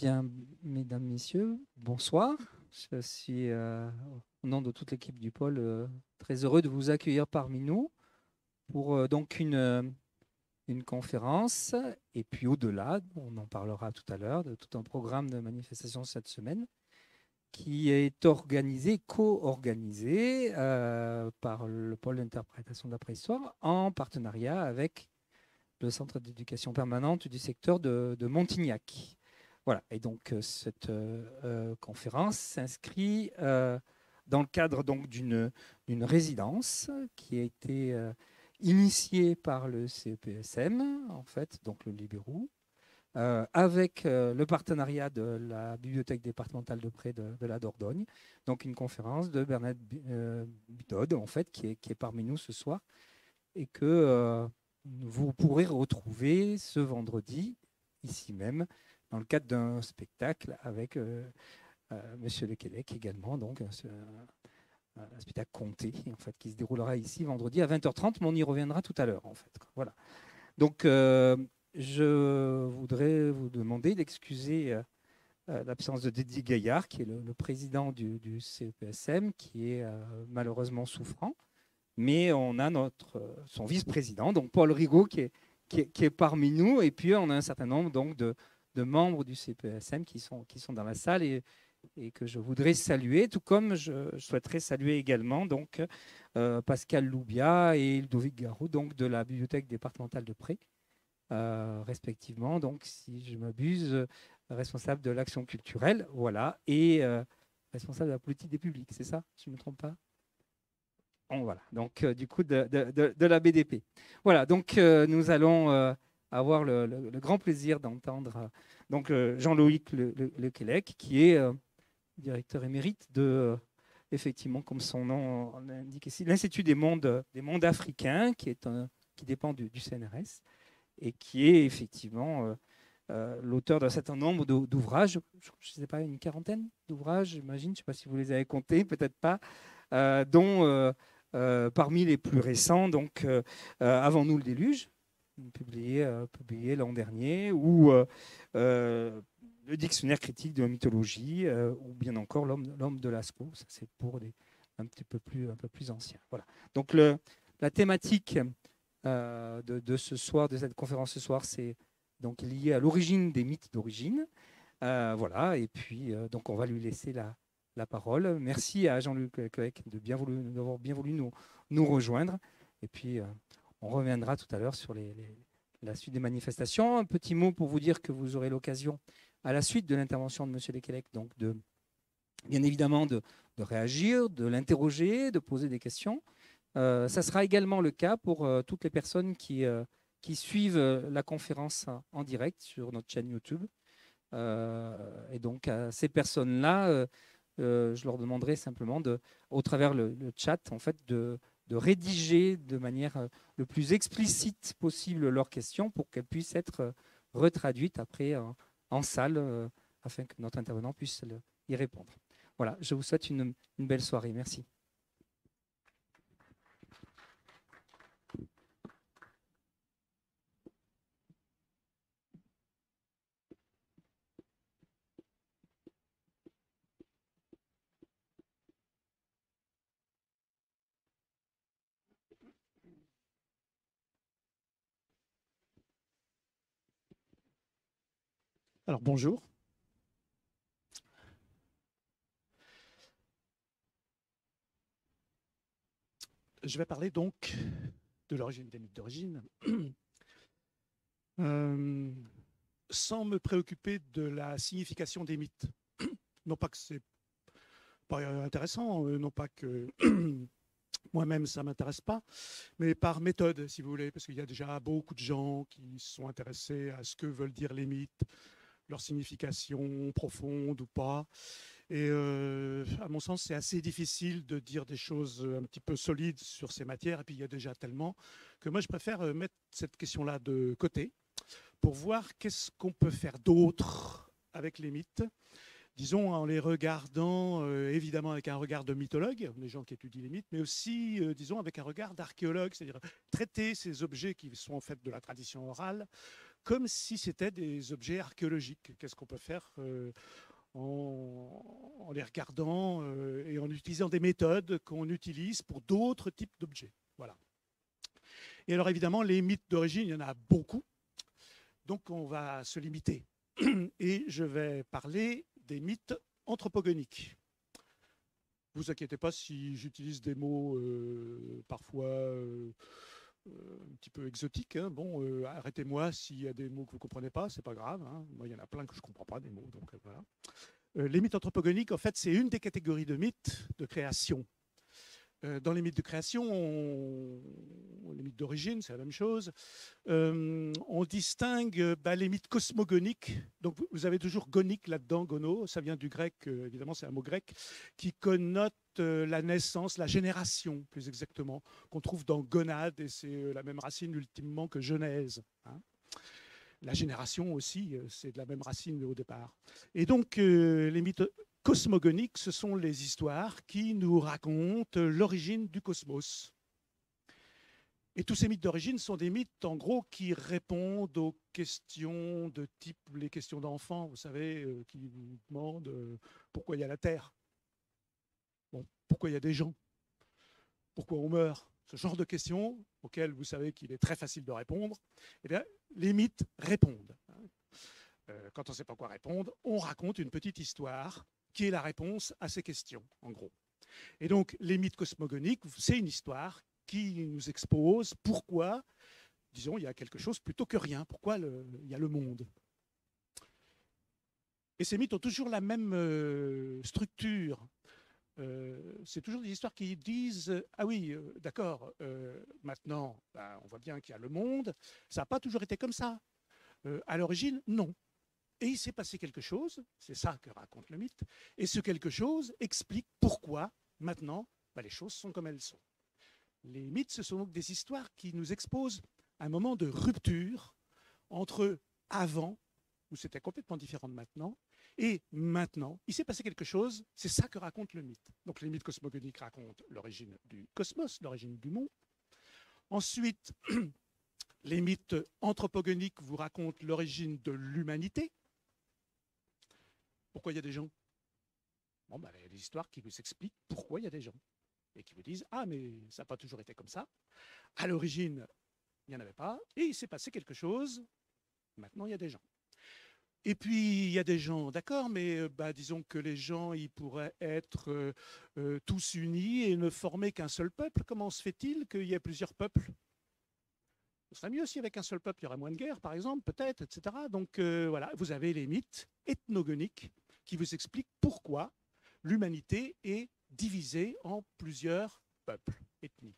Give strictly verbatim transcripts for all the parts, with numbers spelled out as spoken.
Bien, mesdames, messieurs, bonsoir. Je suis, euh, au nom de toute l'équipe du pôle, euh, très heureux de vous accueillir parmi nous pour euh, donc une, euh, une conférence et puis au-delà, on en parlera tout à l'heure, de tout un programme de manifestation cette semaine qui est organisé, co-organisé euh, par le pôle d'interprétation de la préhistoire en partenariat avec le centre d'éducation permanente du secteur de, de Montignac. Voilà, et donc euh, cette euh, euh, conférence s'inscrit euh, dans le cadre donc d'une d'une résidence qui a été euh, initiée par le C E P S M, en fait, donc le Libérou, euh, avec euh, le partenariat de la bibliothèque départementale de Près de, de la Dordogne, donc une conférence de Bernadette euh, Bitode, en fait, qui est, qui est parmi nous ce soir, et que euh, vous pourrez retrouver ce vendredi, ici même, dans le cadre d'un spectacle avec euh, euh, Monsieur Le Québec également, donc un, un spectacle compté, en fait, qui se déroulera ici vendredi à vingt heures trente, mais on y reviendra tout à l'heure, en fait. Voilà. Donc, euh, je voudrais vous demander d'excuser euh, l'absence de Didier Gaillard, qui est le, le président du, du C E P S M, qui est euh, malheureusement souffrant. Mais on a notre, son vice-président, donc Paul Rigaud, qui est, qui, est, qui est parmi nous. Et puis, on a un certain nombre donc, de, de membres du C P S M qui sont, qui sont dans la salle et, et que je voudrais saluer, tout comme je, je souhaiterais saluer également donc, euh, Pascal Loubia et Ludovic Garou, donc, de la bibliothèque départementale de Pré, euh, respectivement. Donc, si je m'abuse, responsable de l'action culturelle, voilà, et euh, responsable de la politique des publics, c'est ça, si je ne me trompe pas? Voilà, donc euh, du coup de, de, de, de la B D P. Voilà, donc euh, nous allons euh, avoir le, le, le grand plaisir d'entendre euh, donc euh, Jean-Loïc Le, Le, Le Quélec, qui est euh, directeur émérite de, euh, effectivement, comme son nom l'indique ici, l'Institut des mondes, des mondes africains, qui, est un, qui dépend du, du C N R S, et qui est effectivement euh, euh, l'auteur d'un certain nombre d'ouvrages, je ne sais pas, une quarantaine d'ouvrages, j'imagine, je ne sais pas si vous les avez comptés, peut-être pas, euh, dont euh, euh, parmi les plus récents, donc euh, euh, Avant nous le déluge, publié, euh, publié l'an dernier, ou euh, euh, le dictionnaire critique de la mythologie, euh, ou bien encore l'homme, l'homme de Lascaux, ça c'est pour des un petit peu plus, un peu plus anciens. Voilà. Donc le, la thématique euh, de, de ce soir, de cette conférence ce soir, c'est donc lié à l'origine des mythes d'origine. Euh, voilà, et puis euh, donc on va lui laisser la, la parole. Merci à Jean-Luc Clec de bien voulu, d'avoir bien voulu nous, nous rejoindre. Et puis euh, on reviendra tout à l'heure sur les, les, la suite des manifestations. Un petit mot pour vous dire que vous aurez l'occasion, à la suite de l'intervention de M. Lequelec, donc de bien évidemment de, de réagir, de l'interroger, de poser des questions. Euh, ça sera également le cas pour euh, toutes les personnes qui, euh, qui suivent euh, la conférence en direct sur notre chaîne YouTube. Euh, et donc, à ces personnes-là, euh, euh, je leur demanderai simplement, de, au travers le, le chat, en fait, de, de rédiger de manière euh, le plus explicite possible leurs questions pour qu'elles puissent être euh, retraduites après en, en salle, euh, afin que notre intervenant puisse le, y répondre. Voilà, je vous souhaite une, une belle soirée. Merci. Alors bonjour. Je vais parler donc de l'origine des mythes d'origine, euh, sans me préoccuper de la signification des mythes. Non pas que c'est pas intéressant, non pas que moi-même ça m'intéresse pas, mais par méthode, si vous voulez, parce qu'il y a déjà beaucoup de gens qui sont intéressés à ce que veulent dire les mythes, leur signification profonde ou pas. Et euh, à mon sens, c'est assez difficile de dire des choses un petit peu solides sur ces matières. Et puis, il y a déjà tellement que moi, je préfère mettre cette question-là de côté pour voir qu'est-ce qu'on peut faire d'autre avec les mythes. Disons, en les regardant, euh, évidemment, avec un regard de mythologue, des gens qui étudient les mythes, mais aussi, euh, disons, avec un regard d'archéologue, c'est-à-dire traiter ces objets qui sont en fait de la tradition orale comme si c'était des objets archéologiques. Qu'est-ce qu'on peut faire euh, en, en les regardant euh, et en utilisant des méthodes qu'on utilise pour d'autres types d'objets. Voilà. Et alors évidemment, les mythes d'origine, il y en a beaucoup. Donc on va se limiter. Et je vais parler des mythes anthropogoniques. Ne vous inquiétez pas si j'utilise des mots euh, parfois euh, un petit peu exotiques. Hein. Bon, euh, arrêtez-moi s'il y a des mots que vous ne comprenez pas, c'est pas grave. Hein. Moi, il y en a plein que je ne comprends pas, des mots. Donc, euh, voilà. Euh, les mythes anthropogoniques, en fait, c'est une des catégories de mythes de création. Euh, dans les mythes de création, on... les mythes d'origine, c'est la même chose. Euh, on distingue bah, les mythes cosmogoniques. Donc, vous avez toujours gonique là-dedans, gono. Ça vient du grec, euh, évidemment, c'est un mot grec qui connote euh, la naissance, la génération, plus exactement, qu'on trouve dans gonade, et c'est euh, la même racine ultimement que genèse. Hein. La génération aussi, euh, c'est de la même racine au départ. Et donc, euh, les mythes cosmogoniques, ce sont les histoires qui nous racontent l'origine du cosmos. Et tous ces mythes d'origine sont des mythes, en gros, qui répondent aux questions de type les questions d'enfants, vous savez, euh, qui vous demandent euh, pourquoi il y a la Terre, bon, pourquoi il y a des gens, pourquoi on meurt, ce genre de questions auxquelles vous savez qu'il est très facile de répondre. Eh bien, les mythes répondent. Euh, quand on ne sait pas quoi répondre, on raconte une petite histoire qui est la réponse à ces questions, en gros. Et donc, les mythes cosmogoniques, c'est une histoire qui nous expose pourquoi, disons, il y a quelque chose plutôt que rien, pourquoi le, il y a le monde. Et ces mythes ont toujours la même euh, structure. Euh, c'est toujours des histoires qui disent « Ah oui, euh, d'accord, euh, maintenant, ben, on voit bien qu'il y a le monde, ça n'a pas toujours été comme ça. Euh, à l'origine, non. Et il s'est passé quelque chose, c'est ça que raconte le mythe, et ce quelque chose explique pourquoi, maintenant, bah, les choses sont comme elles sont. » Les mythes, ce sont donc des histoires qui nous exposent un moment de rupture entre avant, où c'était complètement différent de maintenant, et maintenant, il s'est passé quelque chose, c'est ça que raconte le mythe. Donc les mythes cosmogoniques racontent l'origine du cosmos, l'origine du monde. Ensuite, les mythes anthropogoniques vous racontent l'origine de l'humanité. Pourquoi il y a des gens? Bon, ben, il y a des histoires qui vous expliquent pourquoi il y a des gens. Et qui vous disent « Ah, mais ça n'a pas toujours été comme ça. À l'origine, il n'y en avait pas. Et il s'est passé quelque chose. Maintenant, il y a des gens. » Et puis, il y a des gens, d'accord, mais bah, disons que les gens, ils pourraient être euh, euh, tous unis et ne former qu'un seul peuple. Comment se fait-il qu'il y ait plusieurs peuples? Ce serait mieux si avec un seul peuple, il y aurait moins de guerres, par exemple, peut-être, et cetera. Donc euh, voilà, vous avez les mythes ethnogoniques qui vous expliquent pourquoi l'humanité est divisée en plusieurs peuples, ethnies.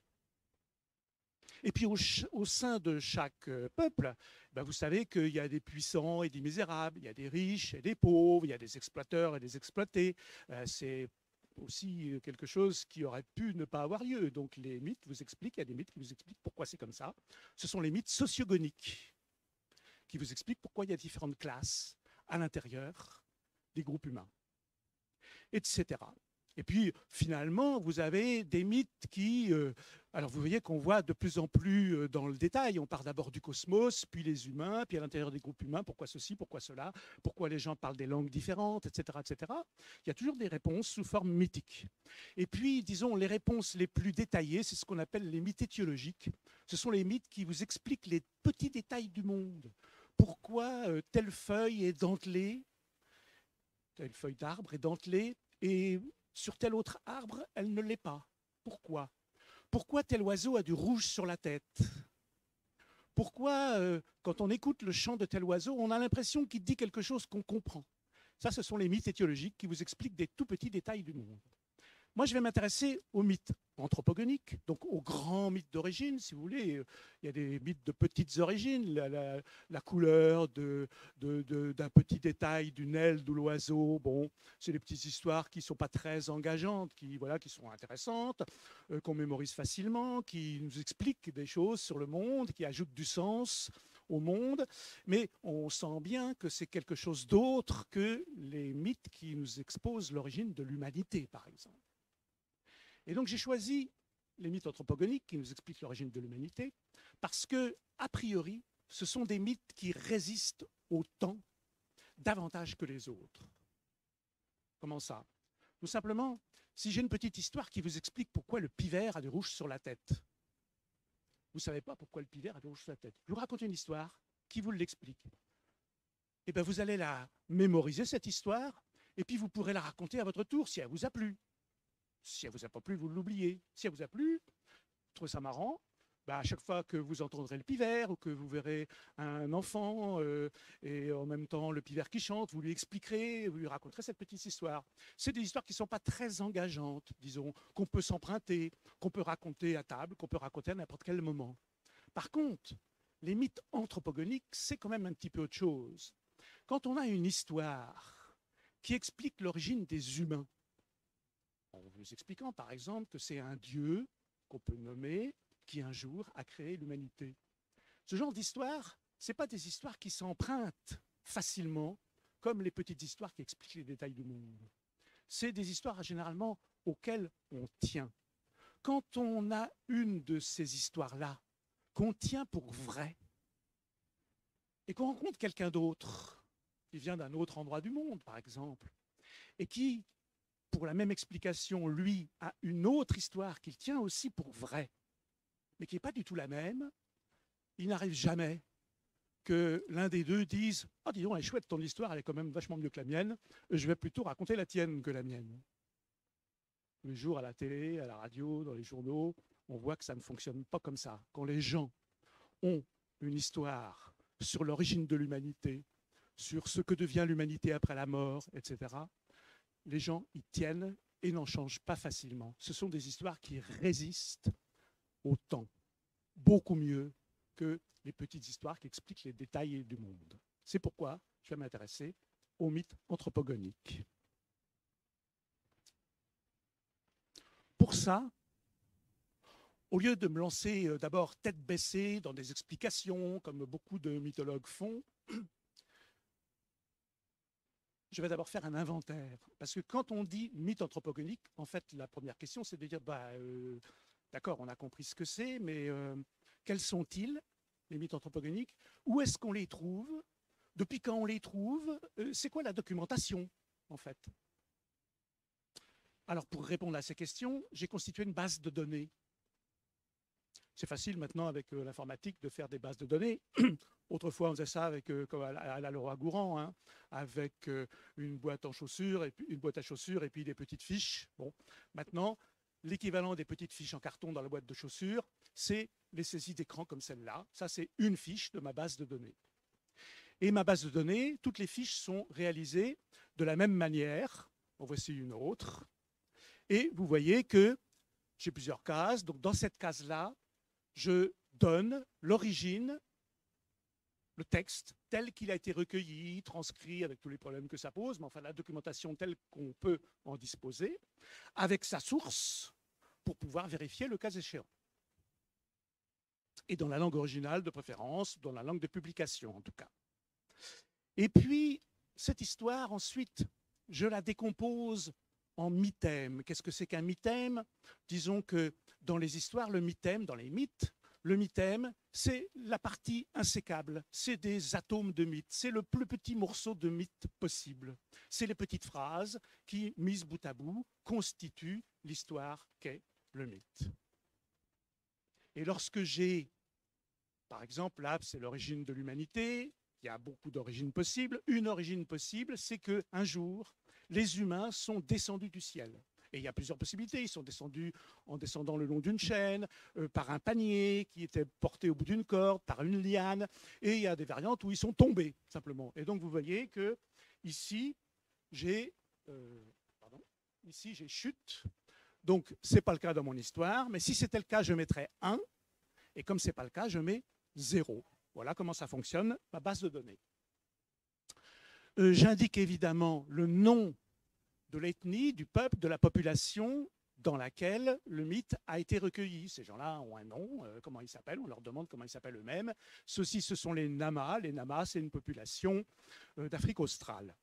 Et puis au, au sein de chaque peuple, ben vous savez qu'il y a des puissants et des misérables, il y a des riches et des pauvres, il y a des exploiteurs et des exploités. Euh, c'est aussi quelque chose qui aurait pu ne pas avoir lieu. Donc les mythes vous expliquent, il y a des mythes qui vous expliquent pourquoi c'est comme ça. Ce sont les mythes sociogoniques qui vous expliquent pourquoi il y a différentes classes à l'intérieur des groupes humains, et cetera. Et puis, finalement, vous avez des mythes qui... Euh, alors, vous voyez qu'on voit de plus en plus euh, dans le détail. On part d'abord du cosmos, puis les humains, puis à l'intérieur des groupes humains, pourquoi ceci, pourquoi cela, pourquoi les gens parlent des langues différentes, et cetera, et cetera. Il y a toujours des réponses sous forme mythique. Et puis, disons, les réponses les plus détaillées, c'est ce qu'on appelle les mythes étiologiques. Ce sont les mythes qui vous expliquent les petits détails du monde. Pourquoi euh, telle feuille est dentelée, telle feuille d'arbre est dentelée, et sur tel autre arbre, elle ne l'est pas. Pourquoi? Pourquoi tel oiseau a du rouge sur la tête? Pourquoi, euh, quand on écoute le chant de tel oiseau, on a l'impression qu'il dit quelque chose qu'on comprend? Ça, ce sont les mythes étiologiques qui vous expliquent des tout petits détails du monde. Moi, je vais m'intéresser aux mythes anthropogoniques, donc aux grands mythes d'origine, si vous voulez. Il y a des mythes de petites origines, la, la, la couleur de, de, de, d'un petit détail d'une aile de l'oiseau. Bon, c'est des petites histoires qui ne sont pas très engageantes, qui, voilà, qui sont intéressantes, euh, qu'on mémorise facilement, qui nous expliquent des choses sur le monde, qui ajoutent du sens au monde, mais on sent bien que c'est quelque chose d'autre que les mythes qui nous exposent l'origine de l'humanité, par exemple. Et donc j'ai choisi les mythes anthropogoniques qui nous expliquent l'origine de l'humanité parce que, a priori, ce sont des mythes qui résistent au temps davantage que les autres. Comment ça? Tout simplement, si j'ai une petite histoire qui vous explique pourquoi le pivert a du rouge sur la tête, vous ne savez pas pourquoi le pivert a du rouge sur la tête. Je vous raconte une histoire qui vous l'explique. Et bien vous allez la mémoriser, cette histoire, et puis vous pourrez la raconter à votre tour si elle vous a plu. Si elle ne vous a pas plu, vous l'oubliez. Si elle vous a plu, vous trouvez ça marrant, bah, à chaque fois que vous entendrez le pivert ou que vous verrez un enfant euh, et en même temps le pivert qui chante, vous lui expliquerez, vous lui raconterez cette petite histoire. C'est des histoires qui ne sont pas très engageantes, disons, qu'on peut s'emprunter, qu'on peut raconter à table, qu'on peut raconter à n'importe quel moment. Par contre, les mythes anthropogoniques, c'est quand même un petit peu autre chose. Quand on a une histoire qui explique l'origine des humains, en vous expliquant par exemple que c'est un dieu qu'on peut nommer, qui un jour a créé l'humanité. Ce genre d'histoire, ce n'est pas des histoires qui s'empruntent facilement, comme les petites histoires qui expliquent les détails du monde. C'est des histoires généralement auxquelles on tient. Quand on a une de ces histoires-là, qu'on tient pour vraie, et qu'on rencontre quelqu'un d'autre, qui vient d'un autre endroit du monde, par exemple, et qui, pour la même explication, lui, a une autre histoire qu'il tient aussi pour vraie, mais qui n'est pas du tout la même, il n'arrive jamais que l'un des deux dise « Ah, dis donc, elle est chouette, ton histoire, elle est quand même vachement mieux que la mienne, je vais plutôt raconter la tienne que la mienne. » Tous les jours, à la télé, à la radio, dans les journaux, on voit que ça ne fonctionne pas comme ça. Quand les gens ont une histoire sur l'origine de l'humanité, sur ce que devient l'humanité après la mort, et cetera, les gens y tiennent et n'en changent pas facilement. Ce sont des histoires qui résistent au temps, beaucoup mieux que les petites histoires qui expliquent les détails du monde. C'est pourquoi je vais m'intéresser aux mythes anthropogoniques. Pour ça, au lieu de me lancer d'abord tête baissée dans des explications, comme beaucoup de mythologues font, je vais d'abord faire un inventaire. Parce que quand on dit mythe anthropogonique, en fait, la première question, c'est de dire, bah, euh, d'accord, on a compris ce que c'est, mais euh, quels sont-ils, les mythes anthropogoniques? Où est-ce qu'on les trouve? Depuis quand on les trouve? euh, C'est quoi la documentation, en fait? Alors, pour répondre à ces questions, j'ai constitué une base de données. C'est facile maintenant avec euh, l'informatique de faire des bases de données. Autrefois, on faisait ça avec, euh, comme à la, à la Leroy-Gourand, hein, avec euh, une boîte en chaussures, et puis, une boîte à chaussures et puis des petites fiches. Bon, maintenant, l'équivalent des petites fiches en carton dans la boîte de chaussures, c'est les saisies d'écran comme celle-là. Ça, c'est une fiche de ma base de données. Et ma base de données, toutes les fiches sont réalisées de la même manière. En voici une autre. Et vous voyez que j'ai plusieurs cases. Donc, dans cette case-là, je donne l'origine, le texte tel qu'il a été recueilli, transcrit avec tous les problèmes que ça pose, mais enfin la documentation telle qu'on peut en disposer, avec sa source pour pouvoir vérifier le cas échéant. Et dans la langue originale de préférence, dans la langue de publication en tout cas. Et puis, cette histoire, ensuite, je la décompose en mythèmes. Qu'est-ce que c'est qu'un mythème? Disons que dans les histoires, le mythème, dans les mythes, le mythème, c'est la partie insécable. C'est des atomes de mythe. C'est le plus petit morceau de mythe possible. C'est les petites phrases qui, mises bout à bout, constituent l'histoire qu'est le mythe. Et lorsque j'ai, par exemple, là, c'est l'origine de l'humanité, il y a beaucoup d'origines possibles. Une origine possible, c'est qu'un jour, les humains sont descendus du ciel. Et il y a plusieurs possibilités. Ils sont descendus en descendant le long d'une chaîne, euh, par un panier qui était porté au bout d'une corde, par une liane. Et il y a des variantes où ils sont tombés, simplement. Et donc, vous voyez que ici, j'ai euh, pardon, ici, j'ai chute. Donc, ce n'est pas le cas dans mon histoire. Mais si c'était le cas, je mettrais un. Et comme ce n'est pas le cas, je mets zéro. Voilà comment ça fonctionne, ma base de données. Euh, J'indique évidemment le nom de l'ethnie, du peuple, de la population dans laquelle le mythe a été recueilli. Ces gens-là ont un nom, euh, comment ils s'appellent, on leur demande comment ils s'appellent eux-mêmes. Ceux-ci, ce sont les Namas. Les Namas, c'est une population euh, d'Afrique australe.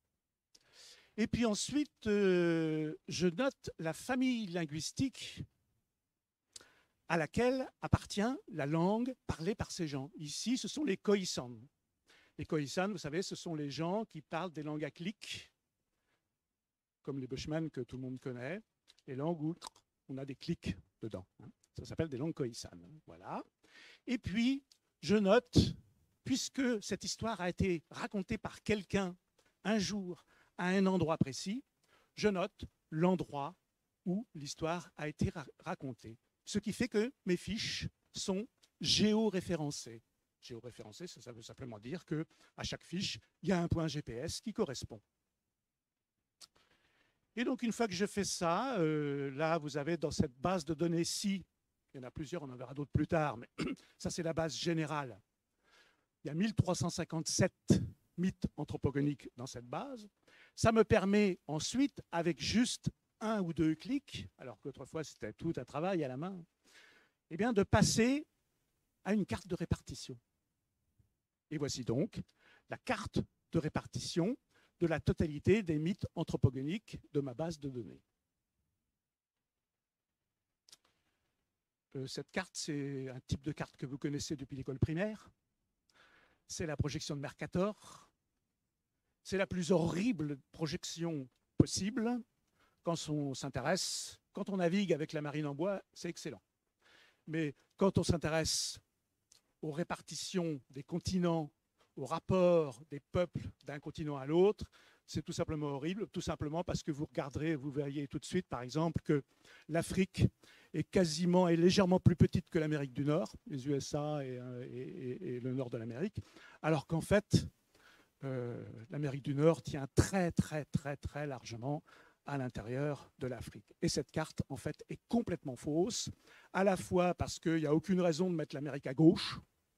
Et puis ensuite, euh, je note la famille linguistique à laquelle appartient la langue parlée par ces gens. Ici, ce sont les Khoisan. Les Khoisan, vous savez, ce sont les gens qui parlent des langues à clics, comme les Bushmen que tout le monde connaît, les langues où on a des clics dedans. Ça s'appelle des langues Khoisan. Voilà. Et puis, je note, puisque cette histoire a été racontée par quelqu'un un jour à un endroit précis, je note l'endroit où l'histoire a été ra racontée. Ce qui fait que mes fiches sont géoréférencées. Géoréférencées, ça veut simplement dire qu'à chaque fiche, il y a un point G P S qui correspond. Et donc, une fois que je fais ça, euh, là, vous avez dans cette base de données-ci, il y en a plusieurs, on en verra d'autres plus tard, mais ça, c'est la base générale. Il y a mille trois cent cinquante-sept mythes anthropogoniques dans cette base. Ça me permet ensuite, avec juste un ou deux clics, alors qu'autrefois c'était tout un travail à la main, eh bien de passer à une carte de répartition. Et voici donc la carte de répartition de la totalité des mythes anthropogoniques de ma base de données. Euh, cette carte, c'est un type de carte que vous connaissez depuis l'école primaire. C'est la projection de Mercator. C'est la plus horrible projection possible. Quand on s'intéresse, quand on navigue avec la marine en bois, c'est excellent. Mais quand on s'intéresse aux répartitions des continents, au rapport des peuples d'un continent à l'autre, c'est tout simplement horrible, tout simplement parce que vous regarderez, vous verriez tout de suite, par exemple, que l'Afrique est quasiment et légèrement plus petite que l'Amérique du Nord, les U S A et, et, et le nord de l'Amérique, alors qu'en fait, euh, l'Amérique du Nord tient très, très, très, très largement à l'intérieur de l'Afrique. Et cette carte, en fait, est complètement fausse, à la fois parce qu'il n'y a aucune raison de mettre l'Amérique à gauche,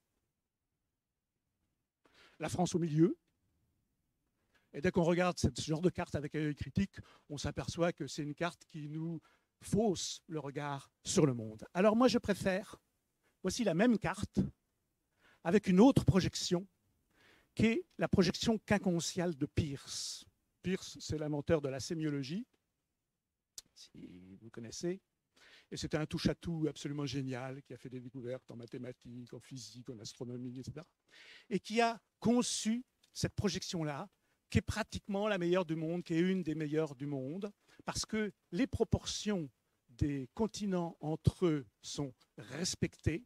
la France au milieu, et dès qu'on regarde ce genre de carte avec un œil critique, on s'aperçoit que c'est une carte qui nous fausse le regard sur le monde. Alors moi, je préfère, voici la même carte, avec une autre projection, qui est la projection quincontiale de Peirce. Peirce, c'est l'inventeur de la sémiologie, si vous connaissez. Et c'était un touche-à-tout absolument génial, qui a fait des découvertes en mathématiques, en physique, en astronomie, et cetera. Et qui a conçu cette projection-là, qui est pratiquement la meilleure du monde, qui est une des meilleures du monde, parce que les proportions des continents entre eux sont respectées,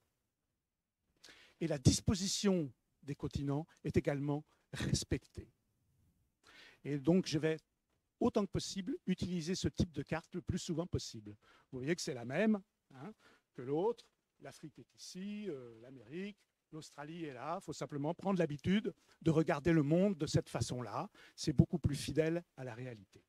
et la disposition des continents est également respectée. Et donc, je vais, autant que possible, utiliser ce type de carte le plus souvent possible. Vous voyez que c'est la même hein, que l'autre. L'Afrique est ici, euh, l'Amérique, l'Australie est là. Il faut simplement prendre l'habitude de regarder le monde de cette façon-là. C'est beaucoup plus fidèle à la réalité.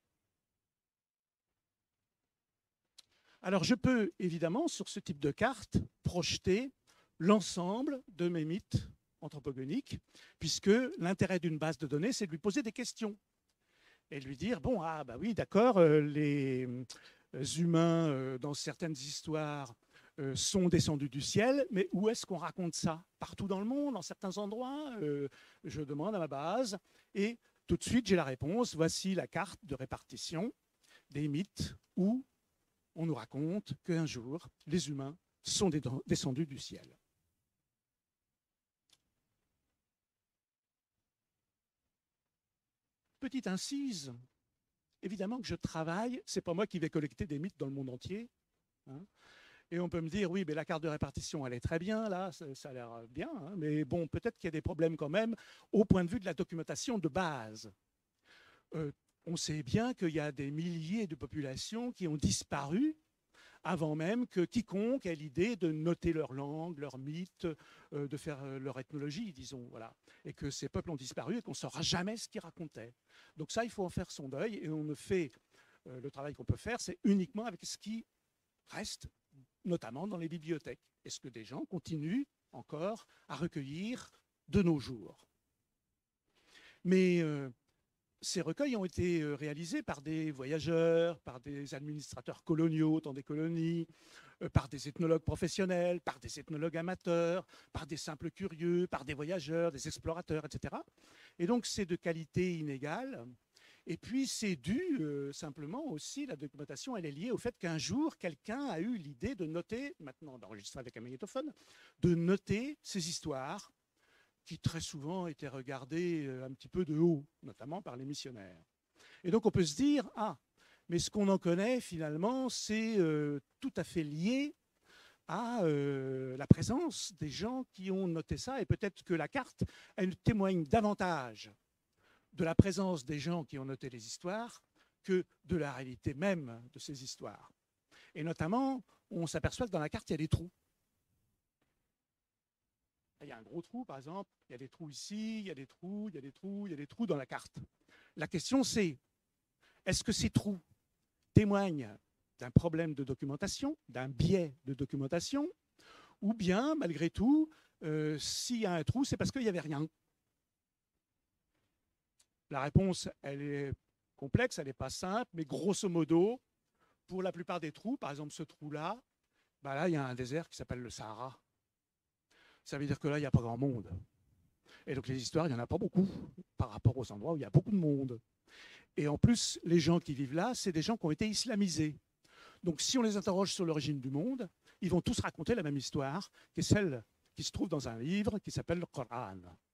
Alors, je peux, évidemment, sur ce type de carte, projeter l'ensemble de mes mythes anthropogoniques, puisque l'intérêt d'une base de données, c'est de lui poser des questions. Et lui dire, bon, ah bah oui, d'accord, euh, les euh, humains, euh, dans certaines histoires, euh, sont descendus du ciel, mais où est-ce qu'on raconte ça? Partout dans le monde, dans certains endroits, euh, je demande à ma base, et tout de suite, j'ai la réponse. Voici la carte de répartition des mythes où on nous raconte qu'un jour, les humains sont descendus du ciel. Petite incise, évidemment que je travaille, c'est pas moi qui vais collecter des mythes dans le monde entier. Hein. Et on peut me dire, oui, mais la carte de répartition, elle est très bien, là, ça, ça a l'air bien, hein, mais bon, peut-être qu'il y a des problèmes quand même au point de vue de la documentation de base. Euh, on sait bien qu'il y a des milliers de populations qui ont disparu avant même que quiconque ait l'idée de noter leur langue, leur mythe, euh, de faire euh, leur ethnologie, disons, voilà. Et que ces peuples ont disparu et qu'on ne saura jamais ce qu'ils racontaient. Donc ça, il faut en faire son deuil, et on ne fait, euh, le travail qu'on peut faire, c'est uniquement avec ce qui reste, notamment dans les bibliothèques. Est-ce que des gens continuent encore à recueillir de nos jours? Mais euh, ces recueils ont été réalisés par des voyageurs, par des administrateurs coloniaux dans des colonies, euh, par des ethnologues professionnels, par des ethnologues amateurs, par des simples curieux, par des voyageurs, des explorateurs, et cetera. Et donc, c'est de qualité inégale. Et puis, c'est dû euh, simplement aussi, la documentation, elle est liée au fait qu'un jour, quelqu'un a eu l'idée de noter, maintenant d'enregistrer avec un magnétophone, de noter ces histoires qui très souvent étaient regardées euh, un petit peu de haut, notamment par les missionnaires. Et donc, on peut se dire, ah, mais ce qu'on en connaît, finalement, c'est euh, tout à fait lié à euh, la présence des gens qui ont noté ça. Et peut-être que la carte, elle témoigne davantage de la présence des gens qui ont noté les histoires que de la réalité même de ces histoires. Et notamment, on s'aperçoit que dans la carte, il y a des trous. Il y a un gros trou, par exemple, il y a des trous ici, il y a des trous, il y a des trous, il y a des trous dans la carte. La question, c'est, est-ce que ces trous témoignent d'un problème de documentation, d'un biais de documentation, ou bien, malgré tout, euh, s'il y a un trou, c'est parce qu'il n'y avait rien. La réponse, elle est complexe, elle n'est pas simple, mais grosso modo, pour la plupart des trous, par exemple ce trou-là, bah là, il y a un désert qui s'appelle le Sahara. Ça veut dire que là, il n'y a pas grand monde. Et donc les histoires, il n'y en a pas beaucoup par rapport aux endroits où il y a beaucoup de monde. Et en plus, les gens qui vivent là, c'est des gens qui ont été islamisés. Donc si on les interroge sur l'origine du monde, ils vont tous raconter la même histoire, qui est celle qui se trouve dans un livre qui s'appelle le Coran.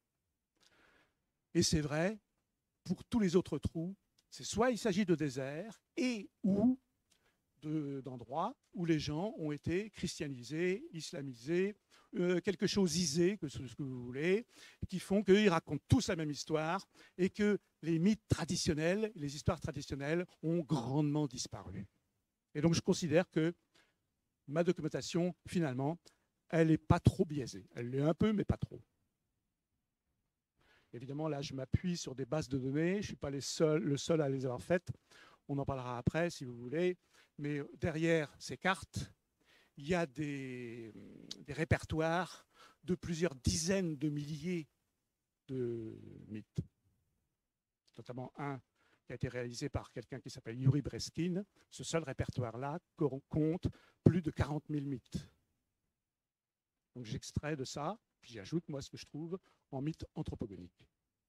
Et c'est vrai, pour tous les autres trous, c'est soit il s'agit de déserts et ou d'endroits où les gens ont été christianisés, islamisés, euh, quelque chose isé, que ce que vous voulez, qui font qu'ils racontent tous la même histoire et que les mythes traditionnels, les histoires traditionnelles ont grandement disparu. Et donc je considère que ma documentation, finalement, elle n'est pas trop biaisée. Elle l'est un peu, mais pas trop. Évidemment, là, je m'appuie sur des bases de données. Je ne suis pas les seuls, le seul à les avoir faites. On en parlera après, si vous voulez. Mais derrière ces cartes, il y a des, des répertoires de plusieurs dizaines de milliers de mythes. Notamment un qui a été réalisé par quelqu'un qui s'appelle Yuri Breskin. Ce seul répertoire-là compte plus de quarante mille mythes. Donc j'extrais de ça, puis j'ajoute, moi, ce que je trouve en mythes anthropogoniques.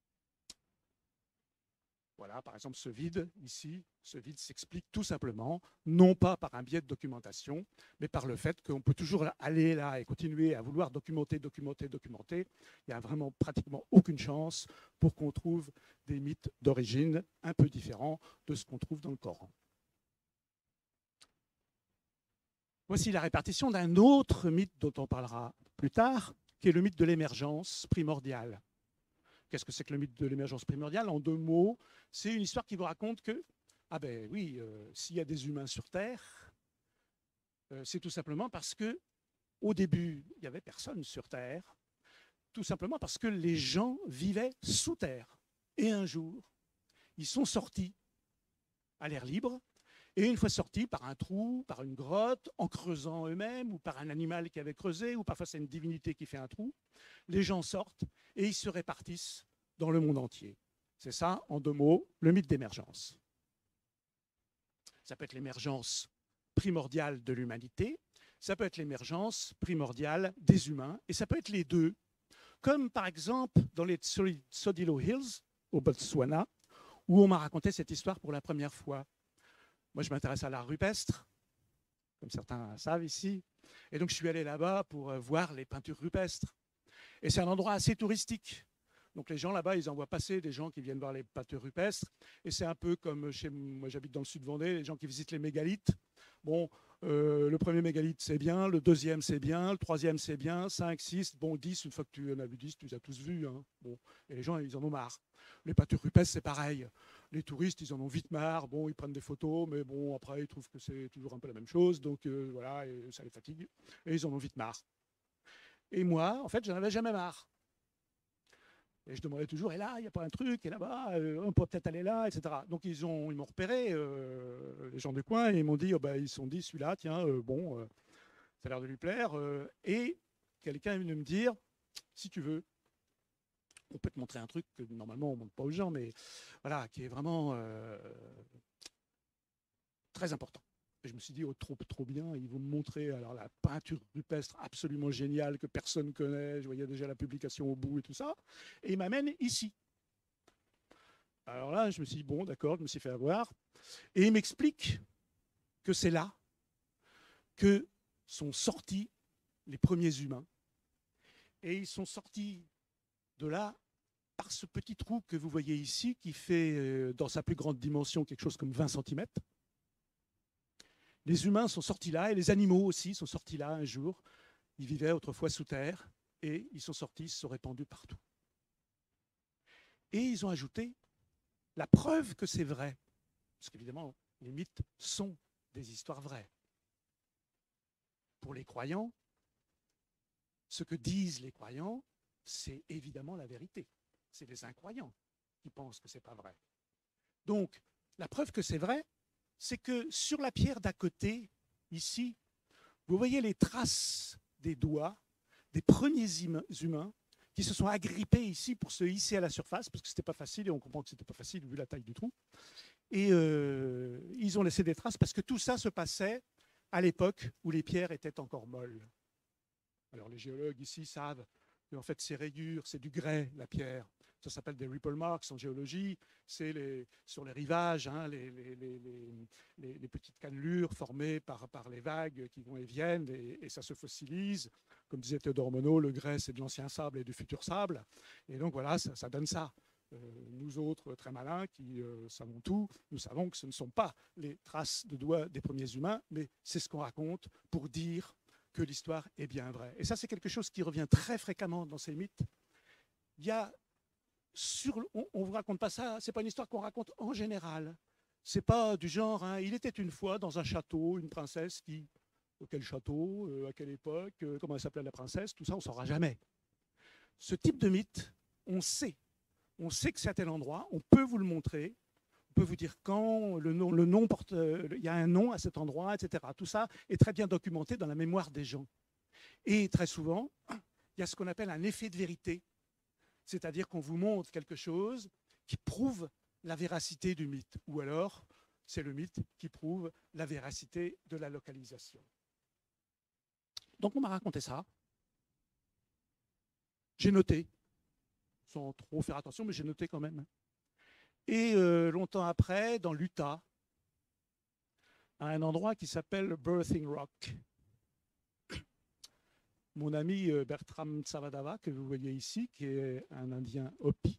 Voilà, par exemple, ce vide ici, ce vide s'explique tout simplement, non pas par un biais de documentation, mais par le fait qu'on peut toujours aller là et continuer à vouloir documenter, documenter, documenter. Il n'y a vraiment pratiquement aucune chance pour qu'on trouve des mythes d'origine un peu différents de ce qu'on trouve dans le Coran. Voici la répartition d'un autre mythe dont on parlera plus tard, qui est le mythe de l'émergence primordiale. Qu'est-ce que c'est que le mythe de l'émergence primordiale? En deux mots, c'est une histoire qui vous raconte que, ah ben oui, euh, s'il y a des humains sur Terre, euh, c'est tout simplement parce que, au début, il n'y avait personne sur Terre, tout simplement parce que les gens vivaient sous terre. Et un jour, ils sont sortis à l'air libre, et une fois sortis par un trou, par une grotte, en creusant eux-mêmes, ou par un animal qui avait creusé, ou parfois c'est une divinité qui fait un trou, les gens sortent et ils se répartissent dans le monde entier. C'est ça, en deux mots, le mythe d'émergence. Ça peut être l'émergence primordiale de l'humanité, ça peut être l'émergence primordiale des humains, et ça peut être les deux. Comme par exemple dans les Tsodilo Hills, au Botswana, où on m'a raconté cette histoire pour la première fois. Moi, je m'intéresse à l'art rupestre, comme certains savent ici. Et donc, je suis allé là-bas pour voir les peintures rupestres. Et c'est un endroit assez touristique. Donc, les gens là-bas, ils envoient passer des gens qui viennent voir les peintures rupestres. Et c'est un peu comme chez moi, j'habite dans le sud Vendée, les gens qui visitent les mégalithes. Bon, euh, le premier mégalithe, c'est bien. Le deuxième, c'est bien. Le troisième, c'est bien. Cinq, six, bon, dix. Une fois que tu en as vu dix, tu les as tous vus. Hein. Bon, et les gens, ils en ont marre. Les peintures rupestres, c'est pareil. Les touristes, ils en ont vite marre. Bon, ils prennent des photos, mais bon, après, ils trouvent que c'est toujours un peu la même chose. Donc, euh, voilà, et ça les fatigue. Et ils en ont vite marre. Et moi, en fait, j'en avais jamais marre. Et je demandais toujours, et là, il n'y a pas un truc, et là-bas, euh, on peut peut-être aller là, et cetera. Donc, ils ont, ils m'ont repéré, euh, les gens du coin, et ils m'ont dit, oh, bah, ils se sont dit, celui-là, tiens, euh, bon, euh, ça a l'air de lui plaire. Euh, et quelqu'un est venu me dire, si tu veux, on peut te montrer un truc que normalement, on ne montre pas aux gens, mais voilà, qui est vraiment euh, très important. Et je me suis dit, oh, trop, trop bien, ils vont me montrer alors, la peinture rupestre absolument géniale que personne ne connaît. Je voyais déjà la publication au bout et tout ça. Et ils m'amènent ici. Alors là, je me suis dit, bon, d'accord, je me suis fait avoir. Et il m'explique que c'est là que sont sortis les premiers humains. Et ils sont sortis de là par ce petit trou que vous voyez ici, qui fait, dans sa plus grande dimension, quelque chose comme vingt centimètres. Les humains sont sortis là, et les animaux aussi sont sortis là un jour. Ils vivaient autrefois sous terre, et ils sont sortis, ils se sont répandus partout. Et ils ont ajouté la preuve que c'est vrai, parce qu'évidemment, les mythes sont des histoires vraies. Pour les croyants, ce que disent les croyants, c'est évidemment la vérité. C'est les incroyants qui pensent que ce n'est pas vrai. Donc, la preuve que c'est vrai, c'est que sur la pierre d'à côté, ici, vous voyez les traces des doigts des premiers humains qui se sont agrippés ici pour se hisser à la surface, parce que ce n'était pas facile, et on comprend que ce n'était pas facile vu la taille du trou. Et euh, ils ont laissé des traces, parce que tout ça se passait à l'époque où les pierres étaient encore molles. Alors les géologues ici savent que en fait, ces rayures, c'est du grès, la pierre. Ça s'appelle des ripple marks en géologie. C'est les, sur les rivages, hein, les, les, les, les, les petites cannelures formées par, par les vagues qui vont et viennent, et, et ça se fossilise. Comme disait Théodore Monod, le grès, c'est de l'ancien sable et du futur sable. Et donc voilà, ça, ça donne ça. Euh, nous autres, très malins, qui euh, savons tout, nous savons que ce ne sont pas les traces de doigts des premiers humains, mais c'est ce qu'on raconte pour dire que l'histoire est bien vraie. Et ça, c'est quelque chose qui revient très fréquemment dans ces mythes. Il y a sur, on ne vous raconte pas ça, c'est pas une histoire qu'on raconte en général. C'est pas du genre, hein, il était une fois dans un château, une princesse qui, quel château, euh, à quelle époque, euh, comment elle s'appelait la princesse, tout ça, on ne saura jamais. Ce type de mythe, on sait. On sait que c'est à tel endroit, on peut vous le montrer, on peut vous dire quand, le nom, le nom porte, euh, il y a un nom à cet endroit, et cetera. Tout ça est très bien documenté dans la mémoire des gens. Et très souvent, il y a ce qu'on appelle un effet de vérité. C'est-à-dire qu'on vous montre quelque chose qui prouve la véracité du mythe. Ou alors, c'est le mythe qui prouve la véracité de la localisation. Donc on m'a raconté ça. J'ai noté, sans trop faire attention, mais j'ai noté quand même. Et euh, longtemps après, dans l'Utah, à un endroit qui s'appelle Birthing Rock, mon ami Bertram Savadava, que vous voyez ici, qui est un Indien Hopi,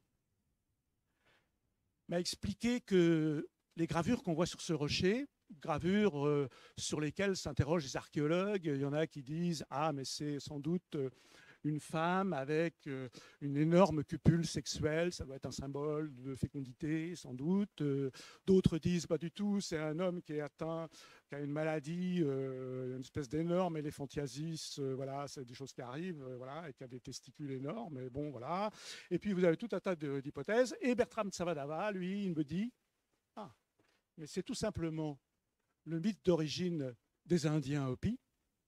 m'a expliqué que les gravures qu'on voit sur ce rocher, gravures euh, sur lesquelles s'interrogent les archéologues, il y en a qui disent « Ah, mais c'est sans doute euh, une femme avec euh, une énorme cupule sexuelle, ça doit être un symbole de fécondité, sans doute. Euh, » D'autres disent « Pas du tout, c'est un homme qui est atteint, qui a une maladie, euh, une espèce d'énorme éléphantiasis, euh, voilà, c'est des choses qui arrivent, euh, voilà, et qui a des testicules énormes, mais bon, voilà. » Et puis vous avez tout un tas d'hypothèses. Et Bertram Savadava, lui, il me dit « Ah, mais c'est tout simplement le mythe d'origine des Indiens Hopi,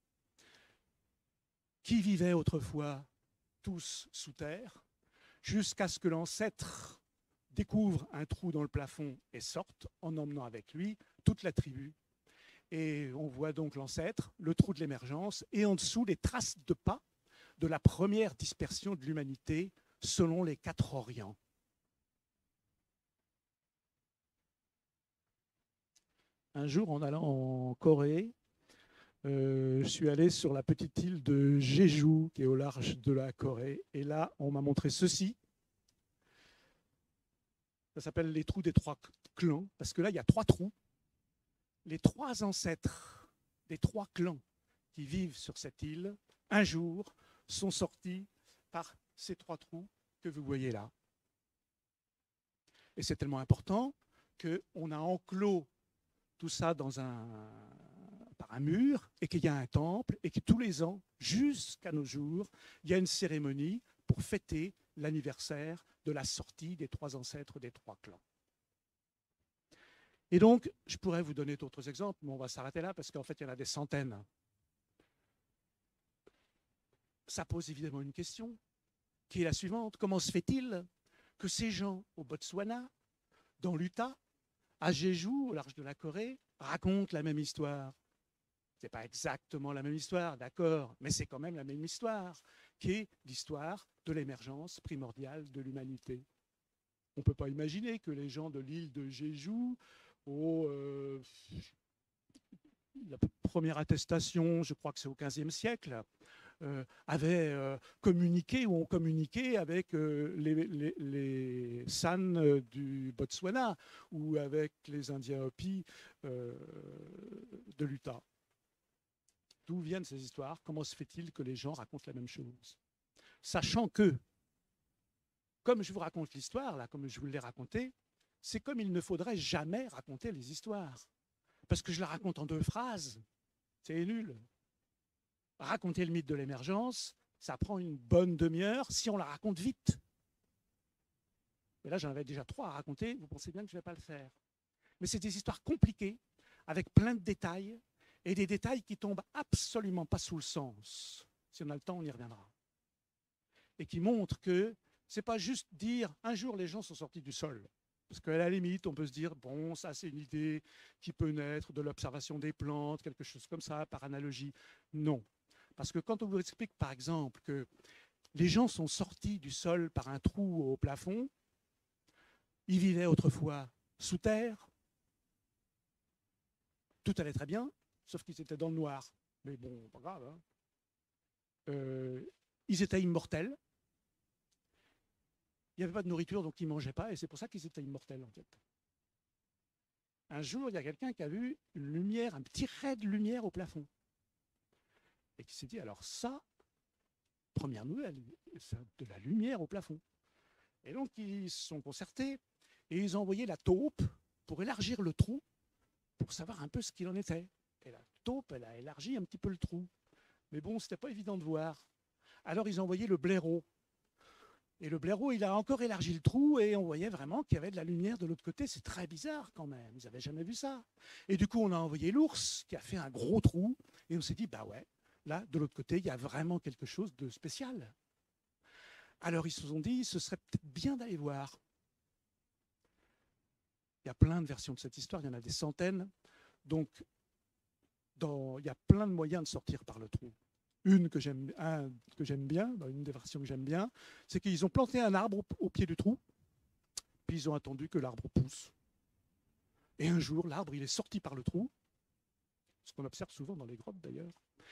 qui vivaient autrefois tous sous terre, jusqu'à ce que l'ancêtre découvre un trou dans le plafond et sorte, en emmenant avec lui toute la tribu. Et on voit donc l'ancêtre, le trou de l'émergence, et en dessous les traces de pas de la première dispersion de l'humanité selon les quatre Orients. Un jour, en allant en Corée, Euh, je suis allé sur la petite île de Jeju, qui est au large de la Corée. Et là, on m'a montré ceci. Ça s'appelle les trous des trois clans, parce que là, il y a trois trous. Les trois ancêtres des trois clans qui vivent sur cette île, un jour, sont sortis par ces trois trous que vous voyez là. Et c'est tellement important qu'on a enclos tout ça dans un... par un mur, et qu'il y a un temple, et que tous les ans, jusqu'à nos jours, il y a une cérémonie pour fêter l'anniversaire de la sortie des trois ancêtres des trois clans. Et donc, je pourrais vous donner d'autres exemples, mais on va s'arrêter là, parce qu'en fait, il y en a des centaines. Ça pose évidemment une question, qui est la suivante. Comment se fait-il que ces gens au Botswana, dans l'Utah, à Jeju, au large de la Corée, racontent la même histoire? Ce n'est pas exactement la même histoire, d'accord, mais c'est quand même la même histoire, qui est l'histoire de l'émergence primordiale de l'humanité. On ne peut pas imaginer que les gens de l'île de Jeju, au, euh, la première attestation, je crois que c'est au quinzième siècle, euh, avaient euh, communiqué ou ont communiqué avec euh, les, les, les San euh, du Botswana ou avec les Indiens Hopi euh, de l'Utah. D'où viennent ces histoires? Comment se fait-il que les gens racontent la même chose? Sachant que, comme je vous raconte l'histoire, là, comme je vous l'ai raconté, c'est comme il ne faudrait jamais raconter les histoires. Parce que je la raconte en deux phrases, c'est nul. Raconter le mythe de l'émergence, ça prend une bonne demi-heure si on la raconte vite. Mais là, j'en avais déjà trois à raconter, vous pensez bien que je ne vais pas le faire. Mais c'est des histoires compliquées, avec plein de détails, et des détails qui tombent absolument pas sous le sens. Si on a le temps, on y reviendra. Et qui montrent que ce n'est pas juste dire un jour les gens sont sortis du sol. Parce qu'à la limite, on peut se dire, bon, ça c'est une idée qui peut naître de l'observation des plantes, quelque chose comme ça, par analogie. Non. Parce que quand on vous explique, par exemple, que les gens sont sortis du sol par un trou au plafond, ils vivaient autrefois sous terre, tout allait très bien, sauf qu'ils étaient dans le noir. Mais bon, pas grave. Hein. Euh, ils étaient immortels. Il n'y avait pas de nourriture, donc ils ne mangeaient pas, et c'est pour ça qu'ils étaient immortels, en fait. Un jour, il y a quelqu'un qui a vu une lumière, un petit ray de lumière au plafond. Et qui s'est dit, alors ça, première nouvelle, de la lumière au plafond. Et donc, ils se sont concertés, et ils ont envoyé la taupe pour élargir le trou, pour savoir un peu ce qu'il en était. Et la taupe, elle a élargi un petit peu le trou. Mais bon, ce n'était pas évident de voir. Alors, ils ont envoyé le blaireau. Et le blaireau, il a encore élargi le trou et on voyait vraiment qu'il y avait de la lumière de l'autre côté. C'est très bizarre quand même. Ils n'avaient jamais vu ça. Et du coup, on a envoyé l'ours qui a fait un gros trou. Et on s'est dit, bah ouais, là, de l'autre côté, il y a vraiment quelque chose de spécial. Alors, ils se sont dit, ce serait peut-être bien d'aller voir. Il y a plein de versions de cette histoire. Il y en a des centaines. Donc, dans, il y a plein de moyens de sortir par le trou. Une que j'aime, un que j'aime bien, une des versions que j'aime bien, c'est qu'ils ont planté un arbre au, au pied du trou, puis ils ont attendu que l'arbre pousse. Et un jour, l'arbre, il est sorti par le trou, ce qu'on observe souvent dans les grottes d'ailleurs.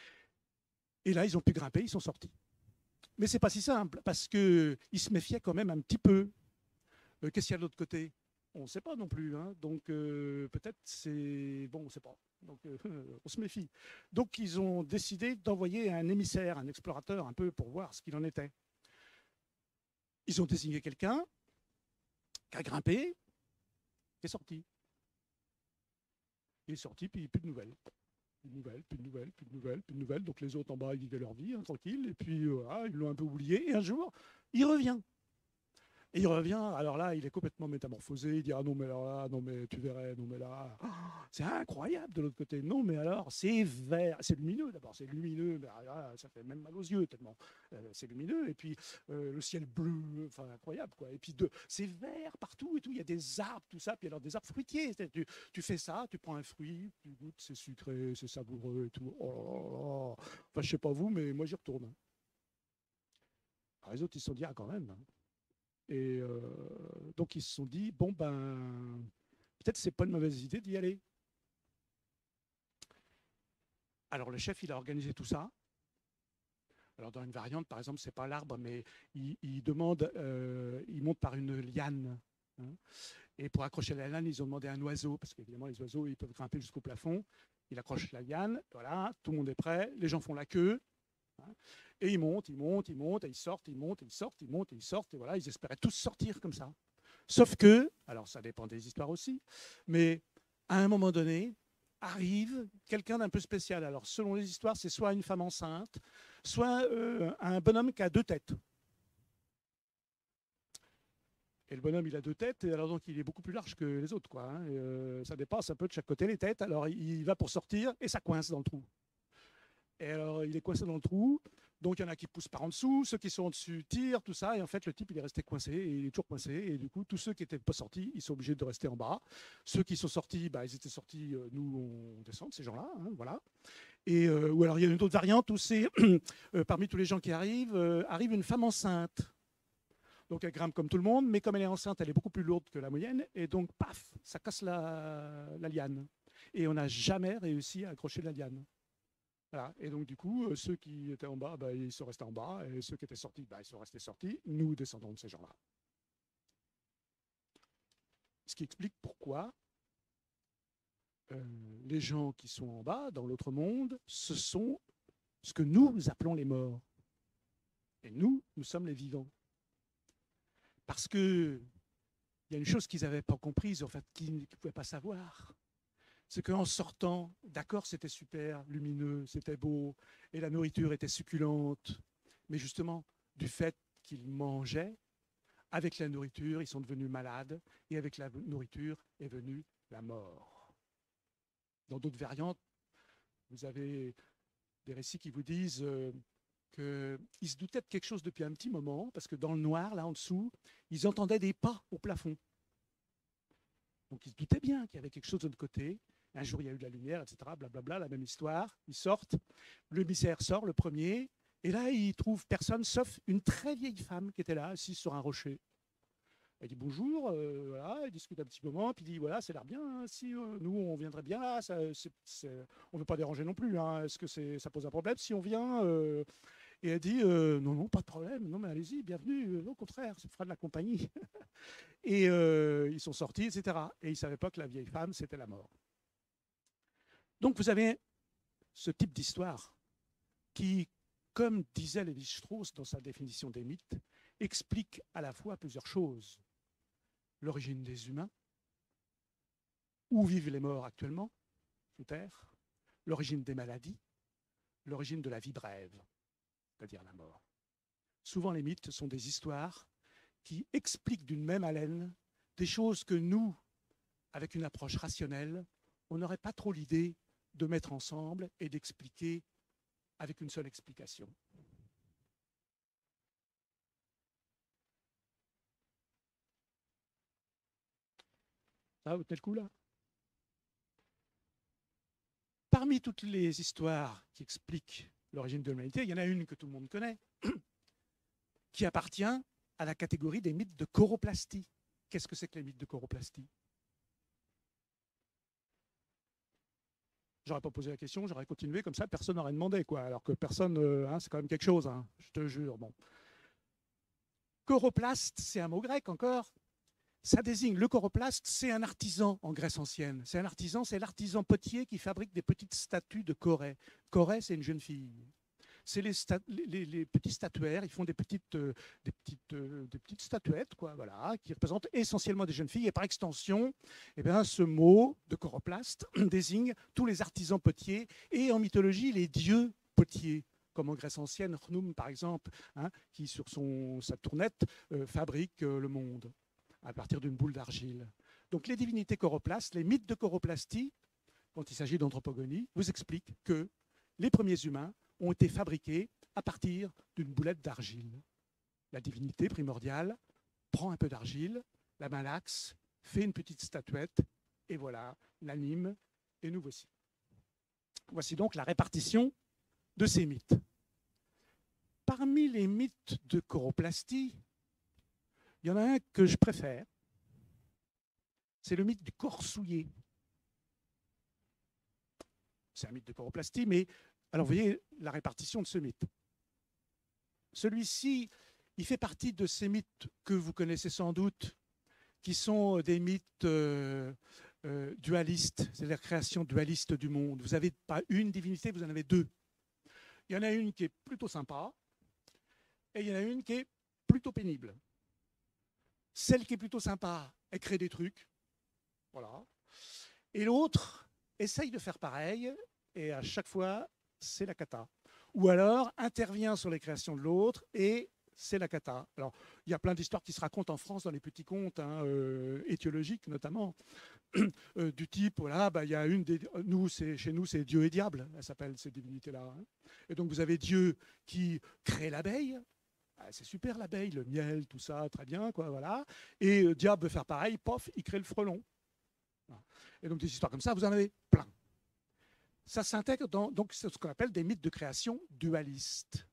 Et là, ils ont pu grimper, ils sont sortis. Mais c'est pas si simple, parce qu'ils se méfiaient quand même un petit peu. Euh, qu'est-ce qu'il y a de l'autre côté? On ne sait pas non plus. Hein. Donc euh, peut-être c'est... Bon, on ne sait pas. Donc euh, on se méfie. Donc ils ont décidé d'envoyer un émissaire, un explorateur un peu pour voir ce qu'il en était. Ils ont désigné quelqu'un qui a grimpé, qui est sorti. Il est sorti, puis plus de nouvelles. Plus de nouvelles, plus de nouvelles, plus de nouvelles, plus de nouvelles. Donc les autres en bas, ils vivaient leur vie, hein, tranquille. Et puis voilà, ils l'ont un peu oublié. Et un jour, il revient. Et il revient, alors là, il est complètement métamorphosé. Il dit, ah non, mais alors là, non, mais tu verrais, non, mais là, oh, c'est incroyable de l'autre côté. Non, mais alors, c'est vert, c'est lumineux d'abord, c'est lumineux, mais là, ça fait même mal aux yeux tellement euh, c'est lumineux. Et puis, euh, le ciel bleu, enfin, incroyable, quoi. Et puis, de, c'est vert partout et tout, il y a des arbres, tout ça, puis alors des arbres fruitiers. Tu, tu fais ça, tu prends un fruit, tu goûtes, c'est sucré, c'est savoureux et tout. Oh là là. Enfin, je sais pas vous, mais moi, j'y retourne. Alors, les autres, ils se sont dit, ah, quand même. Hein. Et euh, donc ils se sont dit, bon ben, peut-être c'est pas une mauvaise idée d'y aller. Alors le chef, il a organisé tout ça. Alors dans une variante, par exemple, c'est pas l'arbre, mais il, il demande, euh, il monte par une liane. Hein, et pour accrocher la liane, ils ont demandé un oiseau, parce qu'évidemment les oiseaux, ils peuvent grimper jusqu'au plafond. Il accroche la liane, voilà, tout le monde est prêt, les gens font la queue. Hein, et ils montent, ils montent, ils montent, et ils sortent, ils montent, et ils sortent, ils montent, et ils sortent, et voilà, ils espéraient tous sortir comme ça. Sauf que, alors ça dépend des histoires aussi, mais à un moment donné, arrive quelqu'un d'un peu spécial. Alors selon les histoires, c'est soit une femme enceinte, soit euh, un bonhomme qui a deux têtes. Et le bonhomme, il a deux têtes, et alors donc il est beaucoup plus large que les autres, quoi. Hein, et, euh, ça dépasse un peu de chaque côté les têtes, alors il va pour sortir, et ça coince dans le trou. Et alors, il est coincé dans le trou. Donc, il y en a qui poussent par en dessous. Ceux qui sont en dessus tirent, tout ça. Et en fait, le type, il est resté coincé. Et il est toujours coincé. Et du coup, tous ceux qui n'étaient pas sortis, ils sont obligés de rester en bas. Ceux qui sont sortis, bah, ils étaient sortis. Euh, nous, on descend, ces gens-là. Hein, voilà. Et, euh, ou alors, il y a une autre variante où c'est, euh, parmi tous les gens qui arrivent, euh, arrive une femme enceinte. Donc elle grimpe comme tout le monde, mais comme elle est enceinte, elle est beaucoup plus lourde que la moyenne, et donc paf, ça casse la, la liane. Et on n'a jamais réussi à accrocher la liane. Voilà. Et donc du coup, ceux qui étaient en bas, bah, ils sont restés en bas, et ceux qui étaient sortis, bah, ils sont restés sortis. Nous descendons de ces gens-là. Ce qui explique pourquoi euh, les gens qui sont en bas, dans l'autre monde, ce sont ce que nous appelons les morts. Et nous, nous sommes les vivants. Parce qu'il y a une chose qu'ils n'avaient pas comprise, en fait, qu'ils ne pouvaient pas savoir. C'est qu'en sortant, d'accord, c'était super, lumineux, c'était beau, et la nourriture était succulente. Mais justement, du fait qu'ils mangeaient, avec la nourriture, ils sont devenus malades, et avec la nourriture est venue la mort. Dans d'autres variantes, vous avez des récits qui vous disent euh, qu'ils se doutaient de quelque chose depuis un petit moment, parce que dans le noir, là en dessous, ils entendaient des pas au plafond. Donc ils se doutaient bien qu'il y avait quelque chose de l'autre côté. Un jour, il y a eu de la lumière, et cetera. Blablabla, la même histoire. Ils sortent, le missaire sort, le premier, et là, il trouve personne, sauf une très vieille femme qui était là, assise sur un rocher. Elle dit bonjour, euh, voilà, elle discute un petit moment, puis il dit voilà, ça a l'air bien, hein, si euh, nous on viendrait bien là, ça, c'est, c'est, on ne veut pas déranger non plus, hein, est-ce que c'est, ça pose un problème si on vient euh, Et elle dit euh, non, non, pas de problème, non mais allez-y, bienvenue, au contraire, ça fera de la compagnie. Et euh, ils sont sortis, et cetera. Et ils ne savaient pas que la vieille femme, c'était la mort. Donc vous avez ce type d'histoire qui, comme disait Lévi-Strauss dans sa définition des mythes, explique à la fois plusieurs choses. L'origine des humains, où vivent les morts actuellement, sous terre, l'origine des maladies, l'origine de la vie brève, c'est-à-dire la mort. Souvent, les mythes sont des histoires qui expliquent d'une même haleine des choses que nous, avec une approche rationnelle, on n'aurait pas trop l'idée de mettre ensemble et d'expliquer avec une seule explication. Ah, vous tenez le coup là? Parmi toutes les histoires qui expliquent l'origine de l'humanité, il y en a une que tout le monde connaît, qui appartient à la catégorie des mythes de choroplastie. Qu'est-ce que c'est que les mythes de choroplastie? J'aurais pas posé la question, j'aurais continué comme ça, personne n'aurait demandé, quoi. Alors que personne, euh, hein, c'est quand même quelque chose, hein, je te jure. Bon. Choroplaste, c'est un mot grec encore. Ça désigne, le choroplaste, c'est un artisan en Grèce ancienne. C'est un artisan, c'est l'artisan potier qui fabrique des petites statues de Corée. Corée, c'est une jeune fille. C'est les, les, les petits statuaires, ils font des petites, euh, des petites, euh, des petites statuettes, quoi, voilà, qui représentent essentiellement des jeunes filles. Et par extension, eh bien, ce mot de choroplaste désigne tous les artisans potiers et en mythologie, les dieux potiers, comme en Grèce ancienne, Chnum, par exemple, hein, qui sur son, sa tournette euh, fabrique euh, le monde à partir d'une boule d'argile. Donc les divinités choroplastes, les mythes de choroplastie, quand il s'agit d'anthropogonie, vous expliquent que les premiers humains ont été fabriqués à partir d'une boulette d'argile. La divinité primordiale prend un peu d'argile, la malaxe, fait une petite statuette, et voilà, l'anime, et nous voici. Voici donc la répartition de ces mythes. Parmi les mythes de choroplastie, il y en a un que je préfère, c'est le mythe du corps souillé. C'est un mythe de choroplastie, mais alors vous voyez la répartition de ce mythe. Celui-ci, il fait partie de ces mythes que vous connaissez sans doute, qui sont des mythes euh, euh, dualistes, c'est la création dualiste du monde. Vous n'avez pas une divinité, vous en avez deux. Il y en a une qui est plutôt sympa, et il y en a une qui est plutôt pénible. Celle qui est plutôt sympa, elle crée des trucs. Voilà. Et l'autre essaye de faire pareil, et à chaque fois, c'est la cata. Ou alors intervient sur les créations de l'autre, et c'est la cata. Alors, il y a plein d'histoires qui se racontent en France dans les petits contes, hein, euh, étiologiques notamment, euh, du type, voilà, bah, il y a une des, nous, c'est, chez nous, c'est Dieu et Diable, elle s'appelle ces divinités-là. Hein. Et donc, vous avez Dieu qui crée l'abeille. Ah, c'est super l'abeille, le miel, tout ça, très bien, quoi, voilà. Et euh, Diable veut faire pareil, pof, il crée le frelon. Voilà. Et donc des histoires comme ça, vous en avez plein. Ça s'intègre dans donc, ce qu'on appelle des mythes de création dualistes.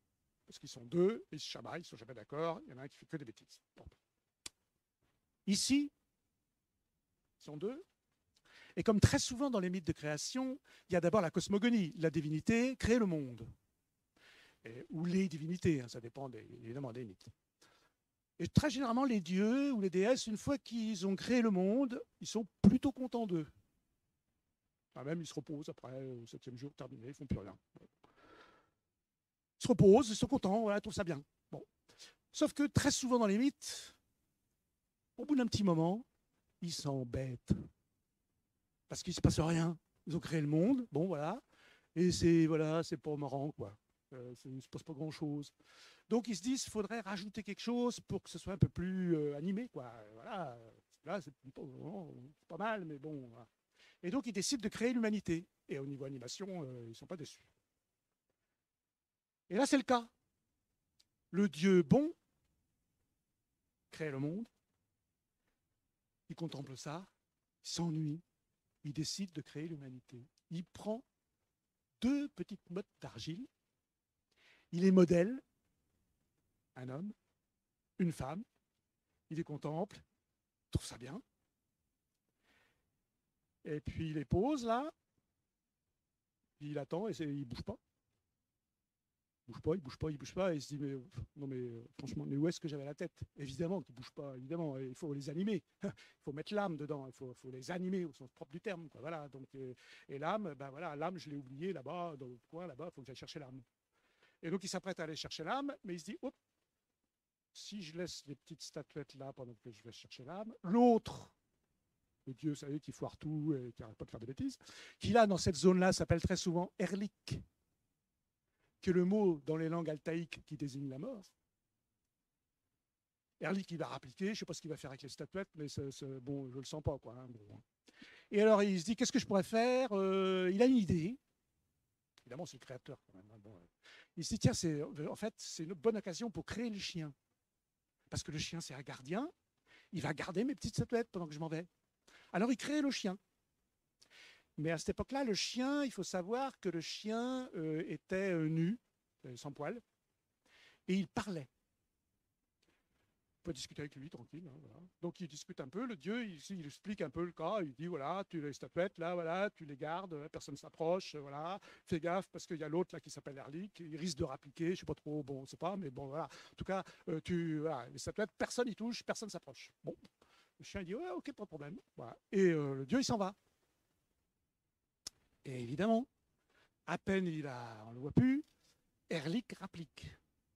parce qu'ils sont deux, ils se chamaillent, ils ne sont jamais d'accord, il y en a un qui fait que des bêtises. Bon. Ici, ils sont deux. Et comme très souvent dans les mythes de création, il y a d'abord la cosmogonie, la divinité crée le monde. Et, ou les divinités, hein, ça dépend des, évidemment des mythes. Et très généralement, les dieux ou les déesses, une fois qu'ils ont créé le monde, ils sont plutôt contents d'eux. Enfin, même ils se reposent après, au septième jour, terminé, ils ne font plus rien. Ils se reposent, ils sont contents, voilà, ils trouvent ça bien. Bon. Sauf que très souvent dans les mythes, au bout d'un petit moment, ils s'embêtent. Parce qu'il ne se passe rien. Ils ont créé le monde, bon voilà, et c'est voilà, c'est pas marrant, quoi. Euh, il ne se passe pas grand-chose. Donc ils se disent qu'il faudrait rajouter quelque chose pour que ce soit un peu plus euh, animé, quoi. Voilà, là c'est pas, pas mal, mais bon. Voilà. Et donc ils décident de créer l'humanité. Et au niveau animation, euh, ils ne sont pas déçus. Et là c'est le cas. Le Dieu bon crée le monde. Il contemple ça, il s'ennuie. Il décide de créer l'humanité. Il prend deux petites mottes d'argile. Il les modèle, un homme, une femme. Il les contemple, il trouve ça bien. Et puis il les pose là. Puis il attend et il ne bouge pas. Il bouge pas, il bouge pas, il bouge pas. Et il se dit, mais non, mais franchement, mais où est-ce que j'avais la tête? Évidemment qu'ils ne bougent pas, évidemment. Il faut les animer. Il faut mettre l'âme dedans. Il faut, faut les animer au sens propre du terme. Quoi. Voilà. Donc, euh, et l'âme, ben voilà, l'âme, je l'ai oubliée là-bas, dans le coin, là-bas, il faut que j'aille chercher l'âme. Et donc il s'apprête à aller chercher l'âme, mais il se dit, hop, si je laisse les petites statuettes là pendant que je vais chercher l'âme, l'autre, le dieu, vous savez, qui foire tout et qui n'arrête pas de faire des bêtises, qui là, dans cette zone-là, s'appelle très souvent Erlik, qui est le mot dans les langues altaïques qui désigne la mort. Erlik, il va rappliquer, je ne sais pas ce qu'il va faire avec les statuettes, mais c'est, c'est, bon, je ne le sens pas. Quoi, hein, bon. Et alors, il se dit, qu'est-ce que je pourrais faire euh, Il a une idée. Évidemment, c'est le créateur quand même. Hein, bon, il se dit, tiens, c'est, en fait, c'est une bonne occasion pour créer le chien. Parce que le chien, c'est un gardien. Il va garder mes petites statuettes pendant que je m'en vais. Alors, il crée le chien. Mais à cette époque-là, le chien, il faut savoir que le chien euh, était euh, nu, euh, sans poil, et il parlait. On peut discuter avec lui tranquille. Hein, voilà. Donc il discute un peu, le dieu, il, il explique un peu le cas, il dit voilà, tu les statuettes là, voilà, tu les gardes, personne ne s'approche, voilà, fais gaffe parce qu'il y a l'autre là qui s'appelle Erlik, il risque de rappliquer, je ne sais pas trop, bon, on ne sait pas, mais bon voilà. En tout cas, euh, tu, voilà, les statuettes, personne n'y touche, personne ne s'approche. Bon, le chien il dit ouais, ok, pas de problème. Voilà. Et euh, le dieu il s'en va. Et évidemment, à peine il a, on ne le voit plus, Erlik rapplique.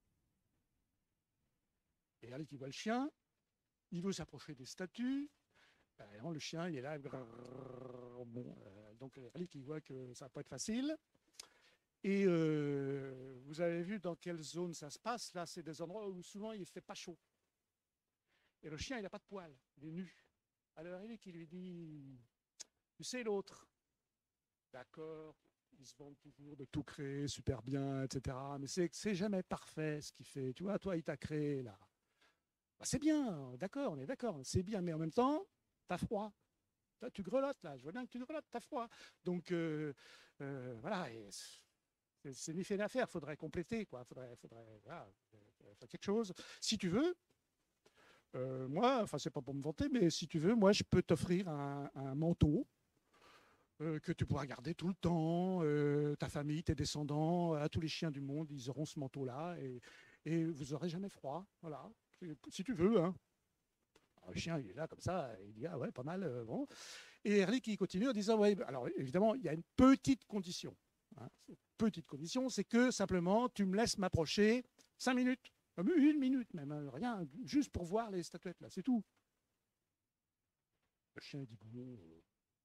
Et Erlik il voit le chien. Il veut s'approcher des statues. Ben, le chien, il est là. Bon, euh, donc, Erlik, il voit que ça va pas être facile. Et euh, vous avez vu dans quelle zone ça se passe. Là, c'est des endroits où souvent il ne fait pas chaud. Et le chien, il n'a pas de poils. Il est nu. Alors, Erlik, il lui dit, tu sais l'autre. D'accord, ils se vendent toujours de tout créer, super bien, et cetera. Mais c'est, c'est jamais parfait ce qu'il fait. Tu vois, toi, il t'a créé là. Bah, c'est bien, d'accord, on est d'accord, c'est bien, mais en même temps, t'as froid. Là, tu grelottes, là, je vois bien que tu grelottes, t'as froid. Donc, euh, euh, voilà, et c'est, c'est ni fait d'affaire, il faudrait compléter, quoi. Faudrait, faudrait voilà, faire quelque chose. Si tu veux, euh, moi, enfin, c'est pas pour me vanter, mais si tu veux, moi, je peux t'offrir un, un manteau euh, que tu pourras garder tout le temps. Euh, ta famille, tes descendants, euh, tous les chiens du monde, ils auront ce manteau-là et, et vous n'aurez jamais froid. Voilà. Si tu veux, hein. Alors, le chien, il est là comme ça, il dit ah ouais, pas mal, euh, bon. Et Erlik, il continue en disant ouais, alors évidemment, il y a une petite condition. Hein. Petite condition, c'est que simplement, tu me laisses m'approcher cinq minutes, une minute même, hein, rien, juste pour voir les statuettes là, c'est tout. Le chien dit bon, euh,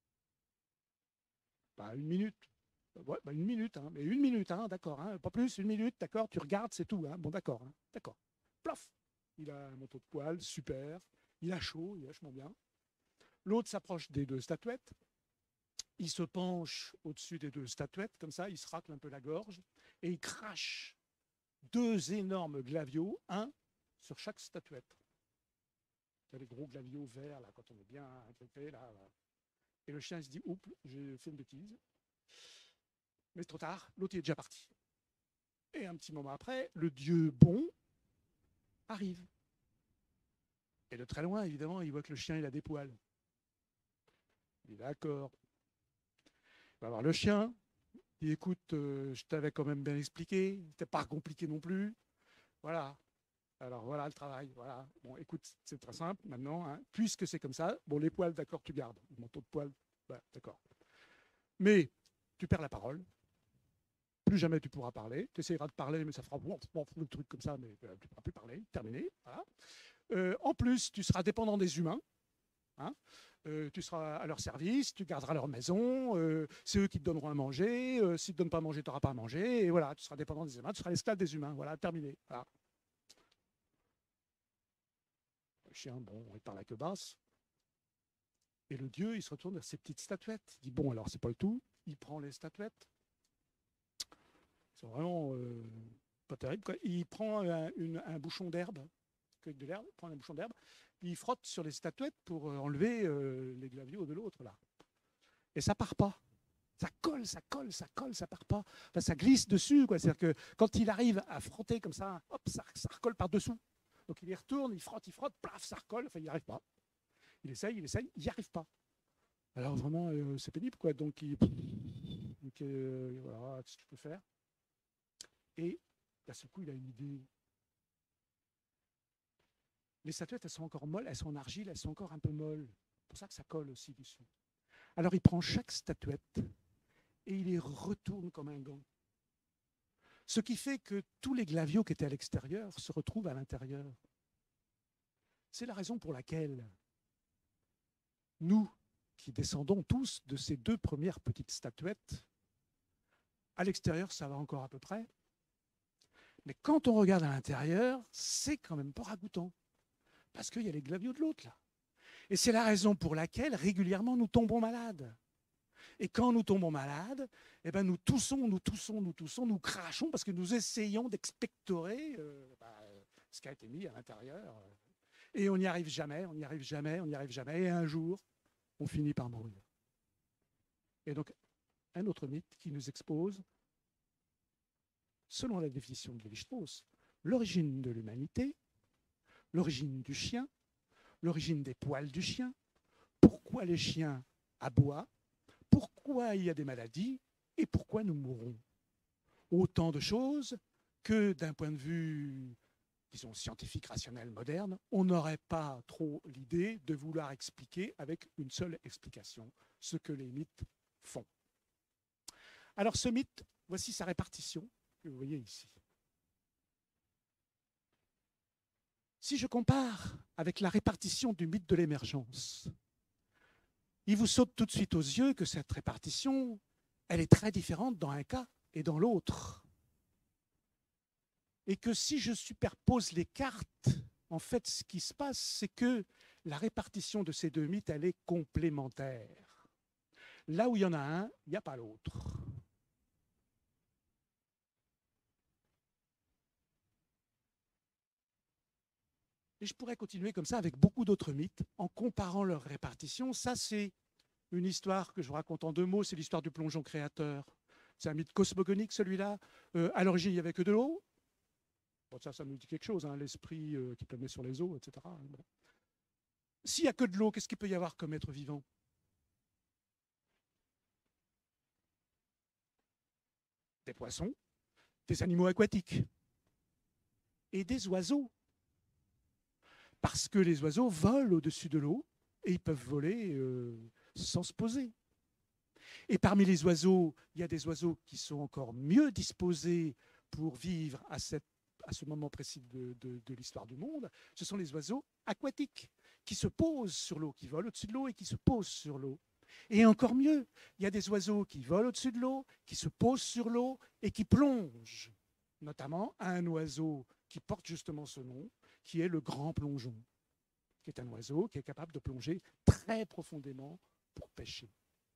bah, une minute. Ouais, bah, une minute, hein, mais une minute, hein, d'accord, hein, pas plus, une minute, d'accord, tu regardes, c'est tout, hein, bon d'accord, hein, d'accord. Plof. Il a un manteau de poil, super. Il a chaud, il est vachement bien. L'autre s'approche des deux statuettes. Il se penche au-dessus des deux statuettes, comme ça, il se racle un peu la gorge et il crache deux énormes glaviots, un sur chaque statuette. Il y a les gros glaviots verts, là, quand on est bien inquiété, là, là. Et le chien il se dit, oups, j'ai fait une bêtise. Mais c'est trop tard, l'autre est déjà parti. Et un petit moment après, le Dieu bon arrive. Et de très loin, évidemment, il voit que le chien, il a des poils. Il dit d'accord. Il va voir le chien. Il dit écoute, euh, je t'avais quand même bien expliqué. C'était pas compliqué non plus. Voilà. Alors voilà le travail. Voilà. Bon, écoute, c'est très simple maintenant. Hein. Puisque c'est comme ça, bon, les poils, d'accord, tu gardes. Le manteau de poils, bah, d'accord. Mais tu perds la parole. Plus jamais tu pourras parler. Tu essaieras de parler, mais ça fera bon, bon, le truc comme ça, mais euh, tu ne pourras plus parler. Terminé. Voilà. Euh, en plus, tu seras dépendant des humains. Hein. Euh, tu seras à leur service, tu garderas leur maison, euh, c'est eux qui te donneront à manger. Euh, S'ils ne te donnent pas à manger, tu n'auras pas à manger. Et voilà, tu seras dépendant des humains, tu seras l'esclave des humains. Voilà, terminé. Voilà. Le chien, bon, il parle à queue basse. Et le dieu, il se retourne vers ses petites statuettes. Il dit bon, alors c'est pas le tout. Il prend les statuettes. C'est vraiment euh, pas terrible, quoi. Il prend un, une, un bouchon d'herbe, cueille de l'herbe, prend un bouchon d'herbe, il frotte sur les statuettes pour enlever euh, les glaviots de l'autre, là. Et ça part pas. Ça colle, ça colle, ça colle, ça part pas. Enfin, ça glisse dessus, quoi. C'est-à-dire que quand il arrive à frotter comme ça, hop, ça, ça recolle par-dessous. Donc il y retourne, il frotte, il frotte, plaf, ça recolle. Enfin, il n'y arrive pas. Il essaye, il essaye, il n'y arrive pas. Alors vraiment, euh, c'est pénible, quoi. Donc, il... Donc euh, voilà, qu'est-ce que tu peux faire? Et d'un seul coup, il a une idée. Les statuettes, elles sont encore molles, elles sont en argile, elles sont encore un peu molles. C'est pour ça que ça colle aussi dessus. Alors il prend chaque statuette et il les retourne comme un gant. Ce qui fait que tous les glaviots qui étaient à l'extérieur se retrouvent à l'intérieur. C'est la raison pour laquelle nous, qui descendons tous de ces deux premières petites statuettes, à l'extérieur, ça va encore à peu près. Mais quand on regarde à l'intérieur, c'est quand même pas ragoûtant. Parce qu'il y a les glaviots de l'autre, là. Et c'est la raison pour laquelle, régulièrement, nous tombons malades. Et quand nous tombons malades, eh ben, nous toussons, nous toussons, nous toussons, nous crachons, parce que nous essayons d'expectorer euh, bah, ce qui a été mis à l'intérieur. Et on n'y arrive jamais, on n'y arrive jamais, on n'y arrive jamais. Et un jour, on finit par mourir. Et donc, un autre mythe qui nous expose, selon la définition de Lévi-Strauss, l'origine de l'humanité, l'origine du chien, l'origine des poils du chien, pourquoi les chiens aboient, pourquoi il y a des maladies et pourquoi nous mourrons. Autant de choses que d'un point de vue, disons, scientifique, rationnel, moderne, on n'aurait pas trop l'idée de vouloir expliquer avec une seule explication ce que les mythes font. Alors ce mythe, voici sa répartition que vous voyez ici. Si je compare avec la répartition du mythe de l'émergence, il vous saute tout de suite aux yeux que cette répartition, elle est très différente dans un cas et dans l'autre. Et que si je superpose les cartes, en fait, ce qui se passe, c'est que la répartition de ces deux mythes, elle est complémentaire. Là où il y en a un, il n'y a pas l'autre. Et je pourrais continuer comme ça avec beaucoup d'autres mythes en comparant leur répartition. Ça, c'est une histoire que je vous raconte en deux mots, c'est l'histoire du plongeon créateur. C'est un mythe cosmogonique, celui-là. Euh, à l'origine, il n'y avait que de l'eau. Bon, ça, ça nous dit quelque chose, hein, l'esprit euh, qui planait sur les eaux, et cetera. Bon. S'il n'y a que de l'eau, qu'est-ce qu'il peut y avoir comme être vivant? Des poissons, des animaux aquatiques et des oiseaux. Parce que les oiseaux volent au-dessus de l'eau et ils peuvent voler euh, sans se poser. Et parmi les oiseaux, il y a des oiseaux qui sont encore mieux disposés pour vivre à, cette, à ce moment précis de, de, de l'histoire du monde. Ce sont les oiseaux aquatiques qui se posent sur l'eau, qui volent au-dessus de l'eau et qui se posent sur l'eau. Et encore mieux, il y a des oiseaux qui volent au-dessus de l'eau, qui se posent sur l'eau et qui plongent. Notamment un oiseau qui porte justement ce nom, qui est le grand plongeon, qui est un oiseau qui est capable de plonger très profondément pour pêcher.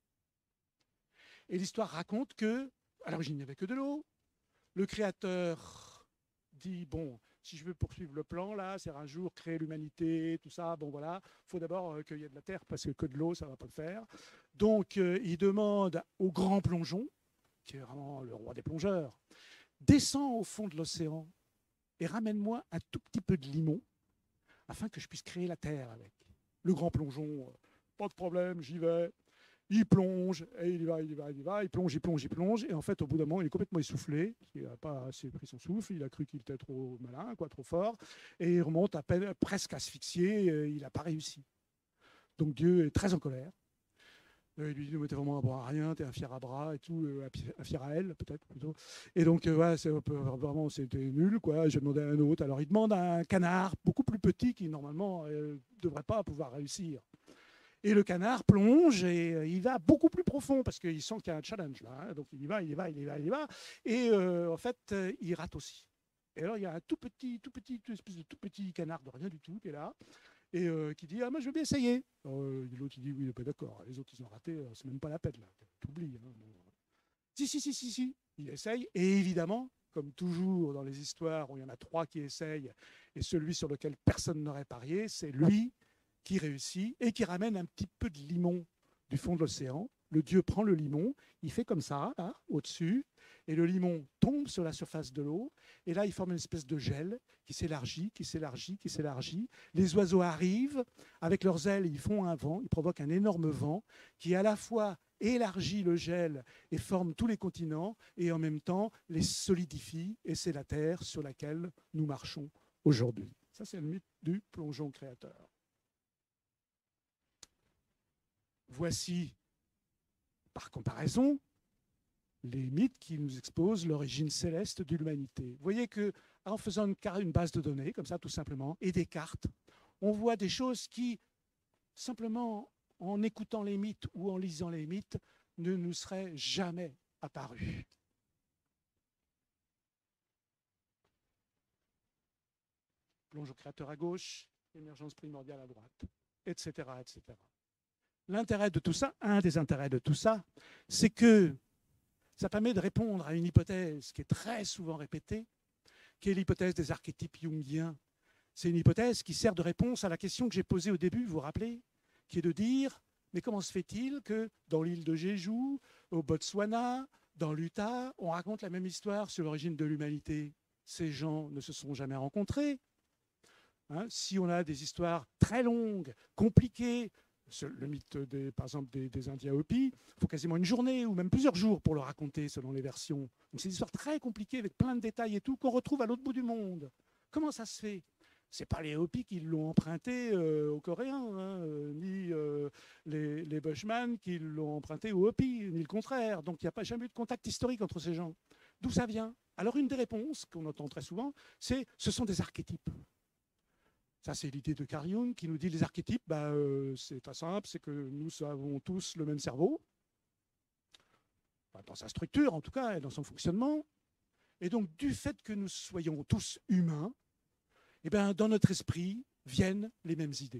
Et l'histoire raconte que, à l'origine, il n'y avait que de l'eau. Le créateur dit, bon, si je veux poursuivre le plan, là, c'est un jour créer l'humanité, tout ça, bon voilà, il faut d'abord euh, qu'il y ait de la terre, parce que que de l'eau, ça ne va pas le faire. Donc, euh, il demande au grand plongeon, qui est vraiment le roi des plongeurs, descends au fond de l'océan et ramène-moi un tout petit peu de limon afin que je puisse créer la terre avec. Le grand plongeon, pas de problème, j'y vais. Il plonge, et il y va, il y va, il y va, il plonge, il plonge, il plonge, et en fait, au bout d'un moment, il est complètement essoufflé, il n'a pas assez pris son souffle, il a cru qu'il était trop malin, quoi, trop fort, et il remonte à peine, presque asphyxié, et il n'a pas réussi. Donc Dieu est très en colère. Il lui dit, mais t'es vraiment un bon à rien, t'es un fier à bras et tout, un fier à elle peut-être plutôt. Et donc, ouais, c'est, vraiment, c'était nul, quoi. J'ai demandé à un autre. Alors, il demande à un canard beaucoup plus petit qui, normalement, ne euh, devrait pas pouvoir réussir. Et le canard plonge et euh, il va beaucoup plus profond parce qu'il sent qu'il y a un challenge là. Hein. Donc, il y va, il y va, il y va, il y va. Et euh, en fait, euh, il rate aussi. Et alors, il y a un tout petit, tout petit, tout espèce de tout petit canard de rien du tout qui est là. Et euh, qui dit, ah, moi je veux bien essayer. Euh, L'autre il dit, oui, ben, d'accord, les autres ils ont raté, c'est même pas la peine, là, t'oublies. Hein. Bon. Si, si, si, si, si, il essaye, et évidemment, comme toujours dans les histoires où il y en a trois qui essayent, et celui sur lequel personne n'aurait parié, c'est lui qui réussit, et qui ramène un petit peu de limon du fond de l'océan. Le dieu prend le limon, il fait comme ça, là, au-dessus, et le limon tombe sur la surface de l'eau, et là, il forme une espèce de gel qui s'élargit, qui s'élargit, qui s'élargit. Les oiseaux arrivent, avec leurs ailes, ils font un vent, ils provoquent un énorme vent qui, à la fois, élargit le gel et forme tous les continents, et en même temps, les solidifie, et c'est la Terre sur laquelle nous marchons aujourd'hui. Ça, c'est le mythe du plongeon créateur. Voici, par comparaison, les mythes qui nous exposent l'origine céleste de l'humanité. Vous voyez qu'en faisant une, une base de données, comme ça tout simplement, et des cartes, on voit des choses qui, simplement en écoutant les mythes ou en lisant les mythes, ne nous seraient jamais apparues. Plongeon créateur à gauche, émergence primordiale à droite, et cetera, et cetera. L'intérêt de tout ça, un des intérêts de tout ça, c'est que ça permet de répondre à une hypothèse qui est très souvent répétée, qui est l'hypothèse des archétypes jungiens. C'est une hypothèse qui sert de réponse à la question que j'ai posée au début, vous vous rappelez, qui est de dire, mais comment se fait-il que dans l'île de Jeju, au Botswana, dans l'Utah, on raconte la même histoire sur l'origine de l'humanité? Ces gens ne se sont jamais rencontrés. Hein, si on a des histoires très longues, compliquées, le mythe, des, par exemple, des, des Indiens Hopis, il faut quasiment une journée ou même plusieurs jours pour le raconter selon les versions. Donc c'est une histoire très compliquée avec plein de détails et tout qu'on retrouve à l'autre bout du monde. Comment ça se fait? Ce n'est pas les Hopis qui l'ont emprunté euh, aux Coréens, hein, euh, ni euh, les, les Bushman qui l'ont emprunté aux Hopis, ni le contraire. Donc il n'y a pas jamais eu de contact historique entre ces gens. D'où ça vient? Alors une des réponses qu'on entend très souvent, c'est ce sont des archétypes. Ça, c'est l'idée de Carl Jung qui nous dit les archétypes, bah, euh, c'est très simple, c'est que nous avons tous le même cerveau, enfin, dans sa structure en tout cas, et dans son fonctionnement. Et donc, du fait que nous soyons tous humains, eh bien, dans notre esprit viennent les mêmes idées.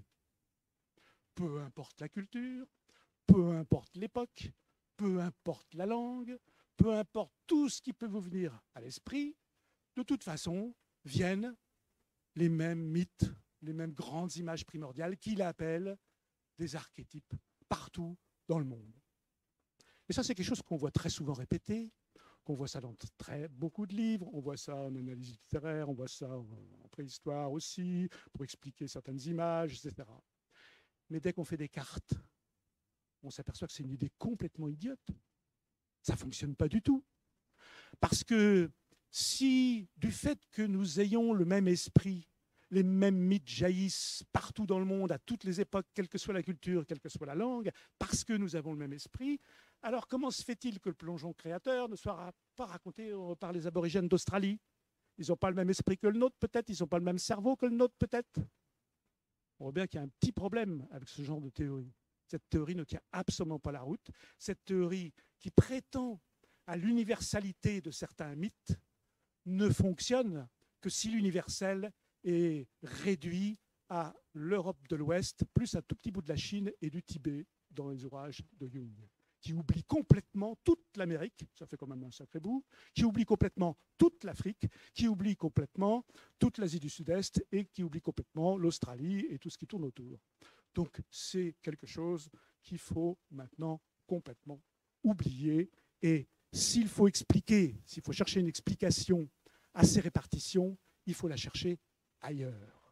Peu importe la culture, peu importe l'époque, peu importe la langue, peu importe tout ce qui peut vous venir à l'esprit, de toute façon, viennent les mêmes mythes, les mêmes grandes images primordiales qu'il appelle des archétypes partout dans le monde. Et ça, c'est quelque chose qu'on voit très souvent répété, qu'on voit ça dans très beaucoup de livres, on voit ça en analyse littéraire, on voit ça en préhistoire aussi, pour expliquer certaines images, et cetera. Mais dès qu'on fait des cartes, on s'aperçoit que c'est une idée complètement idiote. Ça ne fonctionne pas du tout. Parce que si, du fait que nous ayons le même esprit, les mêmes mythes jaillissent partout dans le monde, à toutes les époques, quelle que soit la culture, quelle que soit la langue, parce que nous avons le même esprit, alors comment se fait-il que le plongeon créateur ne soit pas raconté par les aborigènes d'Australie? Ils n'ont pas le même esprit que le nôtre, peut-être, ils n'ont pas le même cerveau que le nôtre, peut-être. On voit bien qu'il y a un petit problème avec ce genre de théorie. Cette théorie ne tient absolument pas la route. Cette théorie qui prétend à l'universalité de certains mythes ne fonctionne que si l'universel est réduit à l'Europe de l'Ouest, plus un tout petit bout de la Chine et du Tibet dans les ouvrages de Jung, qui oublie complètement toute l'Amérique, ça fait quand même un sacré bout, qui oublie complètement toute l'Afrique, qui oublie complètement toute l'Asie du Sud-Est et qui oublie complètement l'Australie et tout ce qui tourne autour. Donc c'est quelque chose qu'il faut maintenant complètement oublier et s'il faut expliquer, s'il faut chercher une explication à ces répartitions, il faut la chercher ailleurs.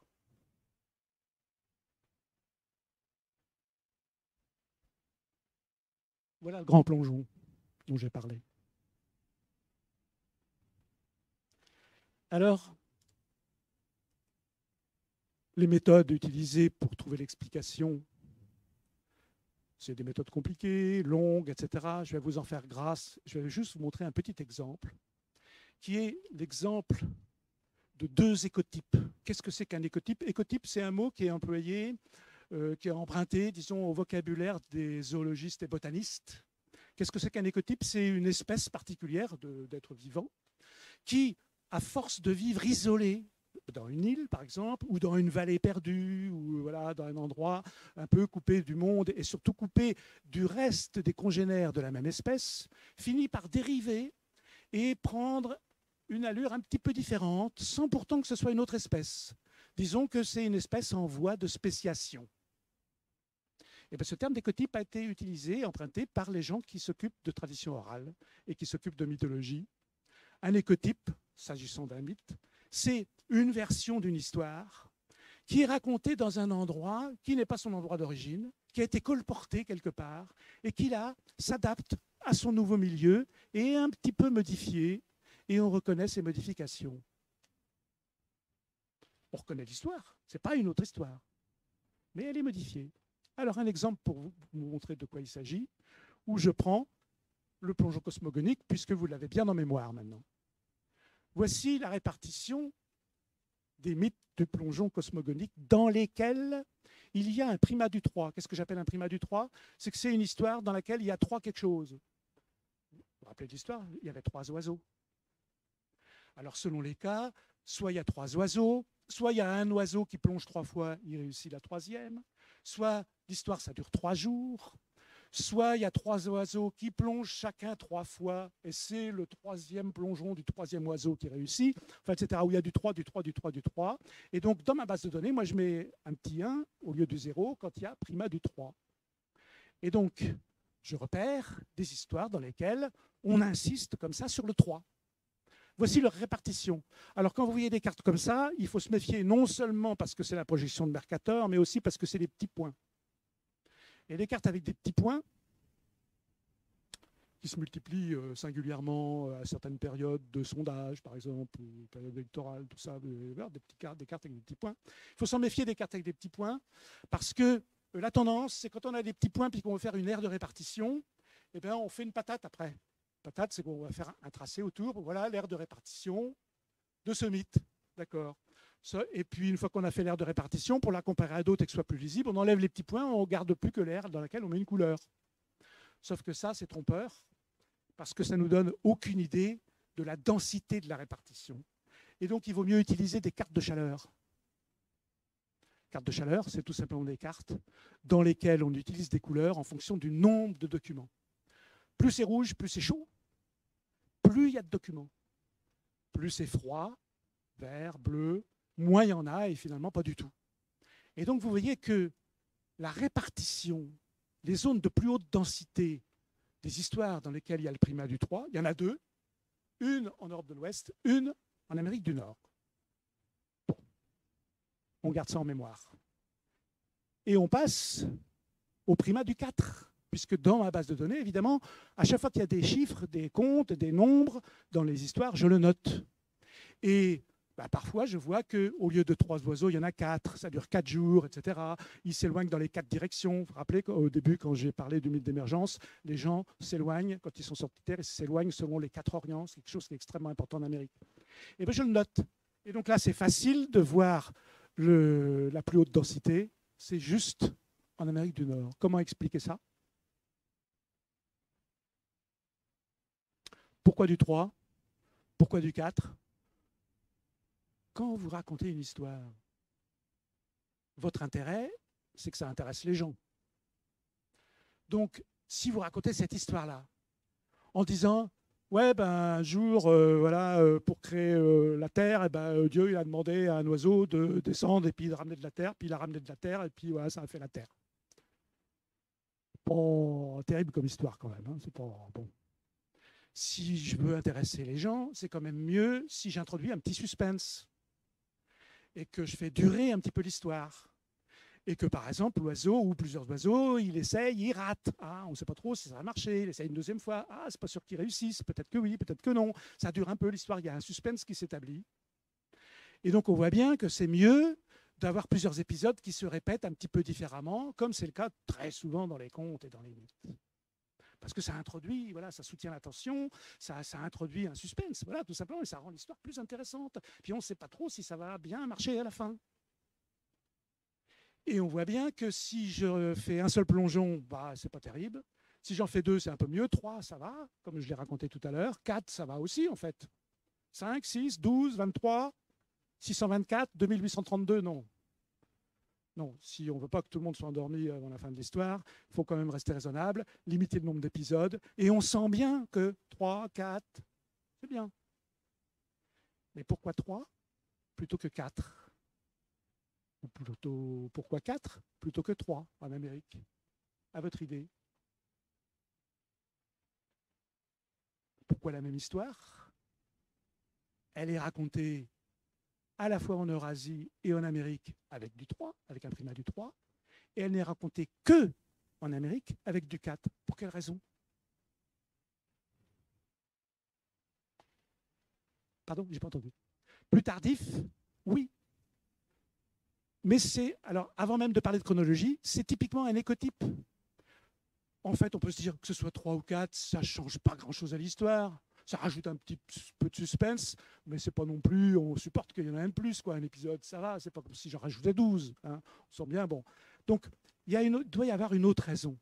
Voilà le grand plongeon dont j'ai parlé. Alors, les méthodes utilisées pour trouver l'explication, c'est des méthodes compliquées, longues, et cetera. Je vais vous en faire grâce. Je vais juste vous montrer un petit exemple, qui est l'exemple de deux écotypes. Qu'est-ce que c'est qu'un écotype? Écotype, c'est un mot qui est employé, euh, qui est emprunté, disons, au vocabulaire des zoologistes et botanistes. Qu'est-ce que c'est qu'un écotype? C'est une espèce particulière d'êtres vivants qui, à force de vivre isolée, dans une île, par exemple, ou dans une vallée perdue, ou voilà, dans un endroit un peu coupé du monde, et surtout coupé du reste des congénères de la même espèce, finit par dériver et prendre une allure un petit peu différente, sans pourtant que ce soit une autre espèce. Disons que c'est une espèce en voie de spéciation. Et bien, ce terme d'écotype a été utilisé, emprunté par les gens qui s'occupent de tradition orale et qui s'occupent de mythologie. Un écotype, s'agissant d'un mythe, c'est une version d'une histoire qui est racontée dans un endroit qui n'est pas son endroit d'origine, qui a été colporté quelque part et qui, là, s'adapte à son nouveau milieu et est un petit peu modifié, et on reconnaît ces modifications. On reconnaît l'histoire, ce n'est pas une autre histoire, mais elle est modifiée. Alors, un exemple pour vous montrer de quoi il s'agit, où je prends le plongeon cosmogonique, puisque vous l'avez bien en mémoire maintenant. Voici la répartition des mythes du plongeon cosmogonique dans lesquels il y a un primat du trois. Qu'est-ce que j'appelle un primat du trois? C'est que c'est une histoire dans laquelle il y a trois quelque chose. Vous vous rappelez de l'histoire? Il y avait trois oiseaux. Alors, selon les cas, soit il y a trois oiseaux, soit il y a un oiseau qui plonge trois fois, il réussit la troisième, soit l'histoire, ça dure trois jours, soit il y a trois oiseaux qui plongent chacun trois fois, et c'est le troisième plongeon du troisième oiseau qui réussit, enfin, et cetera, où il y a du trois, du trois, du trois, du trois. Et donc, dans ma base de données, moi, je mets un petit un au lieu du zéro quand il y a primat du trois. Et donc, je repère des histoires dans lesquelles on insiste comme ça sur le trois. Voici leur répartition. Alors, quand vous voyez des cartes comme ça, il faut se méfier non seulement parce que c'est la projection de Mercator, mais aussi parce que c'est des petits points. Et les cartes avec des petits points, qui se multiplient euh, singulièrement à certaines périodes de sondage, par exemple, ou période électorale, tout ça, des, des, petites cartes, des cartes avec des petits points. Il faut s'en méfier des cartes avec des petits points, parce que euh, la tendance, c'est quand on a des petits points puis qu'on veut faire une aire de répartition, eh bien, on fait une patate après. Patate, c'est qu'on va faire un tracé autour. Voilà l'aire de répartition de ce mythe. D'accord. Et puis, une fois qu'on a fait l'aire de répartition, pour la comparer à d'autres et que ce soit plus lisible, on enlève les petits points, on ne garde plus que l'aire dans laquelle on met une couleur. Sauf que ça, c'est trompeur, parce que ça ne nous donne aucune idée de la densité de la répartition. Et donc, il vaut mieux utiliser des cartes de chaleur. Cartes de chaleur, c'est tout simplement des cartes dans lesquelles on utilise des couleurs en fonction du nombre de documents. Plus c'est rouge, plus c'est chaud, plus il y a de documents. Plus c'est froid, vert, bleu, moins il y en a et finalement pas du tout. Et donc vous voyez que la répartition, les zones de plus haute densité des histoires dans lesquelles il y a le primat du trois, il y en a deux, une en Europe de l'Ouest, une en Amérique du Nord. Bon, on garde ça en mémoire. Et on passe au primat du quatre. Puisque dans ma base de données, évidemment, à chaque fois qu'il y a des chiffres, des comptes, des nombres dans les histoires, je le note. Et bah, parfois, je vois qu'au lieu de trois oiseaux, il y en a quatre. Ça dure quatre jours, et cetera. Ils s'éloignent dans les quatre directions. Vous vous rappelez qu'au début, quand j'ai parlé du mythe d'émergence, les gens s'éloignent quand ils sont sortis de terre, ils s'éloignent selon les quatre orients. C'est quelque chose qui est extrêmement important en Amérique. Et bien, je le note. Et donc là, c'est facile de voir le, la plus haute densité. C'est juste en Amérique du Nord. Comment expliquer ça ? Pourquoi du trois? Pourquoi du quatre? Quand vous racontez une histoire, votre intérêt, c'est que ça intéresse les gens. Donc, si vous racontez cette histoire-là, en disant « Ouais, ben, un jour, euh, voilà, euh, pour créer euh, la Terre, eh ben, euh, Dieu il a demandé à un oiseau de descendre et puis de ramener de la Terre, puis il a ramené de la Terre, et puis voilà, ça a fait la Terre. » Bon, terrible comme histoire quand même. Hein, c'est pas bon. si je veux intéresser les gens, c'est quand même mieux si j'introduis un petit suspense et que je fais durer un petit peu l'histoire. Et que, par exemple, l'oiseau ou plusieurs oiseaux, il essaye, il rate. Ah, on ne sait pas trop si ça va marcher. Il essaye une deuxième fois. Ah, c'est pas sûr qu'il réussisse. Peut-être que oui, peut-être que non. Ça dure un peu l'histoire. Il y a un suspense qui s'établit. Et donc, on voit bien que c'est mieux d'avoir plusieurs épisodes qui se répètent un petit peu différemment, comme c'est le cas très souvent dans les contes et dans les mythes. Parce que ça introduit, voilà, ça soutient l'attention, ça, ça introduit un suspense, voilà, tout simplement, et ça rend l'histoire plus intéressante. Puis on ne sait pas trop si ça va bien marcher à la fin. Et on voit bien que si je fais un seul plongeon, bah, c'est pas terrible. Si j'en fais deux, c'est un peu mieux. Trois, ça va, comme je l'ai raconté tout à l'heure. Quatre, ça va aussi, en fait. Cinq, six, douze, vingt-trois, six cent vingt-quatre, deux mille huit cent trente-deux, non. Non, si on ne veut pas que tout le monde soit endormi avant la fin de l'histoire, il faut quand même rester raisonnable, limiter le nombre d'épisodes. Et on sent bien que trois, quatre, c'est bien. Mais pourquoi trois plutôt que quatre? Ou plutôt, pourquoi quatre plutôt que trois en Amérique? À votre idée? Pourquoi la même histoire? Elle est racontée à la fois en Eurasie et en Amérique avec du trois, avec un primat du trois, et elle n'est racontée que en Amérique avec du quatre. Pour quelle raison? Pardon, j'ai pas entendu. Plus tardif? Oui. Mais c'est, alors avant même de parler de chronologie, c'est typiquement un écotype. En fait, on peut se dire que ce soit trois ou quatre, ça ne change pas grand-chose à l'histoire. Ça rajoute un petit peu de suspense, mais c'est pas non plus, on supporte qu'il y en ait un de plus, quoi. Un épisode, ça va, c'est pas comme si j'en rajoutais douze. Hein. On sent bien, bon. Donc, il y a une, doit y avoir une autre raison.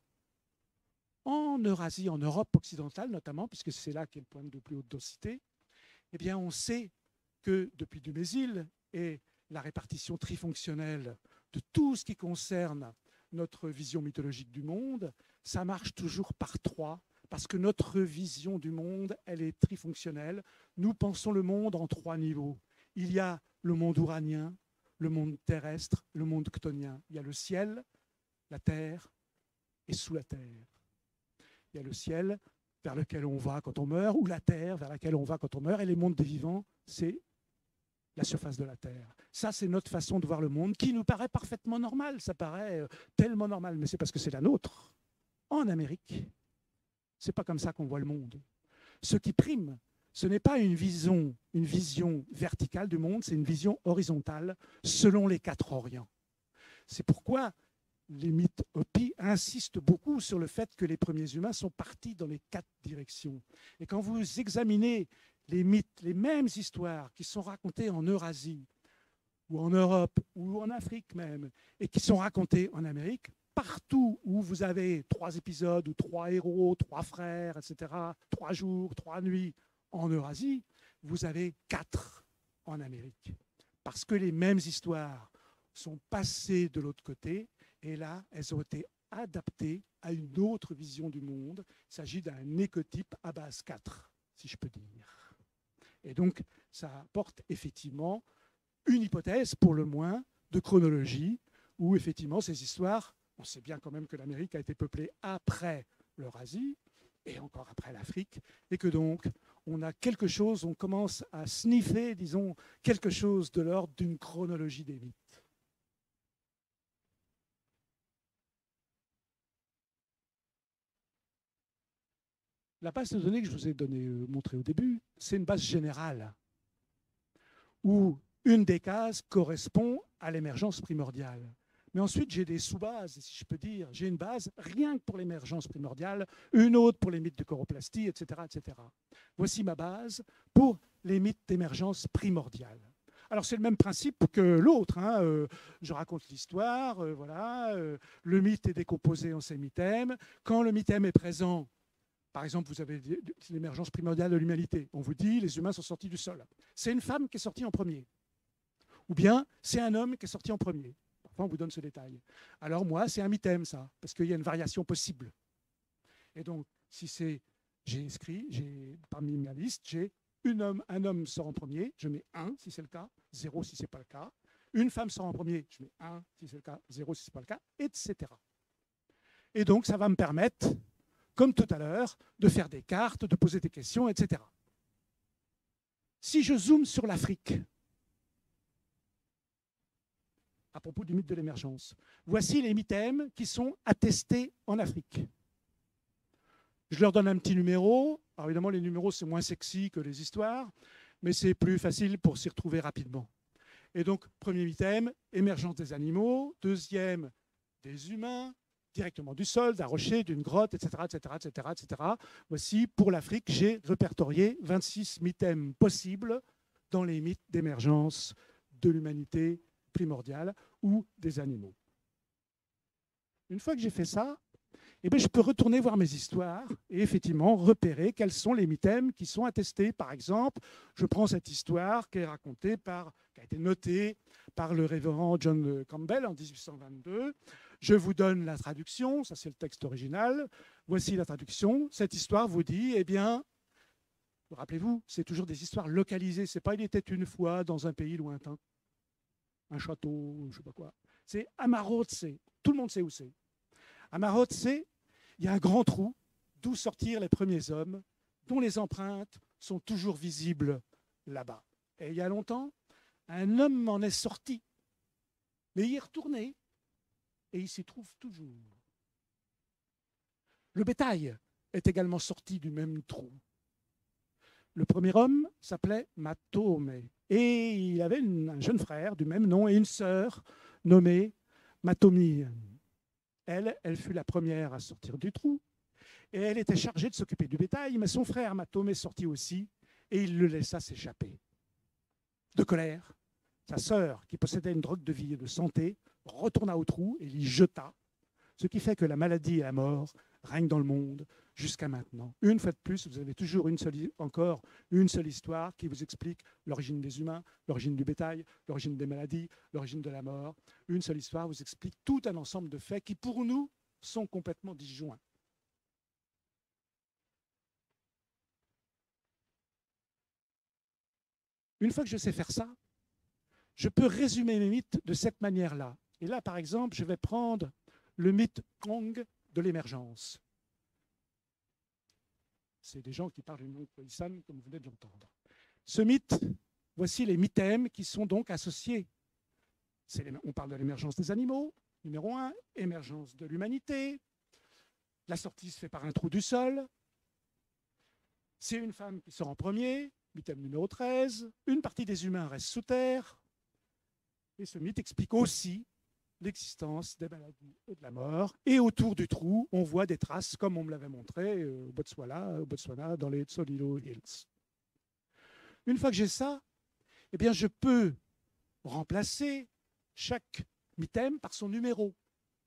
En Eurasie, en Europe occidentale notamment, puisque c'est là qu'est le point de plus haute densité, eh bien, on sait que depuis Dumézil et la répartition trifonctionnelle de tout ce qui concerne notre vision mythologique du monde, ça marche toujours par trois, parce que notre vision du monde, elle est trifonctionnelle. Nous pensons le monde en trois niveaux. Il y a le monde ouranien, le monde terrestre, le monde chthonien. Il y a le ciel, la terre et sous la terre. Il y a le ciel vers lequel on va quand on meurt, ou la terre vers laquelle on va quand on meurt, et les mondes des vivants, c'est la surface de la Terre. Ça, c'est notre façon de voir le monde, qui nous paraît parfaitement normale. Ça paraît tellement normal, mais c'est parce que c'est la nôtre. En Amérique, c'est pas comme ça qu'on voit le monde. Ce qui prime, ce n'est pas une vision, une vision verticale du monde, c'est une vision horizontale selon les quatre Orients. C'est pourquoi les mythes Hopi insistent beaucoup sur le fait que les premiers humains sont partis dans les quatre directions. Et quand vous examinez les mythes, les mêmes histoires qui sont racontées en Eurasie, ou en Europe, ou en Afrique même, et qui sont racontées en Amérique, partout où vous avez trois épisodes, ou trois héros, trois frères, et cetera, trois jours, trois nuits en Eurasie, vous avez quatre en Amérique. Parce que les mêmes histoires sont passées de l'autre côté, et là, elles ont été adaptées à une autre vision du monde. Il s'agit d'un écotype à base quatre, si je peux dire. Et donc, ça apporte effectivement une hypothèse, pour le moins, de chronologie, où effectivement ces histoires, on sait bien quand même que l'Amérique a été peuplée après l'Eurasie, et encore après l'Afrique, et que donc on a quelque chose, on commence à sniffer, disons, quelque chose de l'ordre d'une chronologie des mythes. La base de données que je vous ai donné, euh, montrée au début, c'est une base générale où une des cases correspond à l'émergence primordiale. Mais ensuite, j'ai des sous-bases, si je peux dire. J'ai une base rien que pour l'émergence primordiale, une autre pour les mythes de choroplastie, et cetera, et cetera. Voici ma base pour les mythes d'émergence primordiale. Alors, c'est le même principe que l'autre. Hein. Euh, je raconte l'histoire, euh, voilà. Euh, le mythe est décomposé en ses mythèmes. Quand le mythème est présent, par exemple, vous avez l'émergence primordiale de l'humanité. On vous dit, les humains sont sortis du sol. C'est une femme qui est sortie en premier. Ou bien, c'est un homme qui est sorti en premier. Parfois, on vous donne ce détail. Alors moi, c'est un mythème, ça, parce qu'il y a une variation possible. Et donc, si c'est, j'ai inscrit, j'ai, parmi ma liste, j'ai un homme, un homme sort en premier, je mets un si c'est le cas, zéro si ce n'est pas le cas. Une femme sort en premier, je mets un si c'est le cas, zéro si ce n'est pas le cas, et cetera. Et donc, ça va me permettre comme tout à l'heure, de faire des cartes, de poser des questions, et cetera. Si je zoome sur l'Afrique, à propos du mythe de l'émergence, voici les mythèmes qui sont attestés en Afrique. Je leur donne un petit numéro. Alors évidemment, les numéros, c'est moins sexy que les histoires, mais c'est plus facile pour s'y retrouver rapidement. Et donc, premier mythème, émergence des animaux. Deuxième, des humains, directement du sol, d'un rocher, d'une grotte, et cetera, et cetera, et cetera, et cetera. Voici, pour l'Afrique, j'ai répertorié vingt-six mythèmes possibles dans les mythes d'émergence de l'humanité primordiale ou des animaux. Une fois que j'ai fait ça, eh bien, je peux retourner voir mes histoires et effectivement repérer quels sont les mythèmes qui sont attestés. Par exemple, je prends cette histoire qui est racontée par, qui a été notée par le révérend John Campbell en mille huit cent vingt-deux. Je vous donne la traduction, ça c'est le texte original. Voici la traduction. Cette histoire vous dit, eh bien, rappelez-vous, c'est toujours des histoires localisées. C'est pas il était une fois dans un pays lointain, un château, je ne sais pas quoi. C'est Amarotse. Tout le monde sait où c'est. Amarotse, il y a un grand trou d'où sortirent les premiers hommes, dont les empreintes sont toujours visibles là-bas. Et il y a longtemps, un homme en est sorti, mais il est retourné et il s'y trouve toujours. Le bétail est également sorti du même trou. Le premier homme s'appelait Matome et il avait une, un jeune frère du même nom et une sœur nommée Matomi. Elle, elle fut la première à sortir du trou et elle était chargée de s'occuper du bétail, mais son frère Matome sortit aussi et il le laissa s'échapper. De colère, sa sœur, qui possédait une drogue de vie et de santé, retourna au trou et l'y jeta, ce qui fait que la maladie et la mort règnent dans le monde jusqu'à maintenant. Une fois de plus, vous avez toujours une seule, encore une seule histoire qui vous explique l'origine des humains, l'origine du bétail, l'origine des maladies, l'origine de la mort. Une seule histoire vous explique tout un ensemble de faits qui, pour nous, sont complètement disjoints. Une fois que je sais faire ça, je peux résumer mes mythes de cette manière-là. Et là, par exemple, je vais prendre le mythe Kong de l'émergence. C'est des gens qui parlent une langue khoisan, comme vous venez de l'entendre. Ce mythe, voici les mythèmes qui sont donc associés. Les, on parle de l'émergence des animaux, numéro un, émergence de l'humanité, la sortie se fait par un trou du sol, c'est une femme qui sort en premier, mythème numéro treize, une partie des humains reste sous terre, et ce mythe explique aussi l'existence des maladies et de la mort. Et autour du trou, on voit des traces, comme on me l'avait montré au Botswana, au Botswana dans les Tsolilo Hills. Une fois que j'ai ça, eh bien, je peux remplacer chaque mythème par son numéro.